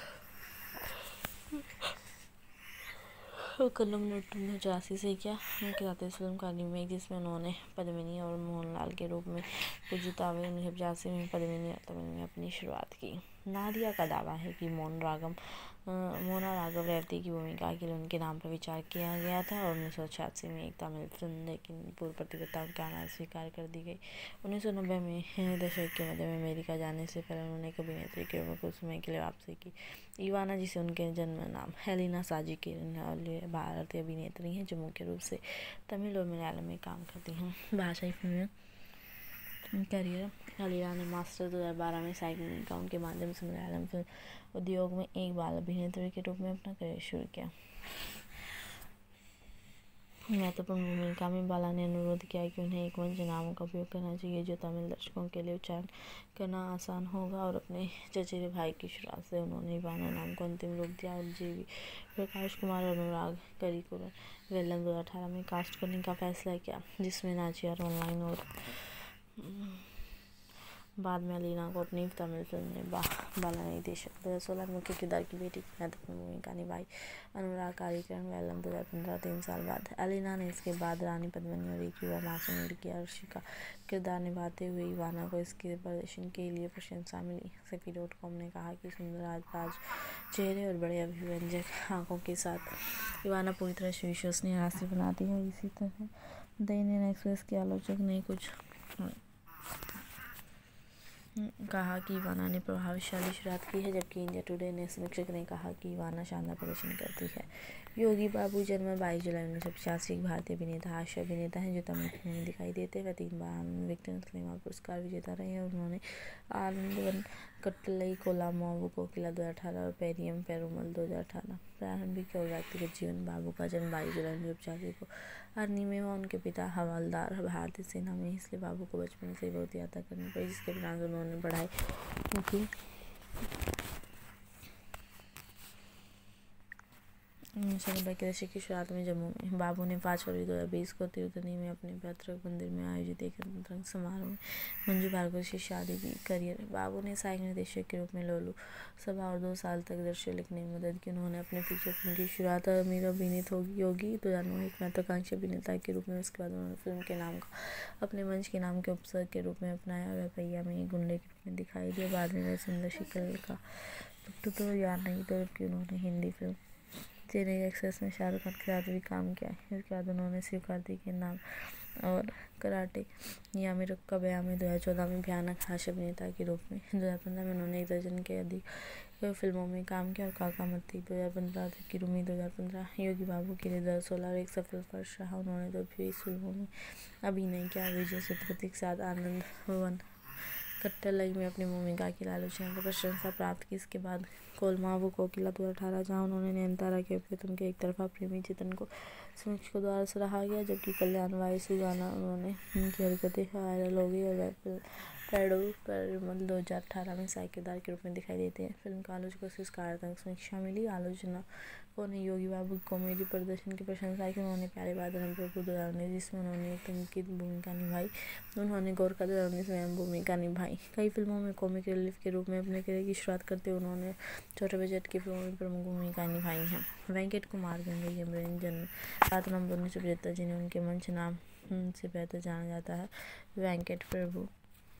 कन्नम नट्टू ने चौरासी से किया। उनके साथ इस फिल्म का रीमेक जिसमें उन्होंने पद्मिनी और मोहनलाल के रूप में पुजुतावे उन्नीस सौ पचासी में पद्मिनी और तमिल में अपनी शुरुआत की। नादिया का दावा है कि मोहन रागम मोना राघव रेवती की भूमिका के लिए उनके नाम पर विचार किया गया था और उन्नीस सौ छियासी में एक तमिल फिल्म लेकिन पूर्व प्रतिबद्धताओं के आना स्वीकार कर दी गई। उन्नीस सौ नब्बे में दशक के मध्य में अमेरिका जाने से पहले उन्होंने एक अभिनेत्री के रूप में कुछ समय के लिए वापसी की। इवाना जिसे उनके जन्म नाम हेलिना साजी के भारतीय अभिनेत्री हैं जो मुख्य रूप से तमिल और मलयालम में काम करती हैं। भाषाई फिल्में करियर अलीरा ने मास्टर दो हज़ार बारह में सहायक भूमिकाओं के माध्यम से मलयालम फिल्म उद्योग में एक बाल अभिनेत्री के रूप में अपना करियर शुरू किया। महत्वपूर्ण भूमिका में बाला ने अनुरोध किया कि उन्हें एक मंच नामों का उपयोग करना चाहिए जो तमिल दर्शकों के लिए उच्चारण करना आसान होगा और अपने चचेरे भाई की शुरुआत से उन्होंने इवाना नाम को अंतिम रूप दिया और जी वी प्रकाश कुमार और अनुराग करिकुलर वेलम दो हज़ार अठारह में कास्ट करने का फैसला किया जिसमें नाचियार ऑनलाइन और बाद में अलीना को अपनी तमिल फिल्म ने बा, बाला निर्देशक दो हज़ार सोलह में मुख्य किरदार की बेटी की महत्वपूर्ण भूमिका निभाई। अनुराग कार्यक्रम वेलम दो हज़ार पंद्रह तीन साल बाद अलीना ने इसके बाद रानी पद्मिनी और एक युवा मासूम लड़की अर्शी का किरदार निभाते हुए इवाना को इसके प्रदर्शन के लिए प्रशंसा मिली। सफी डॉट कॉम ने कहा कि सुंदर आजबाज चेहरे और बड़े अभिव्यंजक आंखों के साथ इवाना पूरी तरह से विश्वसनीय हास्य बनाती है। इसी तरह द इंडियन एक्सप्रेस के आलोचक ने कुछ कहा कि इवाना ने प्रभावशाली शुरुआत की है जबकि इंडिया टुडे ने समीक्षक ने कहा कि इवाना शानदार प्रदर्शन करती है। योगी बाबू जन्म बाईस जुलाई उन्नीस सौ पचासी एक भारतीय अभिनेता हास्य अभिनेता हैं जो तमिल फिल्मों में दिखाई देते हैं। वह तीन बार विक्टर सिनेमा पुरस्कार विजेता रहे हैं और उन्होंने आनंदवन कट्टलई कोलामावु कोकिला दो हज़ार अठारह और पेरियम पेरुमल दो हज़ार अठारह। प्रारंभिक और व्यक्तिगत जीवन बाबू का जन्म बाईस जुलाई उन्नीस सौ पचासी को अरनी में हुआ। उनके पिता हवलदार भारतीय सेना में इसलिए बाबू को बचपन से ही बहुत यात्रा करनी पड़ी जिसके परिणाम उन्होंने पढ़ाई की। शनिवार के दशक की शुरुआत में जम्मू में बाबू ने पाँच फरवरी दो हज़ार बीस को तिरुपति में अपने पैतृक मंदिर में आयोजित एक रंग समारोह में मंजू भार्गव से शादी की। करियर बाबू ने सहायक निर्देशक के रूप में लोलू सभा और दो साल तक दृश्य लिखने में मदद की। उन्होंने अपने फीचर फिल्म की शुरुआत अमीर अभिनीत होगी योगी दो हज़ार नौ एक महत्वाकांक्षी अभिनेता के रूप में। उसके बाद उन्होंने फिल्म के नाम का अपने मंच के नाम के उपसर्ग के रूप में अपनाया। वह पहिया में एक गुंडे के रूप में दिखाई दिया। बाद में वह सुंदर शिकल का तो, तो याद नहीं तो जबकि उन्होंने हिंदी फिल्म चेन्नई एक्सप्रेस में शाहरुख खान के साथ भी काम किया है। इसके बाद उन्होंने शिव कार्तिक के नाम और कराटे या में रुक्का बया में दो हज़ार चौदह में भयानक हास्य अभिनेता के रूप में। दो हज़ार पंद्रह में उन्होंने एक दर्जन के अधिक फिल्मों में काम किया और काका मत्ती दो हज़ार पंद्रह तक की रूमी दो हज़ार पंद्रह योगी बाबू के लिए दस सोलह और एक सफल फर्श रहा। उन्होंने दो बीस फिल्मों में अभिनय किया। विजय सेतुपति के साथ आनंद वन कट्टलई में अपनी भूमिका की आलोचना को प्रशंसा प्राप्त की। इसके बाद कोलमावु कोकिला दो हज़ार अठारह जहां उन्होंने नयनतारा के प्रीतम के एक तरफा प्रेमी चित्रण को समीक्षकों द्वारा सराहा गया, जबकि कल्याण वायसु गाना उन्होंने उनकी हरकतें वायरल हो गई और वह पेडो पेरुमल दो हज़ार अठारह में सहायक किरदार के रूप में दिखाई देते हैं। फिल्म का आलोचकों से सकारात्मक समीक्षा मिली। आलोचकों ने योगी बाबू की कॉमेडी प्रदर्शन की प्रशंसा की। उन्होंने प्यारे बादल प्रभु दो हज़ार उन्नीस जिसमें उन्होंने एक की भूमिका निभाई उन्होंने गोरखा दो हज़ार उन्नीस में भूमिका निभाई। कई फिल्मों में कॉमिक रिलीफ के रूप में अपने करियर की शुरुआत करते हुए उन्होंने छोटे बजट की फिल्मों में प्रमुख भूमिका निभाई हैं। वेंकट कुमार गंगई अमरीन जन्म सात नवंबर उन्नीस सौ पचहत्तर जिन्हें उनके मंच नाम से बेहतर जाना जाता है वेंकट प्रभु।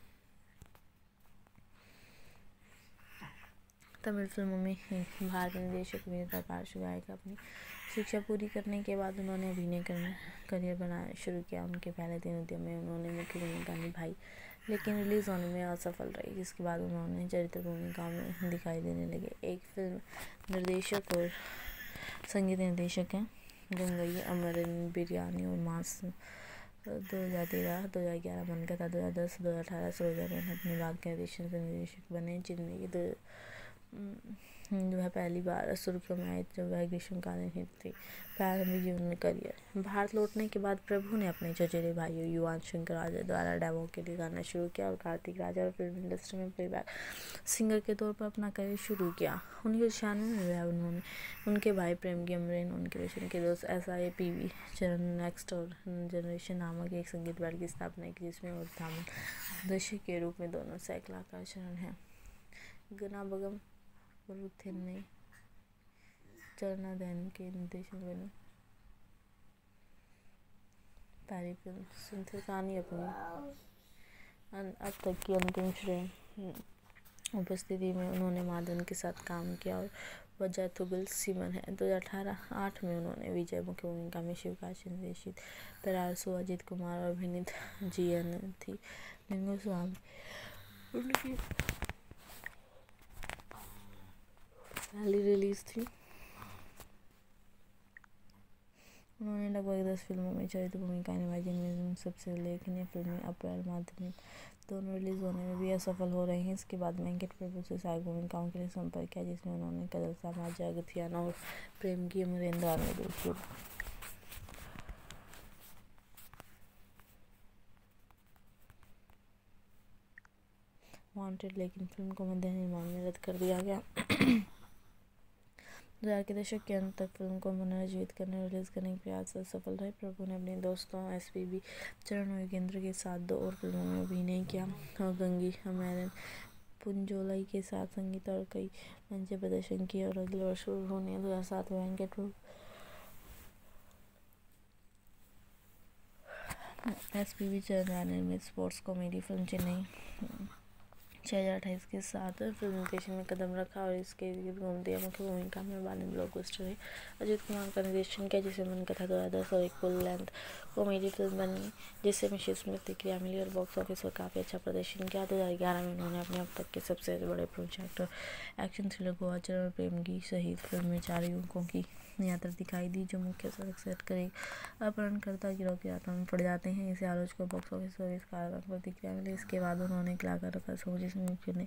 तमिल फिल्मों में भारतीय निर्देशक अभिनेता पार्श्व गायक। अपनी शिक्षा पूरी करने के बाद उन्होंने अभिनय करना करियर बनाना शुरू किया। उनके पहले तीन उद्यम में उन्होंने मुख्य भूमिका निभाई लेकिन रिलीज होने में असफल रही, जिसके बाद उन्होंने चरित्र भूमिकाओं में दिखाई देने लगे। एक फिल्म निर्देशक और संगीत निर्देशक हैं। गंगई अमरीन बिरयानी और मास दो हज़ार तेरह दो हज़ार ग्यारह मनकथा दो हज़ार दस दो हज़ार अठारह से दो हज़ार अपने बाद के निर्देशन से निर्देशक बने, जिनमें दो वह पहली बार सुर्खियों में आए जब वह ग्रीष्मकालीन हिट थी। प्रारंभिक जीवन में करियर भारत लौटने के बाद प्रभु ने अपने चचेरे भाइयों युवान शंकर राजा द्वारा डेमो के लिए गाना शुरू किया और कार्तिक राजा और फिल्म इंडस्ट्री में प्लेबैक सिंगर के तौर पर अपना करियर शुरू किया। उन्नीस सौ छियानवे में वह उन्होंने उनके भाई प्रेम की अमरीन उनके बचपन के दोस्त S I P V Charan next और जनरेशन नामक एक संगीत बैंड की स्थापना की, जिसमें और थामन दर्शक के रूप में दोनों सैकलाकार चरण हैं। गना बगम रुथिन ने चरना दैन के निर्देशन बनी पहली फिल्म सुनते कहानी अपनी अब तक की अंतिम श्रेणी उपस्थिति में उन्होंने माधवन के साथ काम किया और वजह तुगल सीमन है। दो हज़ार अठारह आठ में उन्होंने विजय मुख्य भूमिका में शिवकाशी निर्देशित पेरारसु अजित कुमार और अभिनीत जी एन थी लिंगो स्वामी उनकी पहली रिलीज थी। उन्होंने लगभग दस फिल्मों में चरित्र भूमिका निभाई, जिनमें सबसे उल्लेखनीय फिल्में अप्रैल माध्यमिक दोनों रिलीज होने में भी असफल हो रही हैं। इसके बाद वेंकट प्रभु से सहायक भूमिकाओं के लिए संपर्क किया, जिसमें उन्होंने कदल समाज अगथियाना और प्रेम की अमरेंद्र में दो फिल्म वांटेड, लेकिन फिल्म को मध्य निर्माण में रद्द कर दिया गया। दो हज़ार के दशक के अंत तक फिल्म को पुनर्जीवित करने और रिलीज करने के प्रयास सफल रहे। प्रभु ने अपने दोस्तों एस पी बी चरण और योगेंद्र के साथ दो और फिल्मों में अभिनय किया और गंगी अमरीन पुंजोलाई के साथ संगीत और कई मंच प्रदर्शन किए और अगले वर्ष उन्होंने दो हज़ार सात में Venkat Prabhu S P B Charan निर्मित स्पोर्ट्स कॉमेडी फिल्म चेन्नई छः हज़ार अट्ठाईस के साथ फिल्म निर्देशन में कदम रखा और इसके घूमती मुख्य भूमिका में बालिन ब्लॉकबस्टर है अजित कुमार का निर्देशन किया, जिसे मनकथा दो हज़ार दस और एक फुल लेंथ कॉमेडी फिल्म बनी, जिससे विशेष प्रतिक्रिया मिली और बॉक्स ऑफिस पर काफ़ी अच्छा प्रदर्शन किया। दो हज़ार ग्यारह में उन्होंने अपने अब तक के सबसे बड़े प्रोजेक्ट एक्शन थ्रिलर गोवाचर और प्रेम की शहीद फिल्म में चार युवकों की यात्रा दिखाई दी, जो मुख्य सड़क सेट कर एक अपहरणकर्ता गिरोह की यात्रा में पड़ जाते हैं। इसे आलोचकों बॉक्स ऑफिस पर सकारात्मक प्रतिक्रिया मिली। इसके बाद उन्होंने कलाकार रखा सोची ने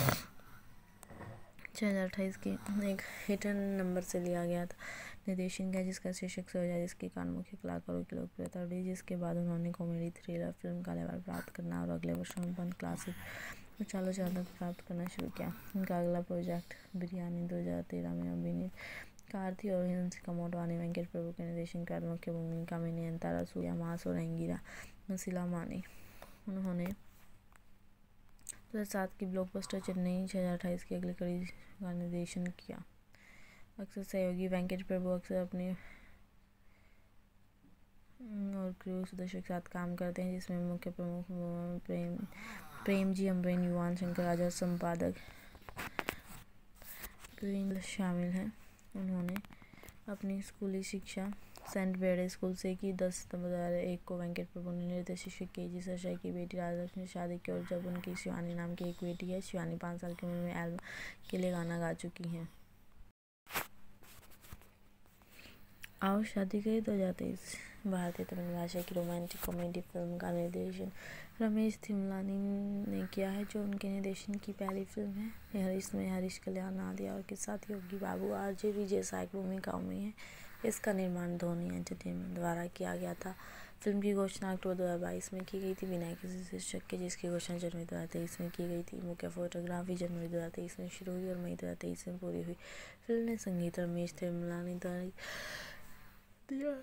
छः हज़ार अट्ठाईस के एक हिटन नंबर से लिया गया था निर्देशन किया, जिसका शीर्षक से हो जाए, जिसके कारण मुख्य कलाकारों की लोकप्रियता बढ़ी। जिसके बाद उन्होंने कॉमेडी थ्रिलर फिल्म का लेवल प्राप्त करना और अगले वर्ष में क्लासिक उच्च आलोचना प्राप्त करना शुरू किया। उनका अगला प्रोजेक्ट बिरयानी दो हज़ार तेरह में अभिनीत कार्ति और हंसिका मोटवानी वेंकट प्रभु के निर्देशन के बाद मुख्य भूमिका में नयनतारा, सूर्या मास और अंगीरा नसीला मानी। उन्होंने दो हज़ार सात की ब्लॉकबस्टर चेन्नई छह हज़ार अट्ठाईस की अगली कड़ी का निर्देशन किया। अक्सर सहयोगी वेंकट प्रभु अक्सर अपने और क्रू सदस्यों के साथ काम करते हैं, जिसमें मुख्य प्रमुख प्रेम प्रेम जी अम्बेन, युवान शंकर राजा, संपादक ग्रीन शामिल हैं। उन्होंने अपनी स्कूली शिक्षा सेंट बेडे स्कूल से की। दस सितंबर दो हज़ार एक को वेंकट प्रभु ने नृत्य शिक्षक के जी सरसाई की बेटी राजलक्ष्मी से शादी की और जब उनकी शिवानी नाम की एक बेटी है। शिवानी पाँच साल की उम्र में एल्बम के लिए गाना गा चुकी हैं। आओ शादी करें दो हज़ार तेईस भारतीय तमिल भाषा की रोमांटिक कॉमेडी फिल्म का निर्देशन रमेश थिमलानी ने किया है, जो उनके निर्देशन की पहली फिल्म है। यह इसमें हरीश कल्याण, नादिया और के साथ योगी बाबू, आरजे विजय सहायक भूमिकाओं में है। इसका निर्माण धोनी एंटरटेनमेंट द्वारा किया गया था। फिल्म की घोषणा अक्टूबर दो हज़ार बाईस में की गई थी बिना किसी शीर्षक के, जिसकी घोषणा जनवरी दो हज़ार तेईस में की गई थी। मुख्य फोटोग्राफी जनवरी दो हज़ार तेईस में शुरू हुई और मई दो हज़ार तेईस में पूरी हुई। फिल्म ने संगीत रमेश थिमलानी द्वारा दिया।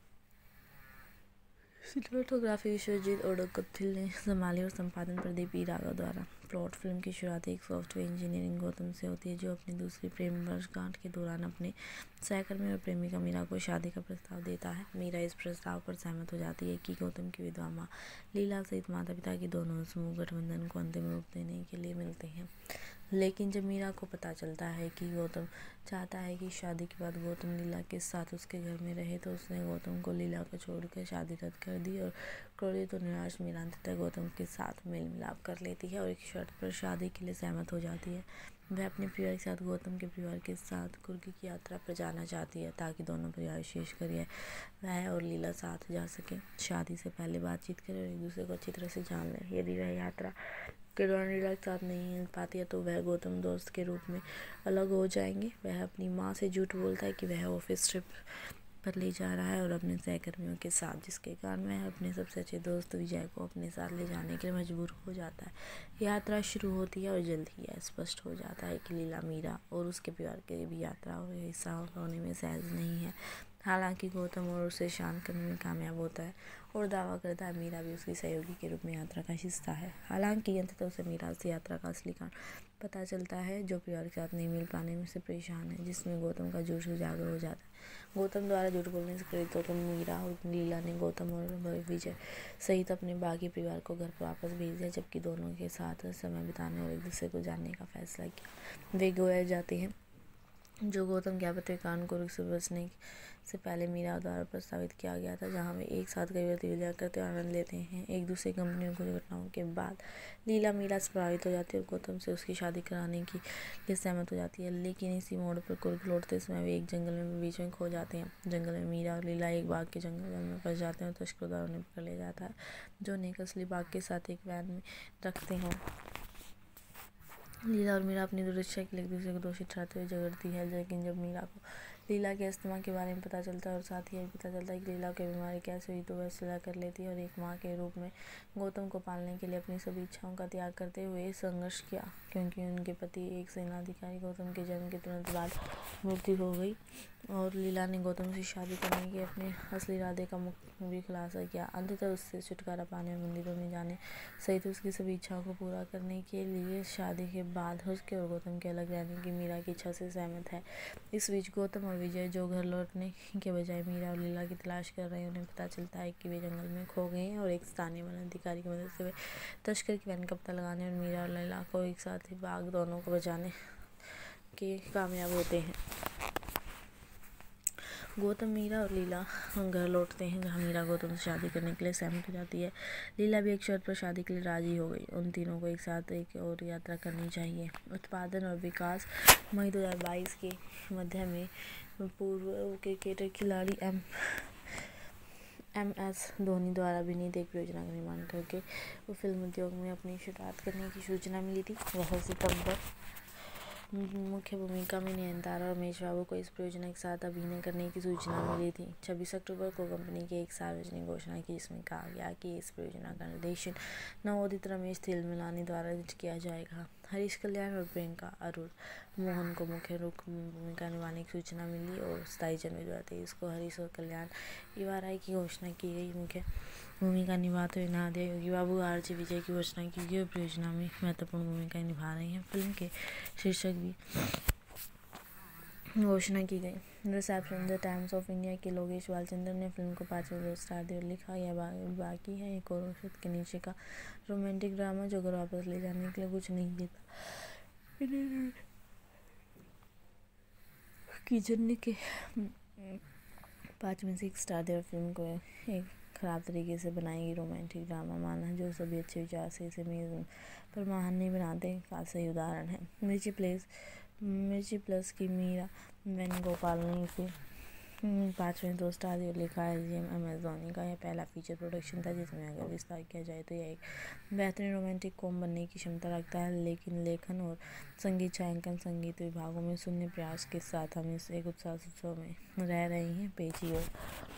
सिनेमेटोग्राफी विश्वजीत ओडोकथिल ने संभाली और संपादन प्रदीप ई राघव द्वारा। प्लॉट फिल्म की शुरुआत एक सॉफ्टवेयर इंजीनियरिंग गौतम से होती है, जो अपनी दूसरी प्रेम वर्षगांठ के दौरान अपने सहकर्मी और प्रेमिका मीरा को शादी का प्रस्ताव देता है। मीरा इस प्रस्ताव पर सहमत हो जाती है कि गौतम की विधवा माँ लीला सहित माता पिता की दोनों समूह गठबंधन को अंतिम रूप देने के लिए मिलते हैं। लेकिन जब मीरा को पता चलता है कि गौतम चाहता है कि शादी के बाद गौतम लीला के साथ उसके घर में रहे, तो उसने गौतम को लीला को छोड़कर शादी रद्द कर दी और क्रोधित और निराश मीरा अंततः गौतम के साथ मेल मिलाप कर लेती है और एक शर्त पर शादी के लिए सहमत हो जाती है। वह अपने परिवार के साथ गौतम के परिवार के साथ कुर्ग की यात्रा पर जाना चाहती है, ताकि दोनों परिवार विशेषकर यह वह और लीला साथ जा सके, शादी से पहले बातचीत करें और एक दूसरे को अच्छी तरह से जान लें। यदि वह यात्रा के दौरान लीला के साथ नहीं मिल पाती है, तो वह गौतम दोस्त के रूप में अलग हो जाएंगे। वह अपनी माँ से झूठ बोलता है कि वह ऑफिस ट्रिप पर ले जा रहा है और अपने सहकर्मियों के साथ, जिसके कारण वह अपने सबसे अच्छे दोस्त विजय को अपने साथ ले जाने के लिए मजबूर हो जाता है। यात्रा शुरू होती है और जल्द ही यह स्पष्ट हो जाता है कि लीला मीरा और उसके परिवार के भी यात्रा और हिस्सा होने में सहज नहीं है। हालांकि गौतम और उसे शांत करने में कामयाब होता है और दावा करता है मीरा भी उसकी सहयोगी के रूप में यात्रा का हिस्सा है। हालांकि अंततः उसे मीरा से यात्रा का असली कारण पता चलता है, जो परिवार के साथ नहीं मिल पाने में से परेशान है, जिसमें गौतम का झूठ उजागर हो जाता है। गौतम द्वारा झूठ बोलने से प्रेरित होकर मीरा और लीला ने गौतम और विजय सहित अपने बाकी परिवार को घर पर वापस भेज दिया, जबकि दोनों के साथ समय बिताने और एक दूसरे को जानने का फैसला किया। वे गोया जाते हैं, जो गौतम के आपत्ति कारण कुर्ग से बचने से पहले मीरा द्वारा प्रस्तावित किया गया था, जहां वे एक साथ कई गतिविधियां करते और आनंद लेते हैं। एक दूसरे कंपनियों की घटनाओं के बाद लीला मीरा से प्रभावित हो जाती है और गौतम से उसकी शादी कराने की लिए सहमत हो जाती है। लेकिन इसी मोड़ पर कुर्ग लौटते समय वे एक जंगल में बीच में खो जाते हैं। जंगल में मीरा और लीला एक बाघ के जंगल में फंस जाते हैं और तस्करों द्वारा उन्हें पकड़ लिया जाता है, जो उन्हें एक असली बाघ के साथ एक वैन में रखते हैं। लीला और मीरा अपनी दुर्दशा के लिए एक दूसरे को दोषी ठहराते हुए झगड़ती है, लेकिन जब मीरा को लीला के अस्थमा के बारे में पता चलता है और साथ ही यह पता चलता है कि लीला की बीमारी कैसे हुई, तो वह सुलह कर लेती है और एक माँ के रूप में गौतम को पालने के लिए अपनी सभी इच्छाओं का त्याग करते हुए संघर्ष किया। क्योंकि उनके पति एक सेनाधिकारी गौतम के जन्म के तुरंत बाद मृत्यु हो गई और लीला ने गौतम से शादी करने के अपने असली इरादे का भी खुलासा किया। अंततः उससे छुटकारा पाने और मंदिरों में जाने सहित उसकी सभी इच्छाओं को पूरा करने के लिए शादी के बाद उसके और गौतम के अलग रहने की मीरा की इच्छा से सहमत है। इस बीच गौतम और विजय, जो घर लौटने के बजाय मीरा और लीला की तलाश कर रहे हैं, उन्हें पता चलता है कि वे जंगल में खो गए हैं और एक स्थानीय वन अधिकारी की मदद से वे तस्कर की वैन का पता लगाने और मीरा और लीला को एक साथ ही बाघ दोनों को बचाने के कामयाब होते हैं। गौतम, मीरा और लीला घर लौटते हैं, जहां मीरा गौतम से शादी करने के लिए सहमत हो जाती है। लीला भी एक शर्त पर शादी के लिए राजी हो गई। उन तीनों को एक साथ एक और यात्रा करनी चाहिए। उत्पादन और विकास मई दो हज़ार बाईस के मध्य में पूर्व क्रिकेटर खिलाड़ी एम एम एस धोनी द्वारा अभिनीत एक परियोजना का निर्माण करके वो फिल्म उद्योग में अपनी शुरुआत करने की सूचना मिली थी। वह सितंबर मुख्य भूमिका में नयनतारा और रमेश बाबू को इस परियोजना के साथ अभिनय करने की सूचना मिली थी। छब्बीस अक्टूबर को कंपनी की एक सार्वजनिक घोषणा की, जिसमें कहा गया कि इस परियोजना का निर्देशन नवोदित रमेश थिमलानी द्वारा किया जाएगा। हरीश कल्याण और प्रियंका अरुण मोहन को मुख्य रूप भूमिका निभाने की सूचना मिली और सताईस जनवरी दो हज़ार तेईस को हरीश और कल्याण इवाराई की घोषणा की गई। मुख्य भूमिका निभाते हुए नादिया योगी बाबू आर जे विजय की घोषणा की गई और परियोजना में महत्वपूर्ण भूमिका निभा रही हैं। फिल्म के शीर्षक भी घोषणा की गई। Reception the Times of India के लोकेश बालचंद्र ने फिल्म को पाँच में दो स्टार दिए और लिखा, यह बा, बाकी है एक और औसत के नीचे का रोमांटिक ड्रामा जो घर वापस ले जाने के लिए कुछ नहीं देता। किचन के पाँच में से एक स्टार दिया और फिल्म को एक खराब तरीके से बनाई गई रोमांटिक ड्रामा माना जो सभी अच्छे विचार से इसे मेज पर महान नहीं बनाते का सही उदाहरण है। मिर्ची प्लेस मिर्ची प्लस की मीरा वेणुगोपाल ने इसे पाँच में दो स्टार दिए और लिखा है, जी एम अमेजोनी का यह पहला फीचर प्रोडक्शन था जिसमें अगर विस्तार किया जाए तो यह एक बेहतरीन रोमांटिक कॉम बनने की क्षमता रखता है, लेकिन लेखन और संगीत छायांकन संगीत विभागों में शून्य प्रयास के साथ हम इस एक उत्साह उत्सव में रह रहे हैं। पेची और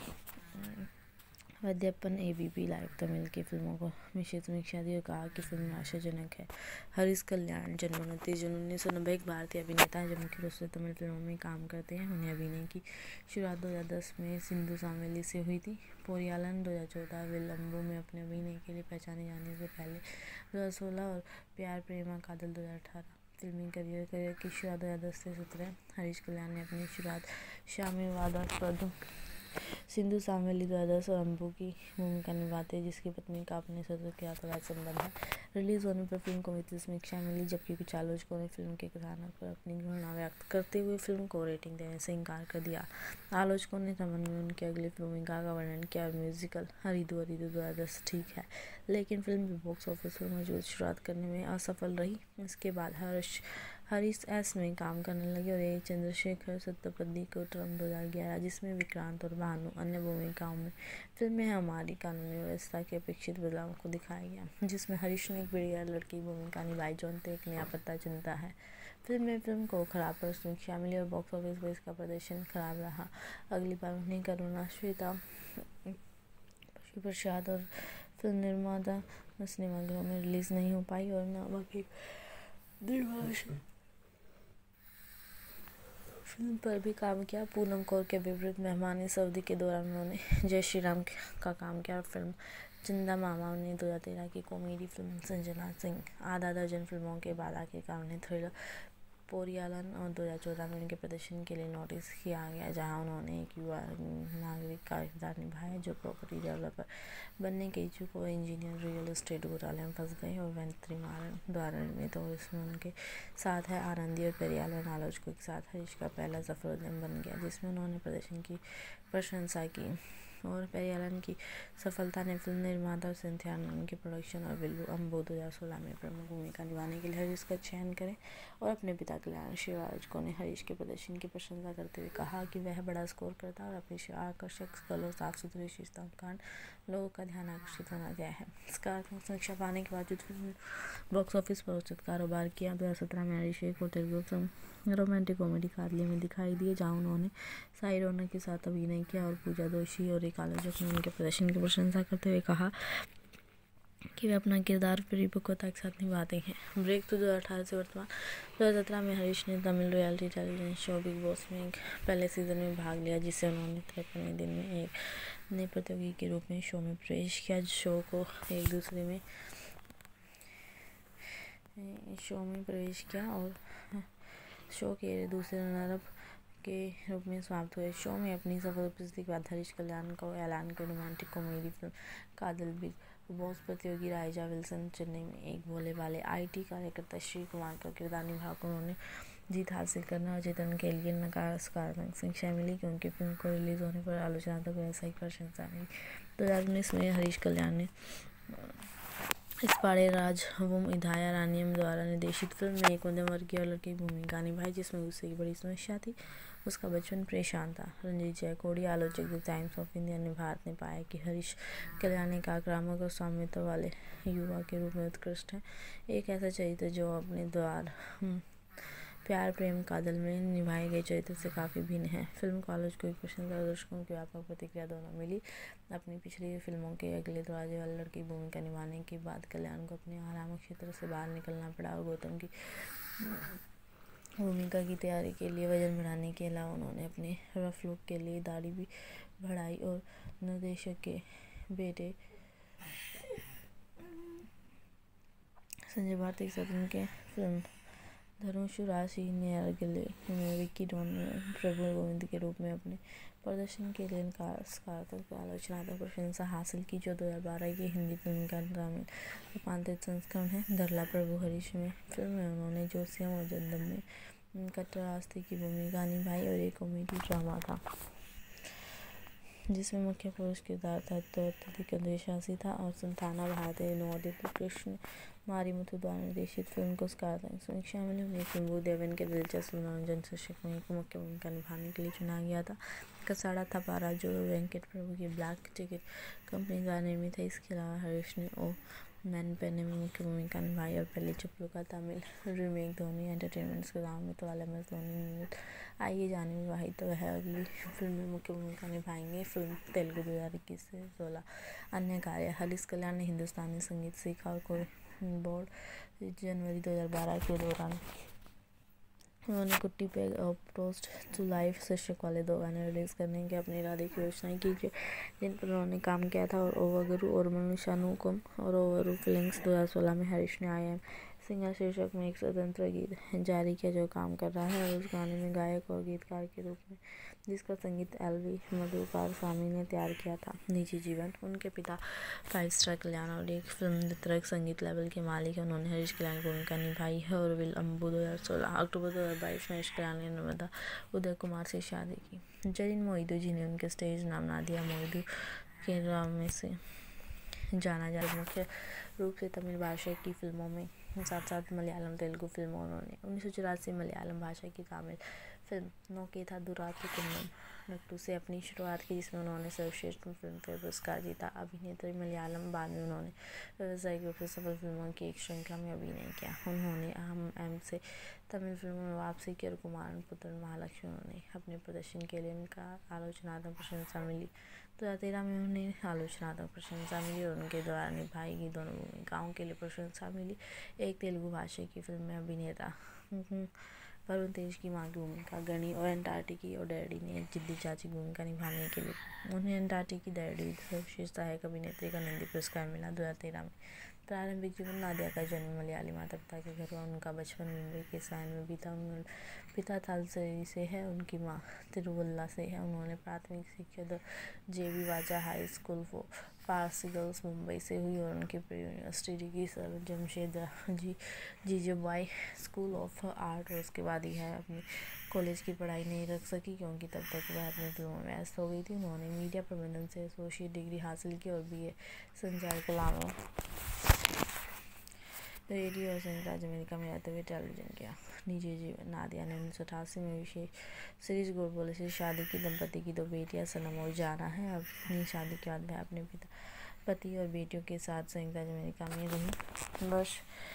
वैद्यप्पन एबीपी लाइव तमिल की फिल्मों को विशेष समीक्षा दी और कहा कि फिल्म आशाजनक है। हरीश कल्याण जन्म उनतीस जून उन्नीस सौ नब्बे एक भारतीय अभिनेता है जो मुख्य रूप से तमिल फिल्मों में काम करते हैं। उन्हें अभिनय की शुरुआत दो हज़ार दस में सिंधु सामेली से हुई थी। पोरियालन दो हज़ार चौदह विलंबो में अपने अभिनय के लिए पहचाने जाने से पहले दो हज़ार सोलह और प्यार प्रेमा कादल दो हज़ार अठारह फिल्मी करियर करियर की शुरुआत दो हज़ार दस से सत्रह। हरीश कल्याण ने अपनी शुरुआत शामिल वादास्पद सिंधु सामेली दो हज़ार दस और अम्बू की भूमिका निभाते हैं जिसकी पत्नी का अपने ससुर के साथ अवैध संबंध है। रिलीज होने पर फिल्म को मिश्रित समीक्षा मिली जबकि कुछ आलोचकों ने फिल्म के कथानक पर अपनी घृणा व्यक्त करते हुए फिल्म को रेटिंग देने से इनकार कर दिया। आलोचकों ने संबंध में उनकी अगली भूमिका का वर्णन किया और म्यूजिकल हरिदु हरिदु दो हज़ार दस ठीक है, लेकिन फिल्म भी बॉक्स ऑफिस पर मजबूत शुरुआत करने में असफल रही। इसके बाद हर्ष हरीश एस में काम करने लगे और ए चंद्रशेखर सत्तपदी को टर्म दो हज़ार ग्यारह जिसमें विक्रांत और भानु अन्य भूमिकाओं में फिल्म में हमारी कानूनी व्यवस्था के अपेक्षित बदलाव को दिखाया गया, जिसमें हरीश ने एक बढ़िया लड़की की भूमिका निभाई जो अंत एक नया पता चुनता है। फिल्म में फिल्म को खराब पर समीक्षा मिली और बॉक्स ऑफिस पर इसका प्रदर्शन खराब रहा। अगली बार उन्हें करुणा श्वेता पशु प्रसाद और फिल्म निर्माता सिनेमाघरों में रिलीज नहीं हो पाई और न बाकी फिल्म पर भी काम किया। पूनम कौर के विपरीत मेहमान इस अवधि के दौरान उन्होंने जय श्री राम का काम किया और फिल्म चंदा मामा ने दो हज़ार तेरह की कॉमेडी फिल्म संजना सिंह आधा दर्जन फिल्मों के बाद आखिरकार उन्हें थ्रिलर पोरियालन और दो हज़ार चौदह में उनके प्रदर्शन के लिए नोटिस किया गया जहां उन्होंने एक युवा नागरिक का किरदार निभाया जो प्रॉपर्टी डेवलपर बनने के इच्छुक और इंजीनियर रियल एस्टेट घोटाले में फंस गए और वेंत्रिमारन द्वारा निर्मित और इसमें उनके साथ है आनंदी और पेरियालन आलोचकों के साथ हरीश का पहला सफल उद्यम बन गया जिसमें उन्होंने प्रदर्शन की प्रशंसा की और पेरियालन की सफलता ने फिल्म निर्माता सिंथिया आनंद के प्रोडक्शन और विल्लू अम्बो दो हज़ार सोलह में प्रमुख भूमिका निभाने के लिए हरीश का चयन करें और अपने पिता कल्याण शिवाजको ने हरीश के प्रदर्शन की प्रशंसा करते हुए कहा कि वह बड़ा स्कोर करता और अपनी आकर्षक स्कल और साफ सुथरी विशेषताओं के कारण लोगों का ध्यान आकर्षित होना गया है। सकारात्मक समीक्षा पाने के बावजूद फिल्म बॉक्स ऑफिस पर औसत कारोबार किया। दो हज़ार सत्रह में हरीश एक और Telugu film romantic comedy Kadhali में दिखाई दिए जहां उन्होंने साई रौनक के साथ अभिनय किया और पूजा दोषी और एक आलोचक ने उनके प्रदर्शन की प्रशंसा करते हुए कहा कि वे अपना किरदार परिपक्वता के साथ निभाते हैं। ब्रेक तो दो हज़ार अठारह से वर्तमान दो हज़ार सत्रह में हरीश ने Tamil reality television show Bigg Boss में एक पहले सीजन में भाग लिया जिससे उन्होंने तिरपनवें दिन में एक नए प्रतियोगी के रूप में शो में प्रवेश किया। शो को एक दूसरे में शो में प्रवेश किया और शो के दूसरे रनर अप के रूप में समाप्त हुए। शो में अपनी सफल उपस्थिति के बाद हरीश कल्याण को ऐलान कर romantic comedy film कादल Bigg Boss प्रतियोगी राइजा विल्सन चेन्नई में एक भोले वाले आईटी कार्यकर्ता श्री कुमार का किरदार निभाकर उन्होंने जीत हासिल करना और जीतने के लिए नकारात्मक समीक्षा मिली क्योंकि फिल्म को रिलीज होने पर आलोचनात्मक व्यावसायिक प्रशंसा मिली। दो हज़ार उन्नीस में हरीश कल्याण ने इस पाड़े राज वुम इधाया रानियम द्वारा निर्देशित फिल्म में एक मध्यम वर्गीय लड़की की भूमिका निभाई जिसमें गुस्से की बड़ी समस्या थी। उसका बचपन परेशान था। रंजीत जयकोड़ी आलोचक द टाइम्स ऑफ इंडिया ने भारत ने पाया कि हरीश कल्याण एक आक्रामक और स्वामित्व वाले युवा के रूप में उत्कृष्ट है, एक ऐसा चरित्र जो अपने द्वार प्यार प्रेम कादल में निभाए गए चरित्र से काफ़ी भिन्न है। फिल्म को आलोचकों की प्रशंसा और दर्शकों की व्यापक प्रतिक्रिया दोनों मिली। अपनी पिछली फिल्मों के अगले दरवाजे वाले लड़की भूमिका निभाने के बाद कल्याण को अपने आराम क्षेत्र से बाहर निकलना पड़ा और गौतम की भूमिका की तैयारी के लिए वजन बढ़ाने के अलावा उन्होंने अपने रफ लुक के लिए दाढ़ी भी बढ़ाई और निर्देशक के बेटे संजय भारती के साथ उनके फिल्म धनुषु राशि ने अगले में विक्की डॉन में प्रभु गोविंद के रूप में अपने प्रदर्शन के लिए सकारात्मक आलोचनात्मक प्रशंसा हासिल की, जो दो हज़ार बारह की हिंदी फिल्म का तमिल रूपांतरित संस्करण है। धरला प्रभु हरीश में फिल्म में उन्होंने जोसियम और जंदम में कट्टर आस्ती की भूमिका निभाई और एक कॉमेडी ड्रामा था जिसमें मुख्य पुरुष किरदार था तो अत्यधिक अंधविश्वासी था और संताना भारतीय नवोदित कृष्ण मारीमुथु द्वारा निर्देशित फिल्म को सकारात्मक समीक्षा मिली। उन्हें फिल्म देवन के दिलचस्प मनोरंजन शीर्षक में को मुख्य भूमिका निभाने के लिए चुना गया था। कसाड़ा थपारा जो वेंकट प्रभु की ब्लैक टिकट कंपनी द्वारा निर्मित है। इसके अलावा हरीश ने ओ मैन पेने में मुख्य भूमिका निभाई और पहले चप्पू का तमिल रीमेक धोनी एंटरटेनमेंट्स के नाम में तो वाला एम एस धोनी निर्मित आइए जाने विवाहित तो वह अगली फिल्म में मुख्य भूमिका निभाएंगे। फिल्म तेलुगु दो हज़ार इक्कीस से सोलह अन्य कार्य हरीश कल्याण ने हिंदुस्तानी संगीत सीखा और कोई बोर्ड जनवरी दो हज़ार बारह के दौरान उन्होंने कुट्टी पे टोस्ट टू लाइफ शीर्षक वाले दो गाने रिलीज करने के अपने इरादे की घोषणा की जिन पर उन्होंने काम किया था और ओवगुरु और मनुष्यानुकम और ओवरू फिलिंग्स दो हज़ार सोलह में हरीश ने आई एम सिंगर शीर्षक में एक स्वतंत्र गीत जारी किया जो काम कर रहा है और उस गाने में गायक और गीतकार के रूप में जिसका संगीत एल वी मधुकार स्वामी ने तैयार किया था। निजी जीवन उनके पिता फाइव स्टार कल्याण और एक फिल्म वितरक संगीत लेवल के मालिक है। उन्होंने हरीश कल्याण की भूमिका निभाई है और विल अम्बू दो हज़ार सोलह अक्टूबर दो हज़ार बाईस में हरीश कल्याण ने नर्मदा उदय कुमार से शादी की। जरीन मोइदू जिन्हें उनके स्टेज नाम नादिया मोइदू के नाम में से जाना जाता मुख्य रूप से तमिल भाषा की फिल्मों में साथ साथ मलयालम तेलुगु फिल्मों उन्होंने उन्नीस सौ चौरासी मलयालम भाषा की तमिल फिल्म नोकेथा दुरातु कुन्नम नट्टू से अपनी शुरुआत की जिसमें उन्होंने सर्वश्रेष्ठ फिल्म फेयर पुरस्कार जीता। अभिनेत्री मलयालम बाद में उन्होंने व्यावसायिक रूप से सफल फिल्मों की एक श्रृंखला में अभिनय किया। उन्होंने अहम एम से तमिल फिल्मों में वापसी की और कुमारन पुत्र महालक्ष्मी उन्होंने अपने प्रदर्शन के लिए उनका आलोचनात्मक प्रशंसा मिली। दो हज़ार तेरह में उन्हें आलोचनात्मक प्रशंसा मिली और उनके द्वारा निभाई गई दोनों भूमिकाओं के लिए प्रशंसा मिली। एक तेलुगु भाषा की फिल्म में अभिनेता वरुण तेज की मां की भूमिका गणी और एंटार्क्टिकी और डैडी ने जिद्दी चाची की भूमिका निभाने के लिए उन्हें एंटार्क्टिकी डैडी सर्वश्रेष्ठ सहायक अभिनेत्री का नंदी पुरस्कार मिला। दो हज़ार तेरह में प्रारंभिक जीवन नादिया का जन्म मलयाली माता पिता के घर हुआ। उनका बचपन मुंबई के सायन में बीता। पिता थालसरी से है, उनकी मां तिरुवल्ला से है। उन्होंने प्राथमिक शिक्षा द जेबी वाजा high school for Parsi girls Mumbai से हुई और उनकी pre university degree sir Jamshed ji जीजूबाई school of art और उसके बाद ही है अपनी कॉलेज की पढ़ाई नहीं रख सकी क्योंकि तब तक वह अपने फिल्मों में व्यस्त हो गई थी। उन्होंने मीडिया प्रबंधन से एसोसिएट डिग्री हासिल की और बी ए संचार कला में रेडियो और संयुक्त राज्य अमेरिका में रहते हुए टेलीविजन किया। निजी जीवन नादिया ने उन्नीस सौ अठासी में विशेष सीरीज गोडबोले से शादी की। दंपति की दो बेटियां सनम और जाना है। अपनी शादी के बाद वह अपने पिता पति और बेटियों के साथ संयुक्त राज्य अमेरिका में रही। वर्ष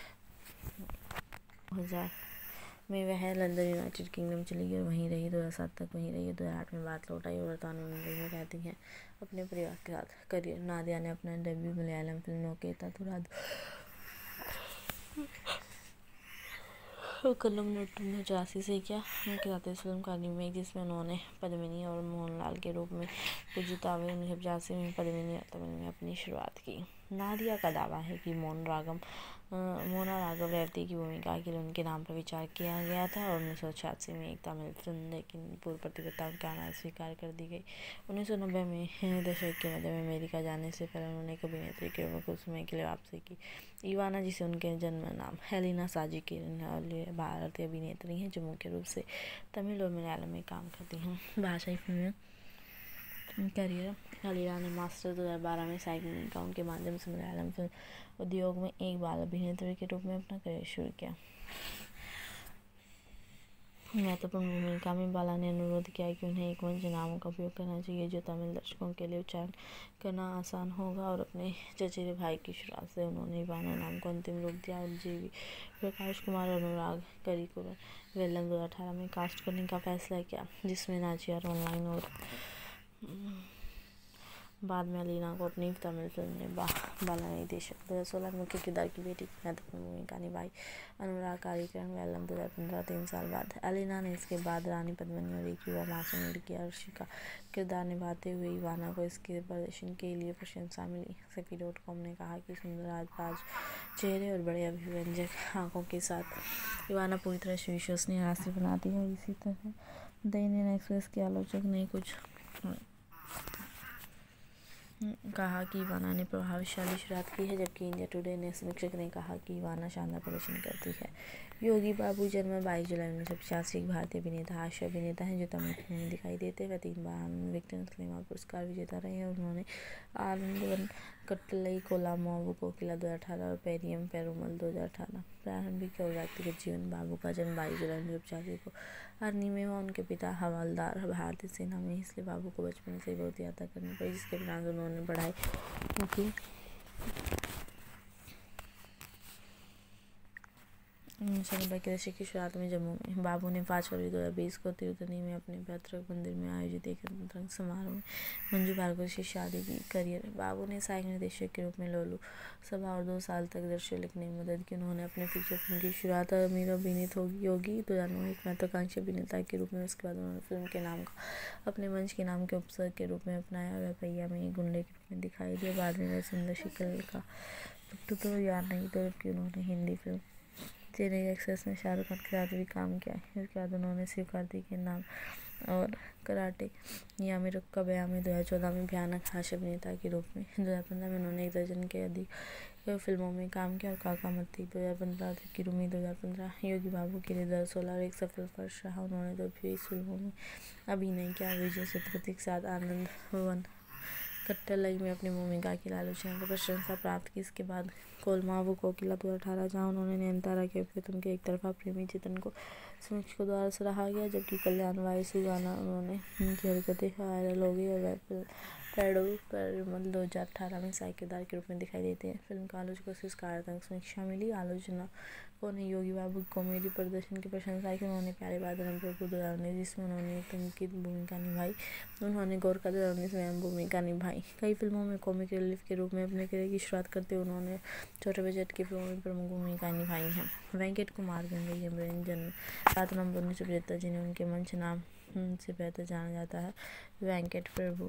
दो हज़ार में वह लंदन यूनाइटेड किंगडम चली गई और वहीं रही। दो हज़ार सात तक वहीं रही। दो हज़ार आठ में बात लौट आई और वर्तमान में मुंबई में रहती हैं अपने परिवार के साथ। करियर नादिया ने अपना डेब्यू मलयालम फिल्म नोकेता दुरातु कन्नम नट्टू ने चौरासी से किया। उनके साथ इस फिल्म का रीमेक जिसमें उन्होंने पद्मिनी और मोहनलाल के रूप में पूजितावे उन्नीस सौ पचासी में पद्मिनी और तमिल में अपनी शुरुआत की। नादिया का दावा है कि मोहन रागम मोना राघव रेवती की भूमिका के लिए उनके नाम पर विचार किया गया था और उन्नीस सौ छियासी में एक तमिल फिल्म लेकिन पूर्व प्रतियोगिता के कारण स्वीकार कर दी गई। उन्नीस सौ नब्बे में दशक के मध्य में अमेरिका जाने से पहले उन्होंने एक अभिनेत्री के रूप में कुछ समय के लिए वापसी की। इवाना जिसे उनके जन्म नाम हेलिना साजी की भारतीय अभिनेत्री हैं जो मुख्य रूप से तमिल और मलयालम में काम करती हैं। भाषाई फिल्में करियर हलीरा ने मास्टर दो हज़ार बारह में सहायक भूमिकाओं के माध्यम से मलयालम फिल्म उद्योग में एक बाल अभिनेत्री के रूप में अपना करियर शुरू किया। महत्वपूर्ण भूमिका में बाला ने अनुरोध किया कि उन्हें एक मंच नामों का उपयोग करना चाहिए जो तमिल दर्शकों के लिए उच्चारण करना आसान होगा, और अपने चचेरे भाई की शुरुआत से उन्होंने इवाना नाम को अंतिम रूप दिया और जीवी प्रकाश कुमार और अनुराग करिकुलर वेलम दो हज़ार अठारह में कास्ट करने का फैसला किया, जिसमें नाचियार ऑनलाइन और बाद में अलीना को अपनी तमिल फिल्म ने बा, बाला निर्देशक दो हज़ार सोलह में मुख्य किरदार की बेटी की महत्वपूर्ण भूमिका निभाई। अनुराग कार्यक्रम वेलम दो हज़ार पंद्रह तीन साल बाद अलीना ने इसके बाद रानी पद्मिनी और एक युवा मासूम लड़की अर्शी का किरदार निभाते हुए इवाना को इसके प्रदर्शन के लिए प्रशंसा मिली। सखी डॉट कॉम ने कहा कि सुंदर आजबाज चेहरे और बड़े अभिव्यंजक आंखों के साथ इवाना पूरी तरह से विश्वसनीय राशि बनाती है। और इसी तरह द इंडियन एक्सप्रेस के आलोचक ने कुछ कहा कि इवाना ने प्रभावशाली शुरुआत की है, जबकि इंडिया टुडे ने समीक्षक ने कहा कि इवाना शानदार प्रदर्शन करती है। योगी बाबू जन्म बाईस जुलाई उन्नीस सौ पचासी एक भारतीय अभिनेता हास्य अभिनेता हैं जो तमिल फिल्मों में दिखाई देते हैं। वह तीन बार विक्टर सिनेमा पुरस्कार विजेता रहे हैं और उन्होंने आनंदवन कट्टलई कोलामावु कोकिला दो हज़ार अठारह और पेरियम पेरुमल दो हज़ार अठारह। प्रारंभिक और व्यक्तिगत जीवन बाबू का जन्म बाईस जुलाई उन्नीस सौ पचासी को अरनी में हुआ। उनके पिता हवलदार भारतीय सेना में, इसलिए बाबू को बचपन से ही बहुत यात्रा करनी पड़ी, जिसके बिना उन्होंने पढ़ाई की। उन्नीस सौ नब्बे के दशक की शुरुआत में जम्मू में बाबू ने पाँच फरवरी दो हज़ार बीस को तिरुतनी में अपने पैतृक मंदिर में आयोजित एक रंग समारोह में मंजू भार्गव से शादी की। करियर बाबू ने सहायक निर्देशक के रूप में लोलू सभा और दो साल तक दृश्य लिखने में मदद की। उन्होंने अपने फीचर फिल्म की शुरुआत अमीर अभिनीत होगी योगी दो हज़ार नौ एक महत्वाकांक्षी अभिनेता के रूप में। उसके बाद उन्होंने फिल्म के नाम का अपने मंच के नाम के उपसर्ग के रूप में अपनाया। वह पहिया में एक गुंडे के रूप में दिखाई दिए। बाद में वह सुंदर शिकल का पुट्टू तो याद नहीं तो, जबकि उन्होंने हिंदी फिल्म चेन्नई एक्सप्रेस में शाहरुख खान के साथ भी काम किया है। इसके बाद उन्होंने शिव कार्तिक के नाम और कराटे यामी रुक्का बयामी दो हज़ार चौदह में भयानक हास्य अभिनेता के रूप में। दो हज़ार पंद्रह में उन्होंने एक दर्जन के अधिक फिल्मों में काम किया और काका मत्ती दो हज़ार पंद्रह की रूमी दो हज़ार पंद्रह योगी बाबू के लिए दो हज़ार सोलह और एक सफल फर्श रहा। उन्होंने दो फिल्मों में अभिनय किया, विजय सेतुपति के साथ आनंद वन कट्टलई में अपनी भूमिका की आलोचना को प्रशंसा प्राप्त की। इसके बाद कोलमावु कोकिला दो हज़ार अठारह जहां उन्होंने नयनतारा के प्रीतम के एक तरफा प्रेमी चित्रण को समीक्षकों द्वारा सराहा गया, जबकि कल्याण वायसु गाना उन्होंने उनकी हरकतें वायरल हो गई और वह पेडो पेरुमल दो हज़ार अठारह में सहायक किरदार के रूप में दिखाई देते हैं। फिल्म का आलोचकों से सकारात्मक समीक्षा मिली। आलोचकों ने योगी बाबू की कॉमेडी प्रदर्शन की प्रशंसा की। उन्होंने प्यारे बादल प्रभु दो हज़ार उन्नीस जिसमें उन्होंने एक तंग की भूमिका निभाई, उन्होंने गोरखा दो हज़ार उन्नीस में अहम भूमिका निभाई। कई फिल्मों में कॉमिक रिलीफ के रूप में अपने करियर की शुरुआत करते हुए उन्होंने छोटे बजट की फिल्मों में प्रमुख भूमिकाएं निभाई हैं। वेंकट कुमार गंगई अमरेन जन्म सात नवंबर उन्नीस सौ पचहत्तर, जिन्हें उनके मंच नाम से बेहतर जाना जाता है वेंकट प्रभु,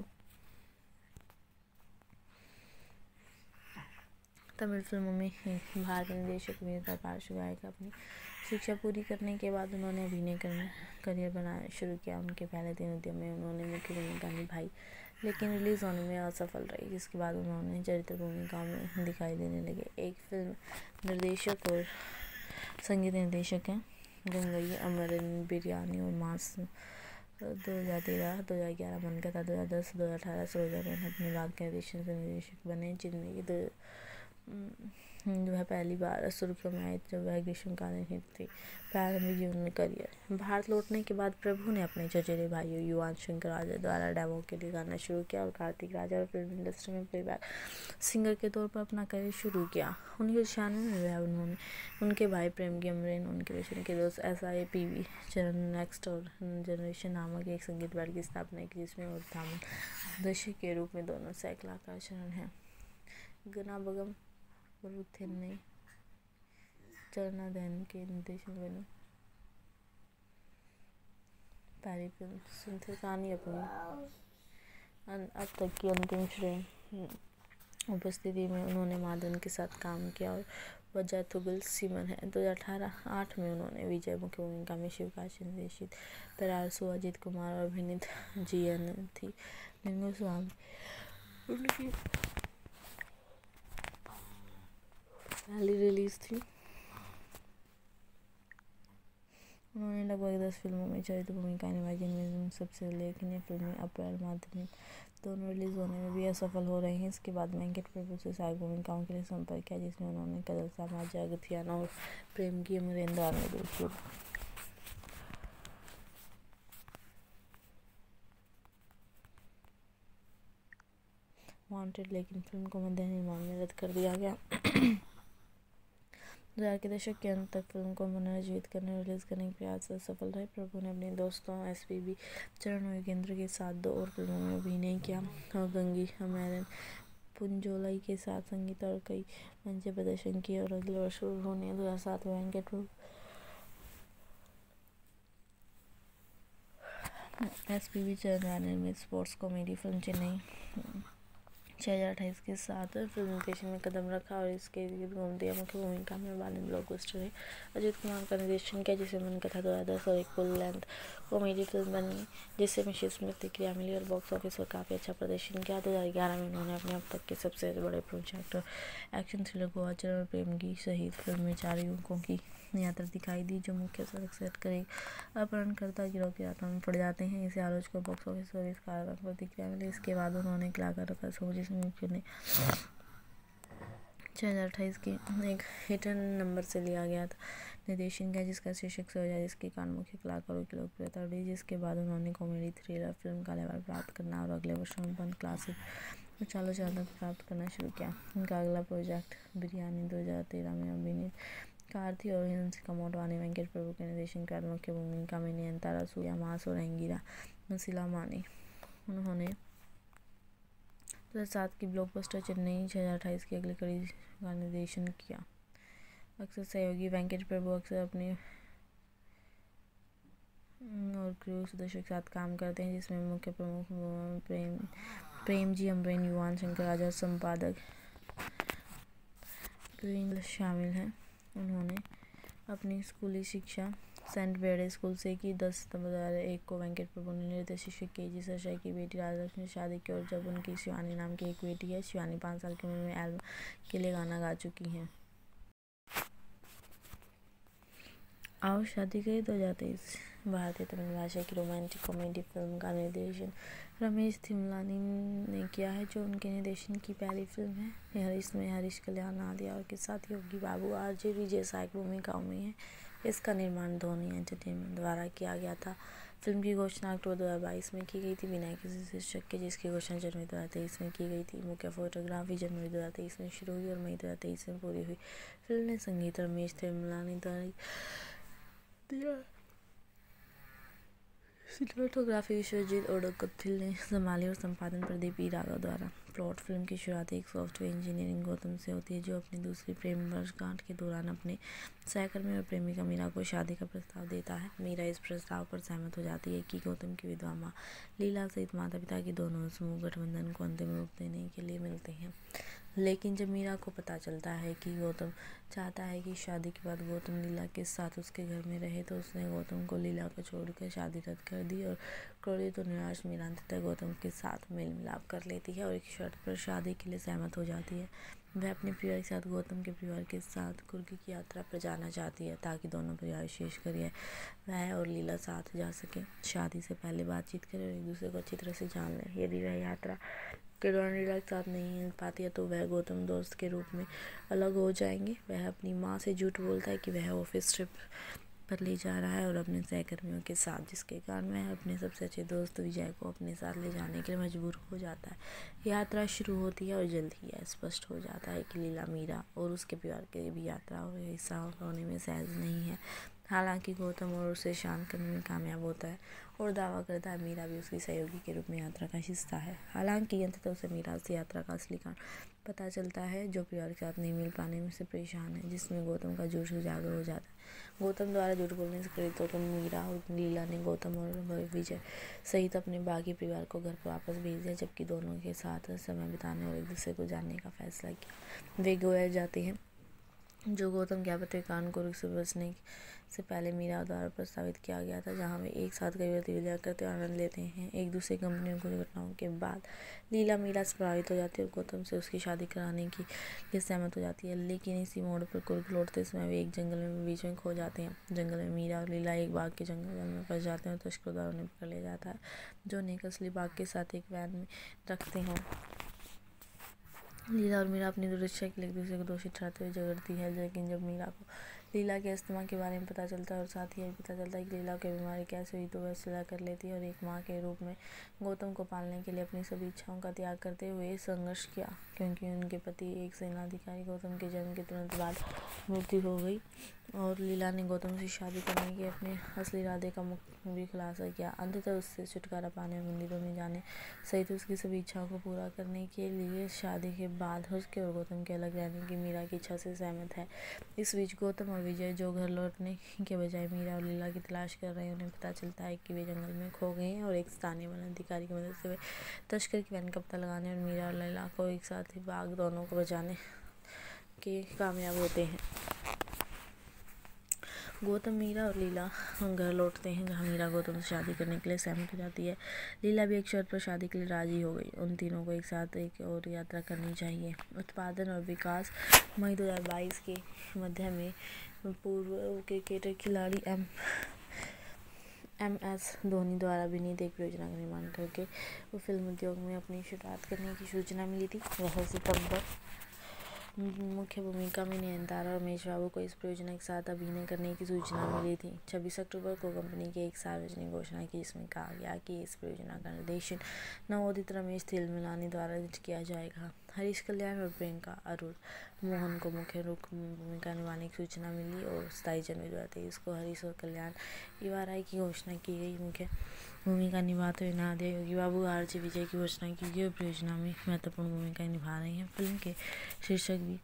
तमिल फिल्मों में भारतीय निर्देशक अभिनेता पार्श्व गायक। अपनी शिक्षा पूरी करने के बाद उन्होंने अभिनय करना करियर बनाना शुरू किया। उनके पहले तीन उद्यम में उन्होंने मुख्य भूमिका निभाई, लेकिन रिलीज होने में असफल रही, जिसके बाद उन्होंने चरित्र भूमिकाओं में दिखाई देने लगे। एक फिल्म निर्देशक और संगीत निर्देशक हैं। गंगई अमरन बिरयानी और मास दो हज़ार तेरह दो हज़ार ग्यारह मनकथा दो हज़ार दस दो हज़ार अठारह सोलह में अपने बाद के निर्देशन से निर्देशक बने, जिनमें की दो वह पहली बार सुर्खियों में आई जब वह ग्रीष्मकालीन हिट थी। प्रारंभिक जीवन करियर भारत लौटने के बाद प्रभु ने अपने चचेरे भाइयों युवान शंकर राजा द्वारा डेमो के लिए गाना शुरू किया और कार्तिक राजा और फिल्म इंडस्ट्री में प्लेबैक सिंगर के तौर पर अपना करियर शुरू किया। उन्नीस सौ छियानवे में वह उन्होंने उनके भाई प्रेमगी अमरेन, उनके बचपन के दोस्त S I P V Charan next और जनरेशन नामक एक संगीत बैंड की स्थापना की, जिसमें और थामन दशक के रूप में दोनों सैकलाकार चरण हैं। गना बगम रुथिन ने चरना दहन के निर्देशन बनी पहली फिल्म सिंथेसानी अपनी अब तक की अंतिम श्रेणी उपस्थिति में उन्होंने माधवन के साथ काम किया और वजह तुगल सीमन है। दो हज़ार अठारह आठ में उन्होंने विजय मुख्य भूमिका में शिवकाशी निर्देशित तरारसु अजित कुमार और अभिनीत जीएन थी निंगो स्वामी उनकी पहली रिलीज थी। उन्होंने लगभग दस फिल्मों में चरित्र भूमिका निभाई, जिनमें सबसे उल्लेखनीय फिल्में अप्रैल माध्यमिक दोनों रिलीज होने में भी असफल हो रहे हैं। इसके बाद वेंकट प्रभु से सहायक भूमिकाओं के लिए संपर्क किया, जिसमें उन्होंने कदल समाज अगथियाना और प्रेमगी अमरेंद्र ने देखी। वांटेड, लेकिन फिल्म को मध्य निर्माण में रद्द कर दिया गया। दो हज़ार के दशक के अंत तक फिल्म को पुनर्जीवित करने और रिलीज करने के प्रयास सफल रहे। प्रभु ने अपने दोस्तों एस पी बी चरण और योगेंद्र के साथ दो और फिल्मों में अभिनय किया और गंगी अमैरन पुंजोलाई के साथ संगीत और कई मंच प्रदर्शन किए और अगले वर्ष उन्होंने दो हज़ार सात में Venkat Prabhu S P B Charan में स्पोर्ट्स कॉमेडी फिल्म चेन्नई छः हज़ार अट्ठाईस के साथ फिल्म निर्देशन में कदम रखा और इसके इर्द घूमती मुख्य भूमिका में बालिन ब्लॉकबस्टर है। अजीत कुमार का निर्देशन किया, जिसे मन कथा दो हज़ार दस और एक फुल लेंथ कॉमेडी फिल्म बनी, जिससे मिश्रित प्रतिक्रिया मिली और बॉक्स ऑफिस पर काफ़ी अच्छा प्रदर्शन किया। दो हज़ार ग्यारह में उन्होंने अपने अब तक के सबसे बड़े प्रोजेक्ट एक्शन थ्रिलर गोवाचर और प्रेम की सहित फिल्म में चार युवकों की यात्रा दिखाई दी, जो मुख्य सड़क सेट कर एक अपहरणकर्ता गिरोह की यात्रा में पड़ जाते हैं। इसे आलोचकों बॉक्स ऑफिस पर इस कारण प्रतिक्रिया मिली। इसके बाद उन्होंने कलाकार का सोच इसमें छः हज़ार अट्ठाईस के एक हिडन नंबर से लिया गया था निर्देशन किया, जिसका शीर्षक से हो जाए, जिसके कारण मुख्य कलाकारों की लोकप्रियता बढ़ी। जिसके बाद उन्होंने कॉमेडी थ्रिलर फिल्म का लेवल प्राप्त करना और अगले वर्ष बंद क्लासिक उच्च आलोचना प्राप्त करना शुरू किया। उनका अगला प्रोजेक्ट बिरयानी दो हज़ार तेरह में अभिनीत कार्ति और हंसिका मोटवानी वेंकट प्रभु के निर्देशन के बाद मुख्य भूमिका में नयनतारा, सूर्या मास और अंगीरा मसीला मानी। उन्होंने दो हज़ार सात की ब्लॉकबस्टर चेन्नई छः हज़ार अट्ठाईस की अगली कड़ी का निर्देशन किया। अक्सर सहयोगी वेंकट प्रभु अक्सर अपने और क्रू सदस्यों के साथ काम करते हैं, जिसमें मुख्य प्रमुख प्रेम प्रेम जी अमरेन, युवान शंकर राजा, संपादक क्वीन शामिल हैं। उन्होंने अपनी स्कूली शिक्षा सेंट बेडे स्कूल से की। दस सितंबर दो हज़ार एक को वेंकट प्रभु ने निर्देशित शिक्षक के जी सरसाई की बेटी राजलक्ष्मी से शादी की और जब उनकी शिवानी नाम की एक बेटी है। शिवानी पाँच साल की उम्र में एल्बम के लिए गाना गा चुकी हैं। आओ शादी करें दो हज़ार तेईस भारतीय तमिल भाषा की रोमांटिक कॉमेडी फिल्म का निर्देशन रमेश थिमलानी ने किया है, जो उनके निर्देशन की पहली फिल्म है। इसमें हरीश कल्याण, नादिया और के साथ योगी बाबू, आरजे विजय सहायक भूमिकाओं में हैं। इसका निर्माण धोनी एंटरटेनमेंट द्वारा किया गया था। फिल्म की घोषणा अक्टूबर दो हज़ार बाईस में की गई थी बिना किसी शीर्षक के, जिसकी घोषणा जनवरी दो हज़ार तेईस में की गई थी। मुख्य फोटोग्राफी जनवरी दो हज़ार तेईस में शुरू हुई और मई दो हज़ार तेईस में पूरी हुई। फिल्म ने संगीत रमेश थिमलानी द्वारा दिया। सिनेमेटोग्राफी विश्वजीत ओडोकथिल ने संभाली और संपादन प्रदीप ई राघव द्वारा। प्लॉट फिल्म की शुरुआत एक सॉफ्टवेयर इंजीनियरिंग गौतम से होती है, जो अपनी दूसरी प्रेम वर्षगांठ के दौरान अपने सहकर्मी और प्रेमिका मीरा को शादी का प्रस्ताव देता है। मीरा इस प्रस्ताव पर सहमत हो जाती है कि गौतम की विधवा माँ लीला सहित माता पिता के दोनों समूह गठबंधन को अंतिम रूप देने के लिए मिलते हैं। लेकिन जब मीरा को पता चलता है कि गौतम चाहता है कि शादी के बाद गौतम लीला के साथ उसके घर में रहे, तो उसने गौतम को लीला को छोड़कर शादी रद्द कर दी और क्रोधित और निराश मीरा अंततः गौतम के साथ मेल मिलाप कर लेती है और एक शर्त पर शादी के लिए सहमत हो जाती है। वह अपने परिवार के साथ गौतम के परिवार के साथ कुर्ग की यात्रा पर जाना चाहती है, ताकि दोनों परिवार विशेषकर यह वह और लीला साथ जा सके। शादी से पहले बातचीत करें और एक दूसरे को अच्छी तरह से जान लें। यदि वह यात्रा के दौरान लीला के साथ नहीं मिल पाती है, तो वह गौतम दोस्त के रूप में अलग हो जाएंगे। वह अपनी माँ से झूठ बोलता है कि वह ऑफिस ट्रिप पर ले जा रहा है और अपने सहकर्मियों के साथ, जिसके कारण वह अपने सबसे अच्छे दोस्त विजय को अपने साथ ले जाने के लिए मजबूर हो जाता है। यात्रा शुरू होती है और जल्द ही यह स्पष्ट हो जाता है कि लीला मीरा और उसके परिवार के भी यात्रा और हिस्सा होने में सहज नहीं है। हालांकि गौतम और उसे शांत करने में कामयाब होता है और दावा करता है मीरा भी उसकी सहयोगी के रूप में यात्रा का हिस्सा है। हालांकि अंततः उसे मीरा से यात्रा का असली कारण पता चलता है, जो परिवार के साथ नहीं मिल पाने में से परेशान है, जिसमें गौतम का झूठ उजागर हो जाता है। गौतम द्वारा झूठ बोलने से प्रेरित होकर मीरा और लीला ने गौतम और विजय सहित अपने बाकी परिवार को घर पर वापस भेज दिया, जबकि दोनों के साथ समय बिताने और एक दूसरे को जानने का फैसला किया। वे गोया जाते हैं, जो गौतम के आपत्ति के कारण कुर्ग से बचने से पहले मीरा द्वारा प्रस्तावित किया गया था, जहां वे एक साथ कई गतिविधियां करते आनंद लेते हैं। एक दूसरे कंपनियों की घटनाओं के बाद लीला मीरा से प्रभावित हो जाती है और गौतम से उसकी शादी कराने की लिए सहमत हो जाती है। लेकिन इसी मोड़ पर कुर्ग लौटते समय वे एक जंगल में बीच में खो जाते हैं। जंगल में मीरा और लीला एक बाघ के जंगल में फंस जाते हैं और तस्करों द्वारा उन्हें पकड़ लिया जाता है, जो उन्हें एक असली बाघ के साथ एक वैन में रखते हैं। लीला और मीरा अपनी दुर्दशा के लिए एक दूसरे को दोषी ठहराते हुए झगड़ती है, लेकिन जब मीरा को लीला के अस्थमा के बारे में पता चलता है और साथ ही ये पता चलता है कि लीला की बीमारी कैसे हुई तो वह सुलह कर लेती है और एक माँ के रूप में गौतम को पालने के लिए अपनी सभी इच्छाओं का त्याग करते हुए संघर्ष किया, क्योंकि उनके पति एक सेनाधिकारी गौतम के जन्म के तुरंत बाद मृत्यु हो गई और लीला ने गौतम से शादी करने के अपने असली इरादे का भी खुलासा किया। अंततः उससे छुटकारा पाने और मंदिरों में जाने सहित उसकी सभी इच्छाओं को पूरा करने के लिए शादी के बाद उसके और गौतम के अलग रहने की मीरा की इच्छा से सहमत है। इस बीच गौतम और विजय जो घर लौटने के बजाय मीरा और लीला की तलाश कर रहे हैं, उन्हें पता चलता है कि वे जंगल में खो गए हैं और एक स्थानीय वन अधिकारी की मदद से वे तस्कर की वैन का पता लगाने और मीरा और लीला को एक साथ ही बाघ दोनों को बचाने के कामयाब होते हैं। गौतम, मीरा और लीला घर लौटते हैं जहां मीरा गौतम से शादी करने के लिए सहमत हो जाती है। लीला भी एक शर्त पर शादी के लिए राजी हो गई। उन तीनों को एक साथ एक और यात्रा करनी चाहिए। उत्पादन और विकास मई दो हज़ार बाईस के मध्य में पूर्व क्रिकेटर खिलाड़ी एम एम एस धोनी द्वारा अभिनीत एक परियोजना का निर्माण करके वो फिल्म उद्योग में अपनी शुरुआत करने की सूचना मिली थी। वह सितंबर मुख्य भूमिका में नयनतारा और महेश बाबू को इस परियोजना के साथ अभिनय करने की सूचना मिली थी। छब्बीस अक्टूबर को कंपनी की एक सार्वजनिक घोषणा की जिसमें कहा गया कि इस परियोजना का निर्देशन नवोदित रमेश तिलमिलानी द्वारा किया जाएगा। हरीश कल्याण और प्रियंका अरुण मोहन को मुख्य रूप भूमिका निभाने की सूचना मिली और सताईस जनवरी दो हज़ार तेईस को हरीश और कल्याण इवाराई की घोषणा की गई। मुख्य भूमिका निभाते हुए नादिया योगी बाबू, आरजे विजय की घोषणा की गई और परियोजना में महत्वपूर्ण भूमिका निभा रही हैं। फिल्म के शीर्षक भी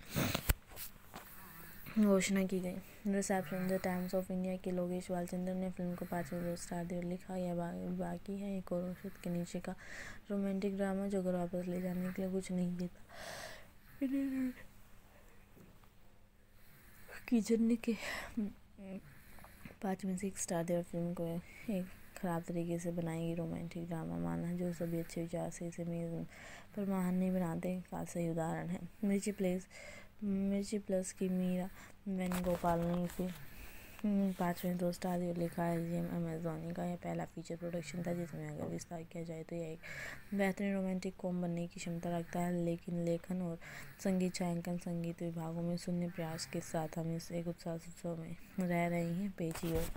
घोषणा की गई। Reception the Times of India के लोकेश बालचंद्र ने फिल्म को पाँच में दो स्टार दिए और लिखा, यह बा, बाकी है एक और औसत के नीचे का रोमांटिक ड्रामा जो घर वापस ले जाने के लिए कुछ नहीं देता। किचन के पाँच में से एक स्टार दिया और फिल्म को एक खराब तरीके से बनाएगी रोमांटिक ड्रामा माना जो सभी अच्छे विचार से इसे मेज पर महान नहीं बनाते का सही उदाहरण है। मिर्ची प्लेस मिर्ची प्लस की मीरा वेणुगोपाल ने इसे पाँच में दो स्टार दिए और लिखा है, जी एम एस धोनी का यह पहला फीचर प्रोडक्शन था जिसमें अगर विस्तार किया जाए तो यह एक बेहतरीन रोमांटिक कॉम बनने की क्षमता रखता है, लेकिन लेखन और संगीत छायांकन संगीत विभागों में शून्य प्रयास के साथ हम इस एक उत्साह उत्सव में रह रहे हैं। पेची और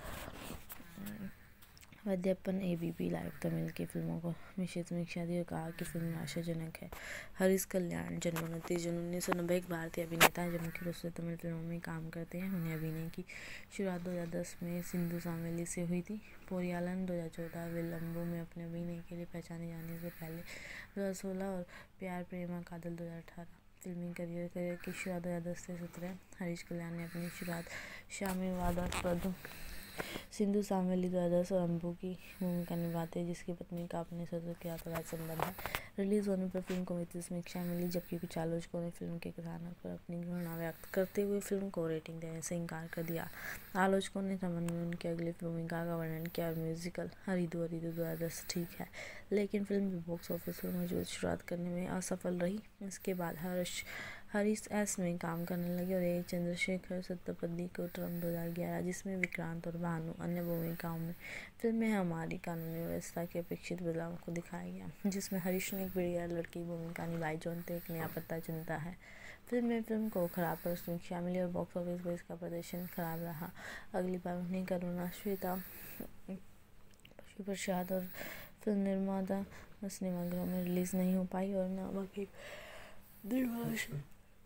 वैद्यप्पन एबीपी लाइव तमिल की फिल्मों को विशेष समीक्षा दी और कहा कि फिल्म आशाजनक है। हरीश कल्याण जन्म उनतीस जून उन्नीस सौ नब्बे एक भारतीय अभिनेता है जो मुख्य रूप से तमिल फिल्मों में काम करते हैं। उन्हें अभिनय की शुरुआत दो हज़ार दस में सिंधु सामेली से हुई थी। पोरियालन दो हज़ार चौदह विलंबो में अपने अभिनय के लिए पहचाने जाने से पहले दो हज़ार सोलह और प्यार प्रेमा कादल दो हज़ार अठारह फिल्मी करियर करियर की शुरुआत दो हज़ार दस से सत्रह। हरीश कल्याण ने अपनी शुरुआत शामिल वादास्पद सिंधु सामेली दो हज़ार दस और अम्बू की भूमिका निभाते हैं जिसकी पत्नी का अपने ससुर के साथ अवैध संबंध है। रिलीज होने पर फिल्म को मिश्रित समीक्षा मिली जबकि कुछ आलोचकों ने फिल्म के कथानक पर अपनी घृणा व्यक्त करते हुए फिल्म को रेटिंग देने से इनकार कर दिया। आलोचकों ने संबंध में उनकी अगली भूमिका का वर्णन किया और म्यूजिकल हरिदू हरिदू दो हज़ार दस ठीक है, लेकिन फिल्म भी बॉक्स ऑफिस पर मौजूद शुरुआत करने में असफल रही। इसके बाद हर्ष हरीश एस में काम करने लगे और ए चंद्रशेखर सत्तपदी को ट्रम दो हज़ार ग्यारह जिसमें विक्रांत और भानु अन्य भूमिकाओं में फिल्म में हमारी कानूनी व्यवस्था के अपेक्षित बदलाव को दिखाया गया, जिसमें हरीश ने एक बढ़िया लड़की भूमिका निभाई जो अंत एक नया पत्ता चुनता है। फिल्म में फिल्म को खराब पर समीक्षा मिली और बॉक्स ऑफिस पर इसका प्रदर्शन खराब रहा। अगली बार उन्हें करुणा श्वेता पशु प्रसाद और फिल्म निर्माता सिनेमाघरों में रिलीज नहीं हो पाई और नामक एक द्विभाषी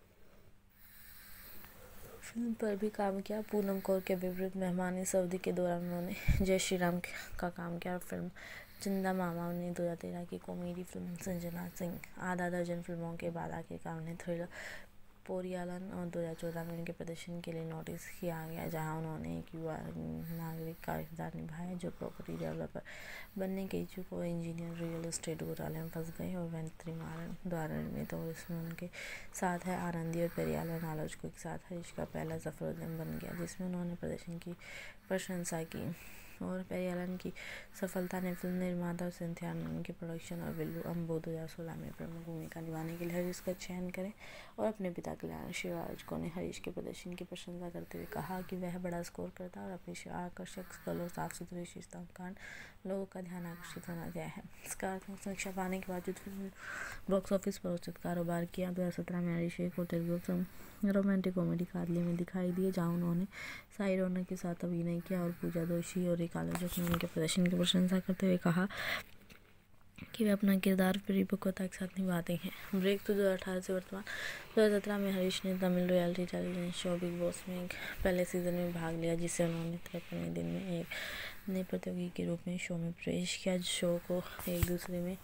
फिल्म पर भी काम किया। पूनम कौर के विपरीत मेहमान इस अवधि के दौरान उन्होंने जय श्री राम का काम किया और फिल्म जिंदा मामा ने दो हज़ार तेरह की कॉमेडी फिल्म संजना सिंह आधा दर्जन फिल्मों के बाद आखिरकार उन्हें थ्रिलर पोरियालन और दो हज़ार चौदह में उनके प्रदर्शन के लिए नोटिस किया गया जहां उन्होंने एक युवा नागरिक का किरदार निभाया जो प्रॉपर्टी डेवलपर बनने के इच्छुक और इंजीनियर रियल एस्टेट घोटाले में फंस गए और वेंत्रिमारन द्वारा निर्मित और इसमें उनके साथ है आनंदी और पेरियालन आलोचकों के साथ हरीश का पहला सफल उद्यम बन गया जिसमें उन्होंने प्रदर्शन की प्रशंसा की और पेरियालन की सफलता ने फिल्म निर्माता और सिंथिया आनंद के प्रोडक्शन और विल्लू अम्बो दो हज़ार सोलह में प्रमुख भूमिका निभाने के लिए हरीश का चयन करें और अपने पिता कल्याण शिवाजको ने हरीश के प्रदर्शन की प्रशंसा करते हुए कहा कि वह बड़ा स्कोर करता और अपनी आकर्षक स्कल और साफ सुथरी विशेषताओं के कारण लोगों का ध्यान आकर्षित होना गया है। सकारात्मक समीक्षा पाने के बावजूद फिल्म ने बॉक्स ऑफिस पर उचित कारोबार किया। दो हज़ार सत्रह में हरीश एक और Telugu film romantic comedy Kadhali में दिखाई दिए, जहां उन्होंने साई रौनक के साथ अभिनय किया और पूजा दोषी और एक आलोचक ने उनके प्रदर्शन की प्रशंसा करते हुए कहा कि वे अपना किरदार परिपक्वता के साथ निभाते हैं। ब्रेक तो दो हज़ार अठारह से वर्तमान दो हज़ार सत्रह में हरीश ने Tamil reality television show Bigg Boss में एक पहले सीजन में भाग लिया, जिससे उन्होंने तिरपनवें दिन में एक नए प्रतियोगी के रूप में शो में प्रवेश किया। शो को एक दूसरे में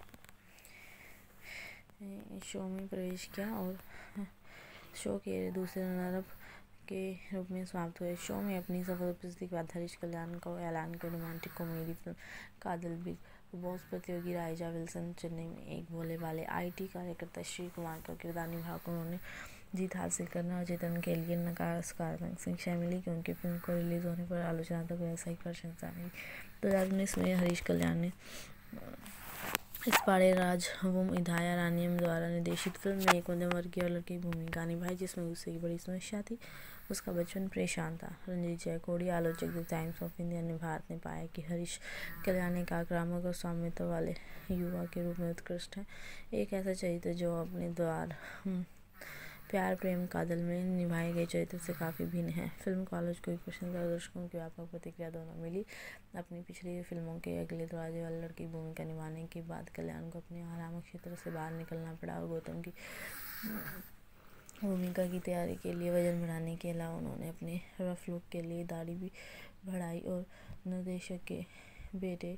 शो में प्रवेश किया और शो के दूसरे रनर अप के रूप में समाप्त हुए। शो में अपनी सफल उपस्थिति के बाद हरीश कल्याण का ऐलान कर romantic comedy film कादल Bigg Boss प्रतियोगी राइजा विल्सन चेन्नई में एक भोले वाले आईटी कार्यकर्ता श्री कुमार का किरदार निभाकर उन्होंने जीत हासिल करना और जीतने के लिए नकार सकारात्मक समीक्षा मिली, क्योंकि फिल्म को रिलीज होने पर आलोचनात्मक व्यावसायिक प्रशंसा मिली। दो हज़ार उन्नीस में हरीश कल्याण ने इस्पाड़े राज वुम इधाया रानियम द्वारा निर्देशित फिल्म में एक मध्यम वर्गीय और लड़की की भूमिका निभाई, जिसमें गुस्से की बड़ी समस्या थी। उसका बचपन परेशान था। रंजीत जयकोड़ी, आलोचक द टाइम्स ऑफ इंडिया ने भारत ने पाया कि हरीश कल्याण एक आक्रामक और स्वामित्व वाले युवा के रूप में उत्कृष्ट है, एक ऐसा चरित्र जो अपने द्वार प्यार प्रेम कादल में निभाए गए चरित्र से काफ़ी भिन्न है। फिल्म को आलोचकों की प्रशंसा और दर्शकों की व्यापक प्रतिक्रिया दोनों मिली। अपनी पिछली फिल्मों के अगले दरवाजे वाले लड़की की भूमिका निभाने के बाद कल्याण को अपने आराम क्षेत्र से बाहर निकलना पड़ा और गौतम की भूमिका की तैयारी के लिए वजन बढ़ाने के अलावा उन्होंने अपने रफ लुक के लिए दाढ़ी भी बढ़ाई और निर्देशक के बेटे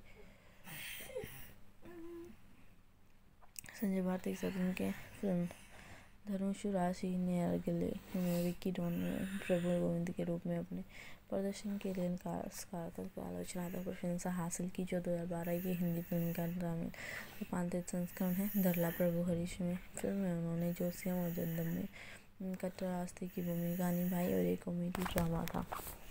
संजय भारती के साथ उनके फिल्म धनुषु राशि ने अगले में विक्की डॉन में प्रभु गोविंद के रूप में अपने प्रदर्शन के लिए सकारात्मक आलोचनात्मक प्रशंसा हासिल की, जो दो हज़ार बारह की हिंदी फिल्म का तमिल रूपांतरित संस्करण है। धरला प्रभु हरीश में फिल्म में उन्होंने जोसियम और जंदम में कट्टरास्ती की भूमिका निभाई और एक कॉमेडी ड्रामा था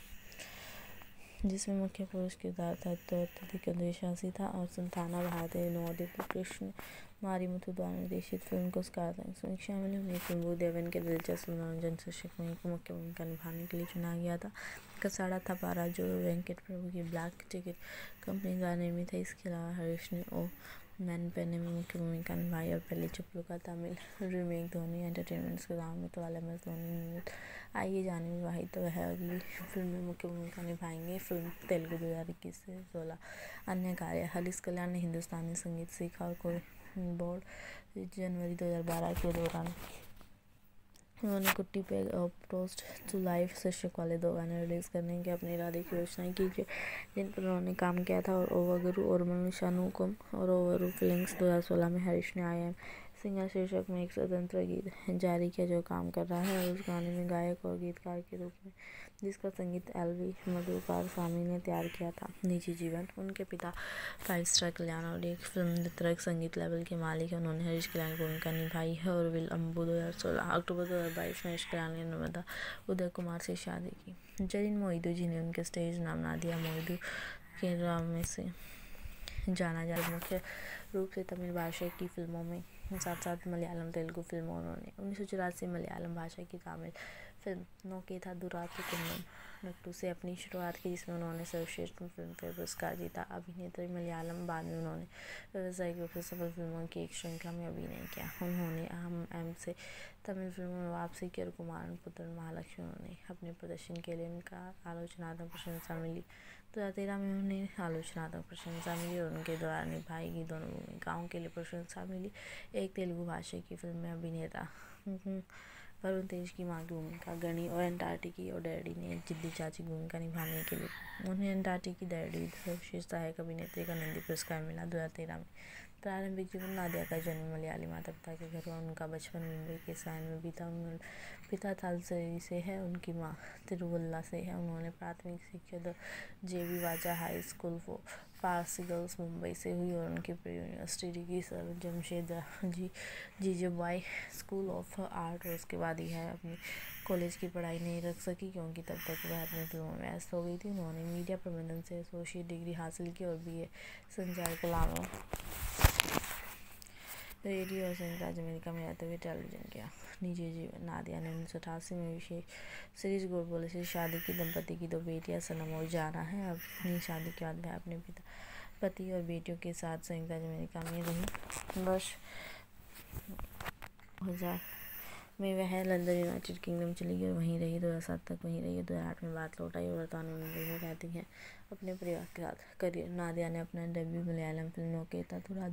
जिसमें मुख्य पुरुष किरदार था तो अत्यधिक अंधविश्वासी था और संताना भारतीय नवोदित कृष्ण मारीमुथु द्वारा निर्देशित फिल्म को सकारात्मक समीक्षा मिली। उन्हें प्रभु देवन के दिलचस्प मनोरंजन शीर्षक में एक मुख्य भूमिका निभाने के लिए चुना गया था। कसाड़ा था पारा जो वेंकट प्रभु की ब्लैक टिकट कंपनी द्वारा निर्मित है। इसके अलावा हरीश ने ओ मैन पेने में मुख्य भूमिका निभाई और पहले चप्पू का तमिल रीमेक धोनी एंटरटेनमेंट्स के दाम में तो वाले एम एस धोनी निर्मित आइए जाने विवाहित तो वह अगली फिल्म में मुख्य भूमिका निभाएंगे। फिल्म तेलुगु दो हज़ार इक्कीस से सोलह अन्य कार्य हरीश कल्याण ने हिंदुस्तानी संगीत सीखा और कोई बोर्ड जनवरी दो हज़ार बारह के दौरान उन्होंने कुट्टी पे टोस्ट टू लाइफ शीर्षक वाले दो गाने रिलीज करने के अपने इरादे की घोषणा की, जिन पर उन्होंने काम किया था। और ओवगुरु और मनुष्यानुकम और ओवरू फीलिंग्स दो हज़ार सोलह में हरीश ने आई एम सिंगर शीर्षक में एक स्वतंत्र गीत जारी किया जो काम कर रहा है और उस गाने में गायक और गीतकार के रूप में जिसका संगीत एल वी मधुकार स्वामी ने तैयार किया था। निजी जीवन उनके पिता फाइव स्टार कल्याण और एक फिल्म वितरक संगीत लेवल के मालिक है। उन्होंने हरीश कल्याण की भूमिका निभाई है और विल अम्बू दो हज़ार सोलह अक्टूबर दो हज़ार बाईस में हरीश कल्याण ने नर्मदा उदय कुमार से शादी की। जरीन मोइदू जिन्हें उनके स्टेज नाम नादिया मोइदू के नाम में से जाना जाता मुख्य रूप से तमिल भाषा की फिल्मों में साथ साथ मलयालम तेलुगु फिल्मों उन्होंने उन्नीस सौ चौरासी मलयालम भाषा की तमिल फिल्म नोकेथा दुरातु कुन्नम नट्टू से अपनी शुरुआत की, जिसमें उन्होंने सर्वश्रेष्ठ फिल्म फेयर पुरस्कार जीता। अभिनेत्री मलयालम बाद में उन्होंने व्यावसायिक रूप से सफल फिल्मों की एक श्रृंखला में अभिनय किया। उन्होंने अहम एम से तमिल फिल्मों में वापसी की और कुमारन पुत्र महालक्ष्मी उन्होंने अपने प्रदर्शन के लिए उनका आलोचनात्मक प्रशंसा मिली। दो हज़ार तेरह में उन्हें आलोचनात्मक प्रशंसा मिली और उनके द्वारा निभाई गई दोनों भूमिकाओं के लिए प्रशंसा मिली। एक तेलुगु भाषा की फिल्म में अभिनेता वरुण तेज की मां की भूमिका गणी और एंटार्क्टिकी और डैडी ने एक जिद्दी चाची की भूमिका निभाने के लिए उन्हें एंटार्क्टिकी डैडी सर्वश्रेष्ठ सहायक अभिनेत्री का नंदी पुरस्कार मिला। दो हज़ार तेरह में प्रारंभिक जीवन नादिया का जन्म मलयाली माता पिता के घर और उनका बचपन मुंबई के सायन में बीता। उन पिता थालसरी से है, उनकी माँ तिरुवल्ला से है। उन्होंने प्राथमिक शिक्षा the J B Vachha high school for Parsi girls Mumbai से हुई और उनकी pre university degree sir Jamshed ji Jejeebhoy school of art और उसके बाद यह अपनी कॉलेज की पढ़ाई नहीं रख सकी क्योंकि तब तक वह अपनी फिल्मों में व्यस्त हो गई थी। उन्होंने मीडिया प्रबंधन से एसोसिएट डिग्री हासिल की और बी ए संचार कला में रेडियो और संयुक्त राज्य अमेरिका में रहते हुए टेलीविजन किया। निजी जीवन। नादिया ने उन्नीस सौ अठासी में विशेष सीरीज गोडबोले से शादी की। दंपति की दो बेटियां सनम और जाना है। अपनी शादी के बाद वह अपने पिता पति और बेटियों के साथ संयुक्त राज्य अमेरिका में रही। वर्ष हजार में वह लंदन यूनाइटेड किंगडम चली गई और वहीं रही। दो हज़ार सात तक वहीं रही। दो हज़ार आठ में भारत लौट आई और वर्तमान में मुंबई में रहती हैं अपने परिवार के साथ। करियर। नादिया ने अपना डेब्यू मलयालम फिल्म नोके ततुरा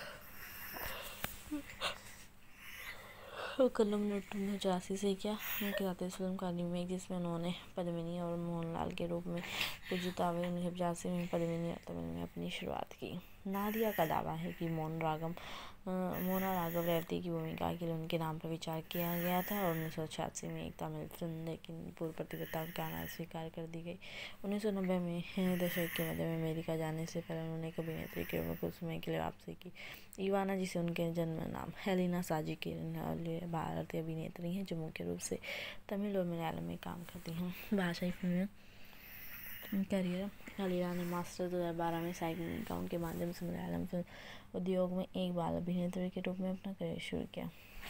कन्नम उन्नीस सौ चौरासी से किया। उनके साथ इस फिल्म का रीमेक जिसमें उन्होंने पद्मिनी और मोहनलाल के रूप में पुजुतावे उन्नीस सौ पचासी में पद्मिनी और तमिल में अपनी शुरुआत की। नादिया का दावा है कि मोहन रागम मोना राघव रेवती की भूमिका के लिए उनके नाम पर विचार किया गया था और उन्नीस सौ छियासी में एक तमिल फिल्म लेकिन पूर्व प्रतिबद्धता का नाम स्वीकार कर दी गई। उन्नीस सौ नब्बे में दशक के मध्य में अमेरिका जाने से पहले उन्होंने एक अभिनेत्री के रूप में कुछ समय के लिए वापसी की। इवाना, जिसे उनके जन्म नाम हेलिना साजी के लिए भारतीय अभिनेत्री हैं जो मुख्य रूप से तमिल और मलयालम में काम करती हैं। भाषाई फिल्में। करियर। हेलिना ने मास्टर दो हज़ार बारह में साइकिल अकाउंट के माध्यम से मलयालम फिल्म उद्योग में एक बाल अभिनेत्री के रूप में अपना करियर शुरू किया।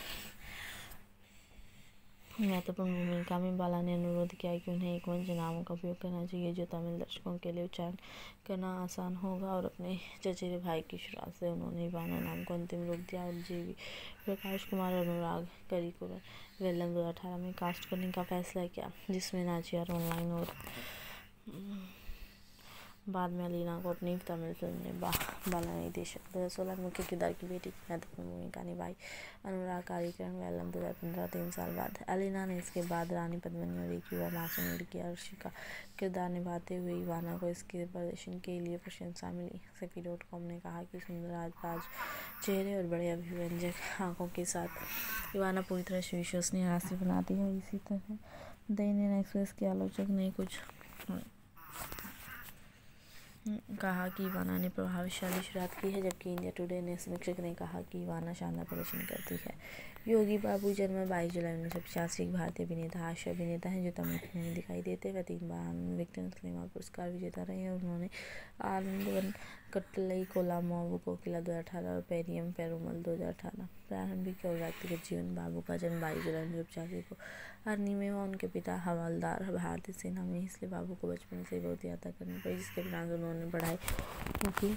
महत्वपूर्ण भूमिका में बाला ने अनुरोध किया कि उन्हें एक मंच नामों का उपयोग करना चाहिए जो तमिल दर्शकों के लिए उच्चारण करना आसान होगा और अपने चचेरे भाई की शुरुआत से उन्होंने इवाना नाम को अंतिम रूप दिया और जीवी प्रकाश कुमार और अनुराग करिकुलर वेलम दो हज़ार अठारह में कास्ट करने का फैसला किया जिसमें नाचियार ऑनलाइन और बाद में अलीना को अपनी तमिल फिल्म ने बा, बाला निर्देशक दो हज़ार सोलह में मुख्य किरदार की बेटी की महत्वपूर्ण भूमिका निभाई। अनुराग कार्यक्रम वेलम दो हज़ार पंद्रह तीन साल बाद। अलीना ने इसके बाद रानी पद्मिनी और एक युवा मासूम लड़की अर्शी का किरदार निभाते हुए इवाना को इसके प्रदर्शन के लिए प्रशंसा मिली। सफी डॉट कॉम ने कहा कि सुंदर आजबाज चेहरे और बड़े अभिव्यंजक आंखों के साथ इवाना पूरी तरह से विश्वसनीय राशि बनाती है। इसी तरह द इंडियन एक्सप्रेस के आलोचक ने कुछ कहा कि इवाना ने प्रभावशाली शुरुआत की है जबकि इंडिया टुडे ने समीक्षक ने कहा कि इवाना शानदार प्रदर्शन करती है। योगी बाबू जन्म बाईस जुलाई उन्नीस सौ पचासी एक भारतीय अभिनेता हास्य अभिनेता हैं जो तमिल फिल्मों में दिखाई देते हैं। वह तीन बार विक्टर सिनेमा पुरस्कार विजेता रहे और उन्होंने आनंदवन कट्टलई कोलामावु कोकिला दो हज़ार अठारह और पेरियम पेरुमल दो हज़ार अठारह। प्रारंभिक और व्यक्तिगत जीवन। बाबू का जन्म बाईस जुलाई उन्नीस सौ पचासी को अरनी में हुआ। उनके पिता हवलदार भारतीय सेना में, इसलिए बाबू को बचपन से बहुत यात्रा करनी पड़ी जिसके परिणाम उन्होंने पढ़ाई की।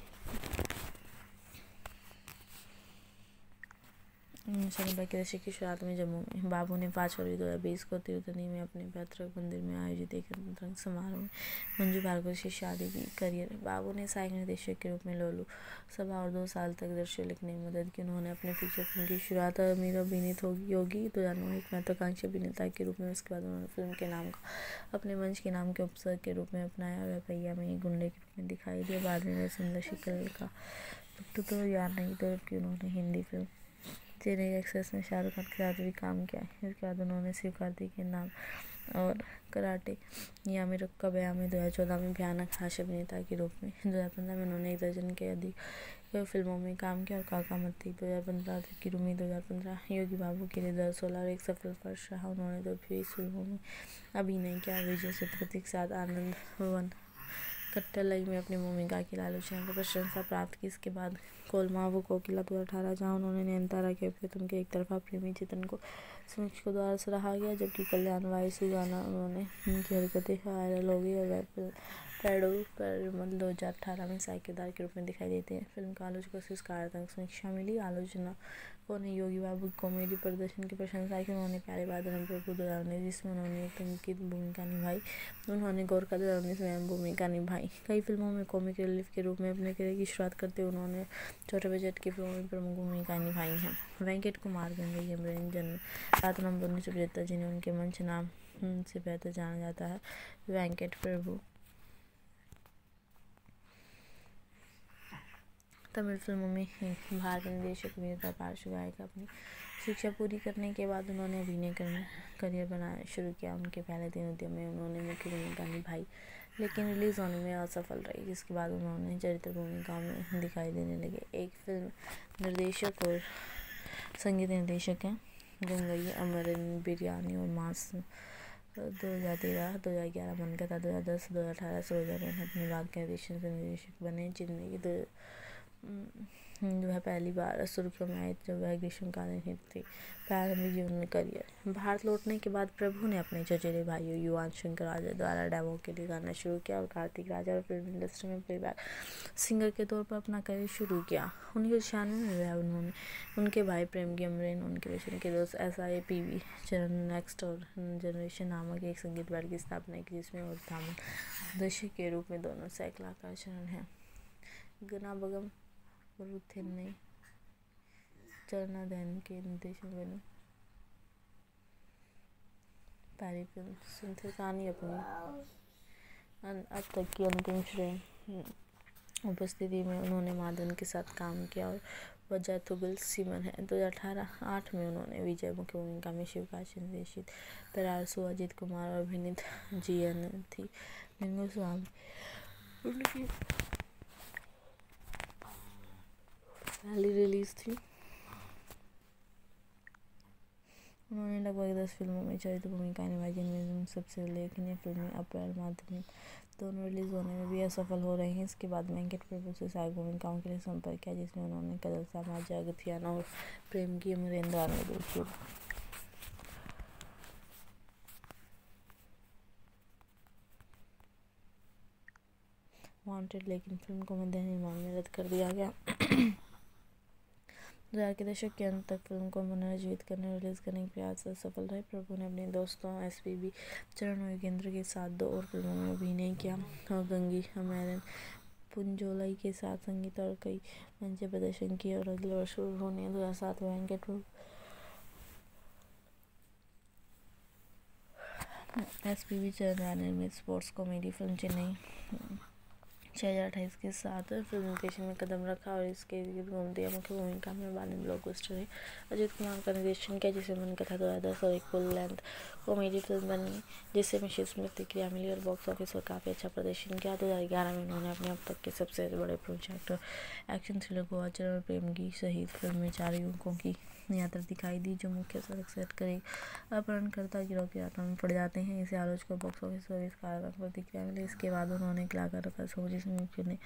उन्नीस सौ नब्बे के दशक की शुरुआत में जम्मू में बाबू ने पाँच फरवरी दो हज़ार बीस को तिरुपति में अपने पैतृक मंदिर में आयोजित एक अंतरंग समारोह में मंजू भार्गव से शादी की। करियर। बाबू ने सहायक निर्देशक के रूप में लोलू सभा और दो साल तक दृश्य लिखने में मदद की। उन्होंने अपने फीचर फिल्म की शुरुआत अमीर अभिनीत योगी दो हज़ार नौ एक महत्वाकांक्षी अभिनेता के रूप में। उसके बाद उन्होंने फिल्म के नाम का अपने मंच के नाम के उपसर्ग के रूप में अपनाया। वह पहिया में एक गुंडे के रूप में दिखाई दिए। बाद में वह सुंदर शिकल का तो याद नहीं था जबकि उन्होंने हिंदी फिल्म चेन्नई एक्सप्रेस में शाहरुख खान के साथ भी काम किया है। इसके बाद उन्होंने शिवकार्तिक के नाम और कराटे यामी रुक्का बयामी दो हज़ार चौदह में भयानक हास्य अभिनेता के रूप में। दो हज़ार पंद्रह में उन्होंने एक दर्जन के अधिक फिल्मों में काम किया और काका मत्ती दो हज़ार पंद्रह की रूमी दो हज़ार पंद्रह योगी बाबू के लिए दो हज़ार सोलह और एक सफल फर्श रहा। उन्होंने दो बीस फिल्मों में अभिनय किया। विजय सेतुपति के साथ आनंद वन कट्टलई में अपनी भूमिका की आलोचना की प्रशंसा प्राप्त की। इसके बाद कोलमावु कोकिला दो हज़ार अठारह जहां उन्होंने नयनतारा के प्रीतम के एक तरफा प्रेमी चित्रण को समीक्षकों द्वारा सराहा गया जबकि कल्याण वायसु गाना उन्होंने उनकी हरकतें वायरल हो गई और वह पेडो पेरुमल दो हज़ार अठारह में सहायक किरदार के रूप में दिखाई देते हैं। फिल्म का आलोचकों से सकारात्मक समीक्षा मिली। आलोचकों ने योगी बाबू की कॉमेडी प्रदर्शन की प्रशंसा की। उन्होंने प्यारे बादल प्रभु दो हज़ार उन्नीस जिसमें उन्होंने एक तंग की भूमिका निभाई। उन्होंने गोरखा दो हज़ार उन्नीस में भूमिका निभाई। कई फिल्मों में कॉमिक रिलीफ के रूप में अपने करियर की शुरुआत करते हुए उन्होंने छोटे बजट की फिल्मों में प्रमुख भूमिका निभाई हैं। वेंकट कुमार गंगई अमरीन जन्म सात नवंबर उन्नीस सौ पचहत्तर जिन्हें उनके मंच नाम से बेहतर जाना जाता है वेंकट प्रभु। तमिल फिल्मों में भारतीय निर्देशक अभिनेता पार्श्व गायक। अपनी शिक्षा पूरी करने के बाद उन्होंने अभिनय करना करियर बनाना शुरू किया। उनके पहले तीन उद्यम में उन्होंने मुख्य भूमिका निभाई लेकिन रिलीज होने में असफल रही जिसके बाद उन्होंने चरित्र भूमिकाओं में दिखाई देने लगे। एक फिल्म निर्देशक और संगीत निर्देशक हैं। गंगई अमरीन बिरयानी और मास दो हज़ार तेरह दो हज़ार ग्यारह बनकर था दो हज़ार दस दो हज़ार अठारह से दो हज़ार उन्नीस अपने बाद के निर्देशन से निर्देशक बने जिनमें कि दो जो है पहली बार सुर्खियों में आई जब वह ग्रीष्मकालीन हिट थी प्रारंभिक जीवन में करियर। भारत लौटने के बाद प्रभु ने अपने चचेरे भाइयों युवान शंकर राजा द्वारा डेमो के लिए गाना शुरू किया और कार्तिक राजा और फिल्म इंडस्ट्री में प्लेबैक सिंगर के तौर पर अपना करियर शुरू किया। उन्नीस सौ छियानवे में वह उन्होंने उनके भाई प्रेम की अमरीन, उनके बचपन के दोस्त S I P V Charan next और जनरेशन नामक एक संगीत बैंड की स्थापना की, जिसमें और थामन दर्शक के रूप में दोनों सैकलाकार चरण हैं। गना बगम रुथेन्ने चरणादैन के निर्देशन बनी पहली फिल्म। सिंथर कहानी अपनी अब तक की अंतिम श्रेणी उपस्थिति में उन्होंने माधवन के साथ काम किया और वजह तुगल सीमन है। दो हज़ार अठारह आठ में उन्होंने विजय मुख्य भूमिका में शिवकाशी निर्देशित पेरासु अजित कुमार और अभिनीत जीएन थी लिंगुस्वामी उनकी पहली रिलीज थी। उन्होंने लगभग दस फिल्मों में चरित्र भूमिकाएं निभाई, जिनमें सबसे उल्लेखनीय फिल्में अप्रैल माध्यमिक दोनों रिलीज होने में भी असफल हो रही हैं। इसके बाद वेंकट प्रभु से सहायक भूमिकाओं के लिए संपर्क किया, जिसमें उन्होंने कदल साम्राज्य, अगथियाना और प्रेम की अमरेंद्र में देखी। वांटेड लेकिन फिल्म को मध्य निर्माण में रद्द कर दिया गया। दो हज़ार के दशक के अंत तक फिल्म को पुनर्जीवित करने और रिलीज करने के प्रयास असफल रहे। प्रभु ने अपने दोस्तों एस पी बी चरण और योगेंद्र के साथ दो और फिल्मों में अभिनय किया और गंगी अमेरन पुंजोलाई के साथ संगीत और कई मंच प्रदर्शन किए और अगले वर्ष उन्होंने दो हज़ार सात में Venkat Prabhu S P B Charan निर्मित स्पोर्ट्स कॉमेडी फिल्म चेन्नई छः हज़ार अट्ठाईस के साथ फिल्म निर्देशन में कदम रखा और इसके घूमते मुख्य भूमिका में बालिन ब्लॉकबस्टर है अजित कुमार का निर्देशन किया, जिसे मन कथा दो हज़ार दस और एक फुल लेंथ कॉमेडी फिल्म बनी, जिससे मिश्रित प्रतिक्रिया मिली और बॉक्स ऑफिस पर काफ़ी अच्छा प्रदर्शन किया। दो हज़ार ग्यारह में उन्होंने अपने अब तक के सबसे बड़े प्रोजेक्ट एक्शन थ्रिलर गोवाचर और प्रेम की शहीद फिल्म में चार युवकों की यात्रा दिखाई दी, जो मुख्य सड़क सेट कर एक अपहरणकर्ता गिरोह की यात्रा में पड़ जाते हैं। इसे आलोचकों बॉक्स ऑफिस पर सकारात्मक प्रतिक्रिया मिली। इसके बाद उन्होंने कलाकार का शो, जिसमें मुख्य ने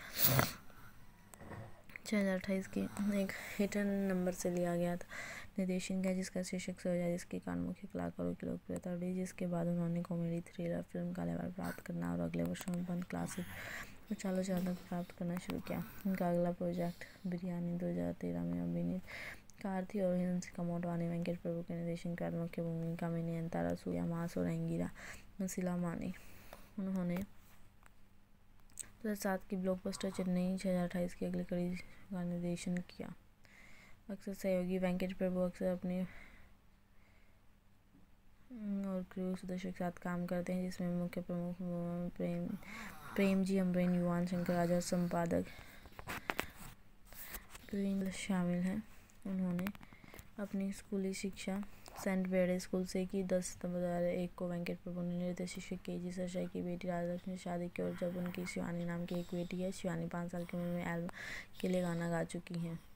छः हज़ार अट्ठाईस के एक हिटन नंबर से लिया गया था, निर्देशन किया, जिसका शीर्षक सोया, जिसके कारण मुख्य कलाकारों की लोकप्रियता बढ़ी। जिसके बाद उन्होंने कॉमेडी थ्रिलर फिल्म का लेवल प्राप्त करना और अगले वर्ष बंद क्लासिक और चालो चालक प्राप्त करना शुरू किया। उनका अगला प्रोजेक्ट बिरयानी दो हज़ार तेरह में अभिनीत कार्ति और हंसिका मोटवानी वेंकट प्रभु के निर्देशन के बाद मुख्य भूमिका में नयनतारा, सूर्या मास और अंगीरा मसीला मानी। उन्होंने दो हज़ार सात की ब्लॉकबस्टर चेन्नई छः हज़ार अट्ठाईस की अगली कड़ी का निर्देशन किया। अक्सर सहयोगी वेंकट प्रभु अक्सर अपने और क्रू सदस्यों के साथ काम करते हैं, जिसमें मुख्य प्रमुख प्रेम प्रेम जी अमरीन, युवान शंकर राजा और संपादक शामिल हैं। उन्होंने अपनी स्कूली शिक्षा सेंट बेडे स्कूल से की। दस सितंबर दो हज़ार एक को वेंकट प्रभु ने निर्देशित के जी सरसाई की बेटी राजलक्ष्मी से शादी की और जब उनकी शिवानी नाम की एक बेटी है। शिवानी पाँच साल की उम्र में एल्बम के लिए गाना गा चुकी हैं।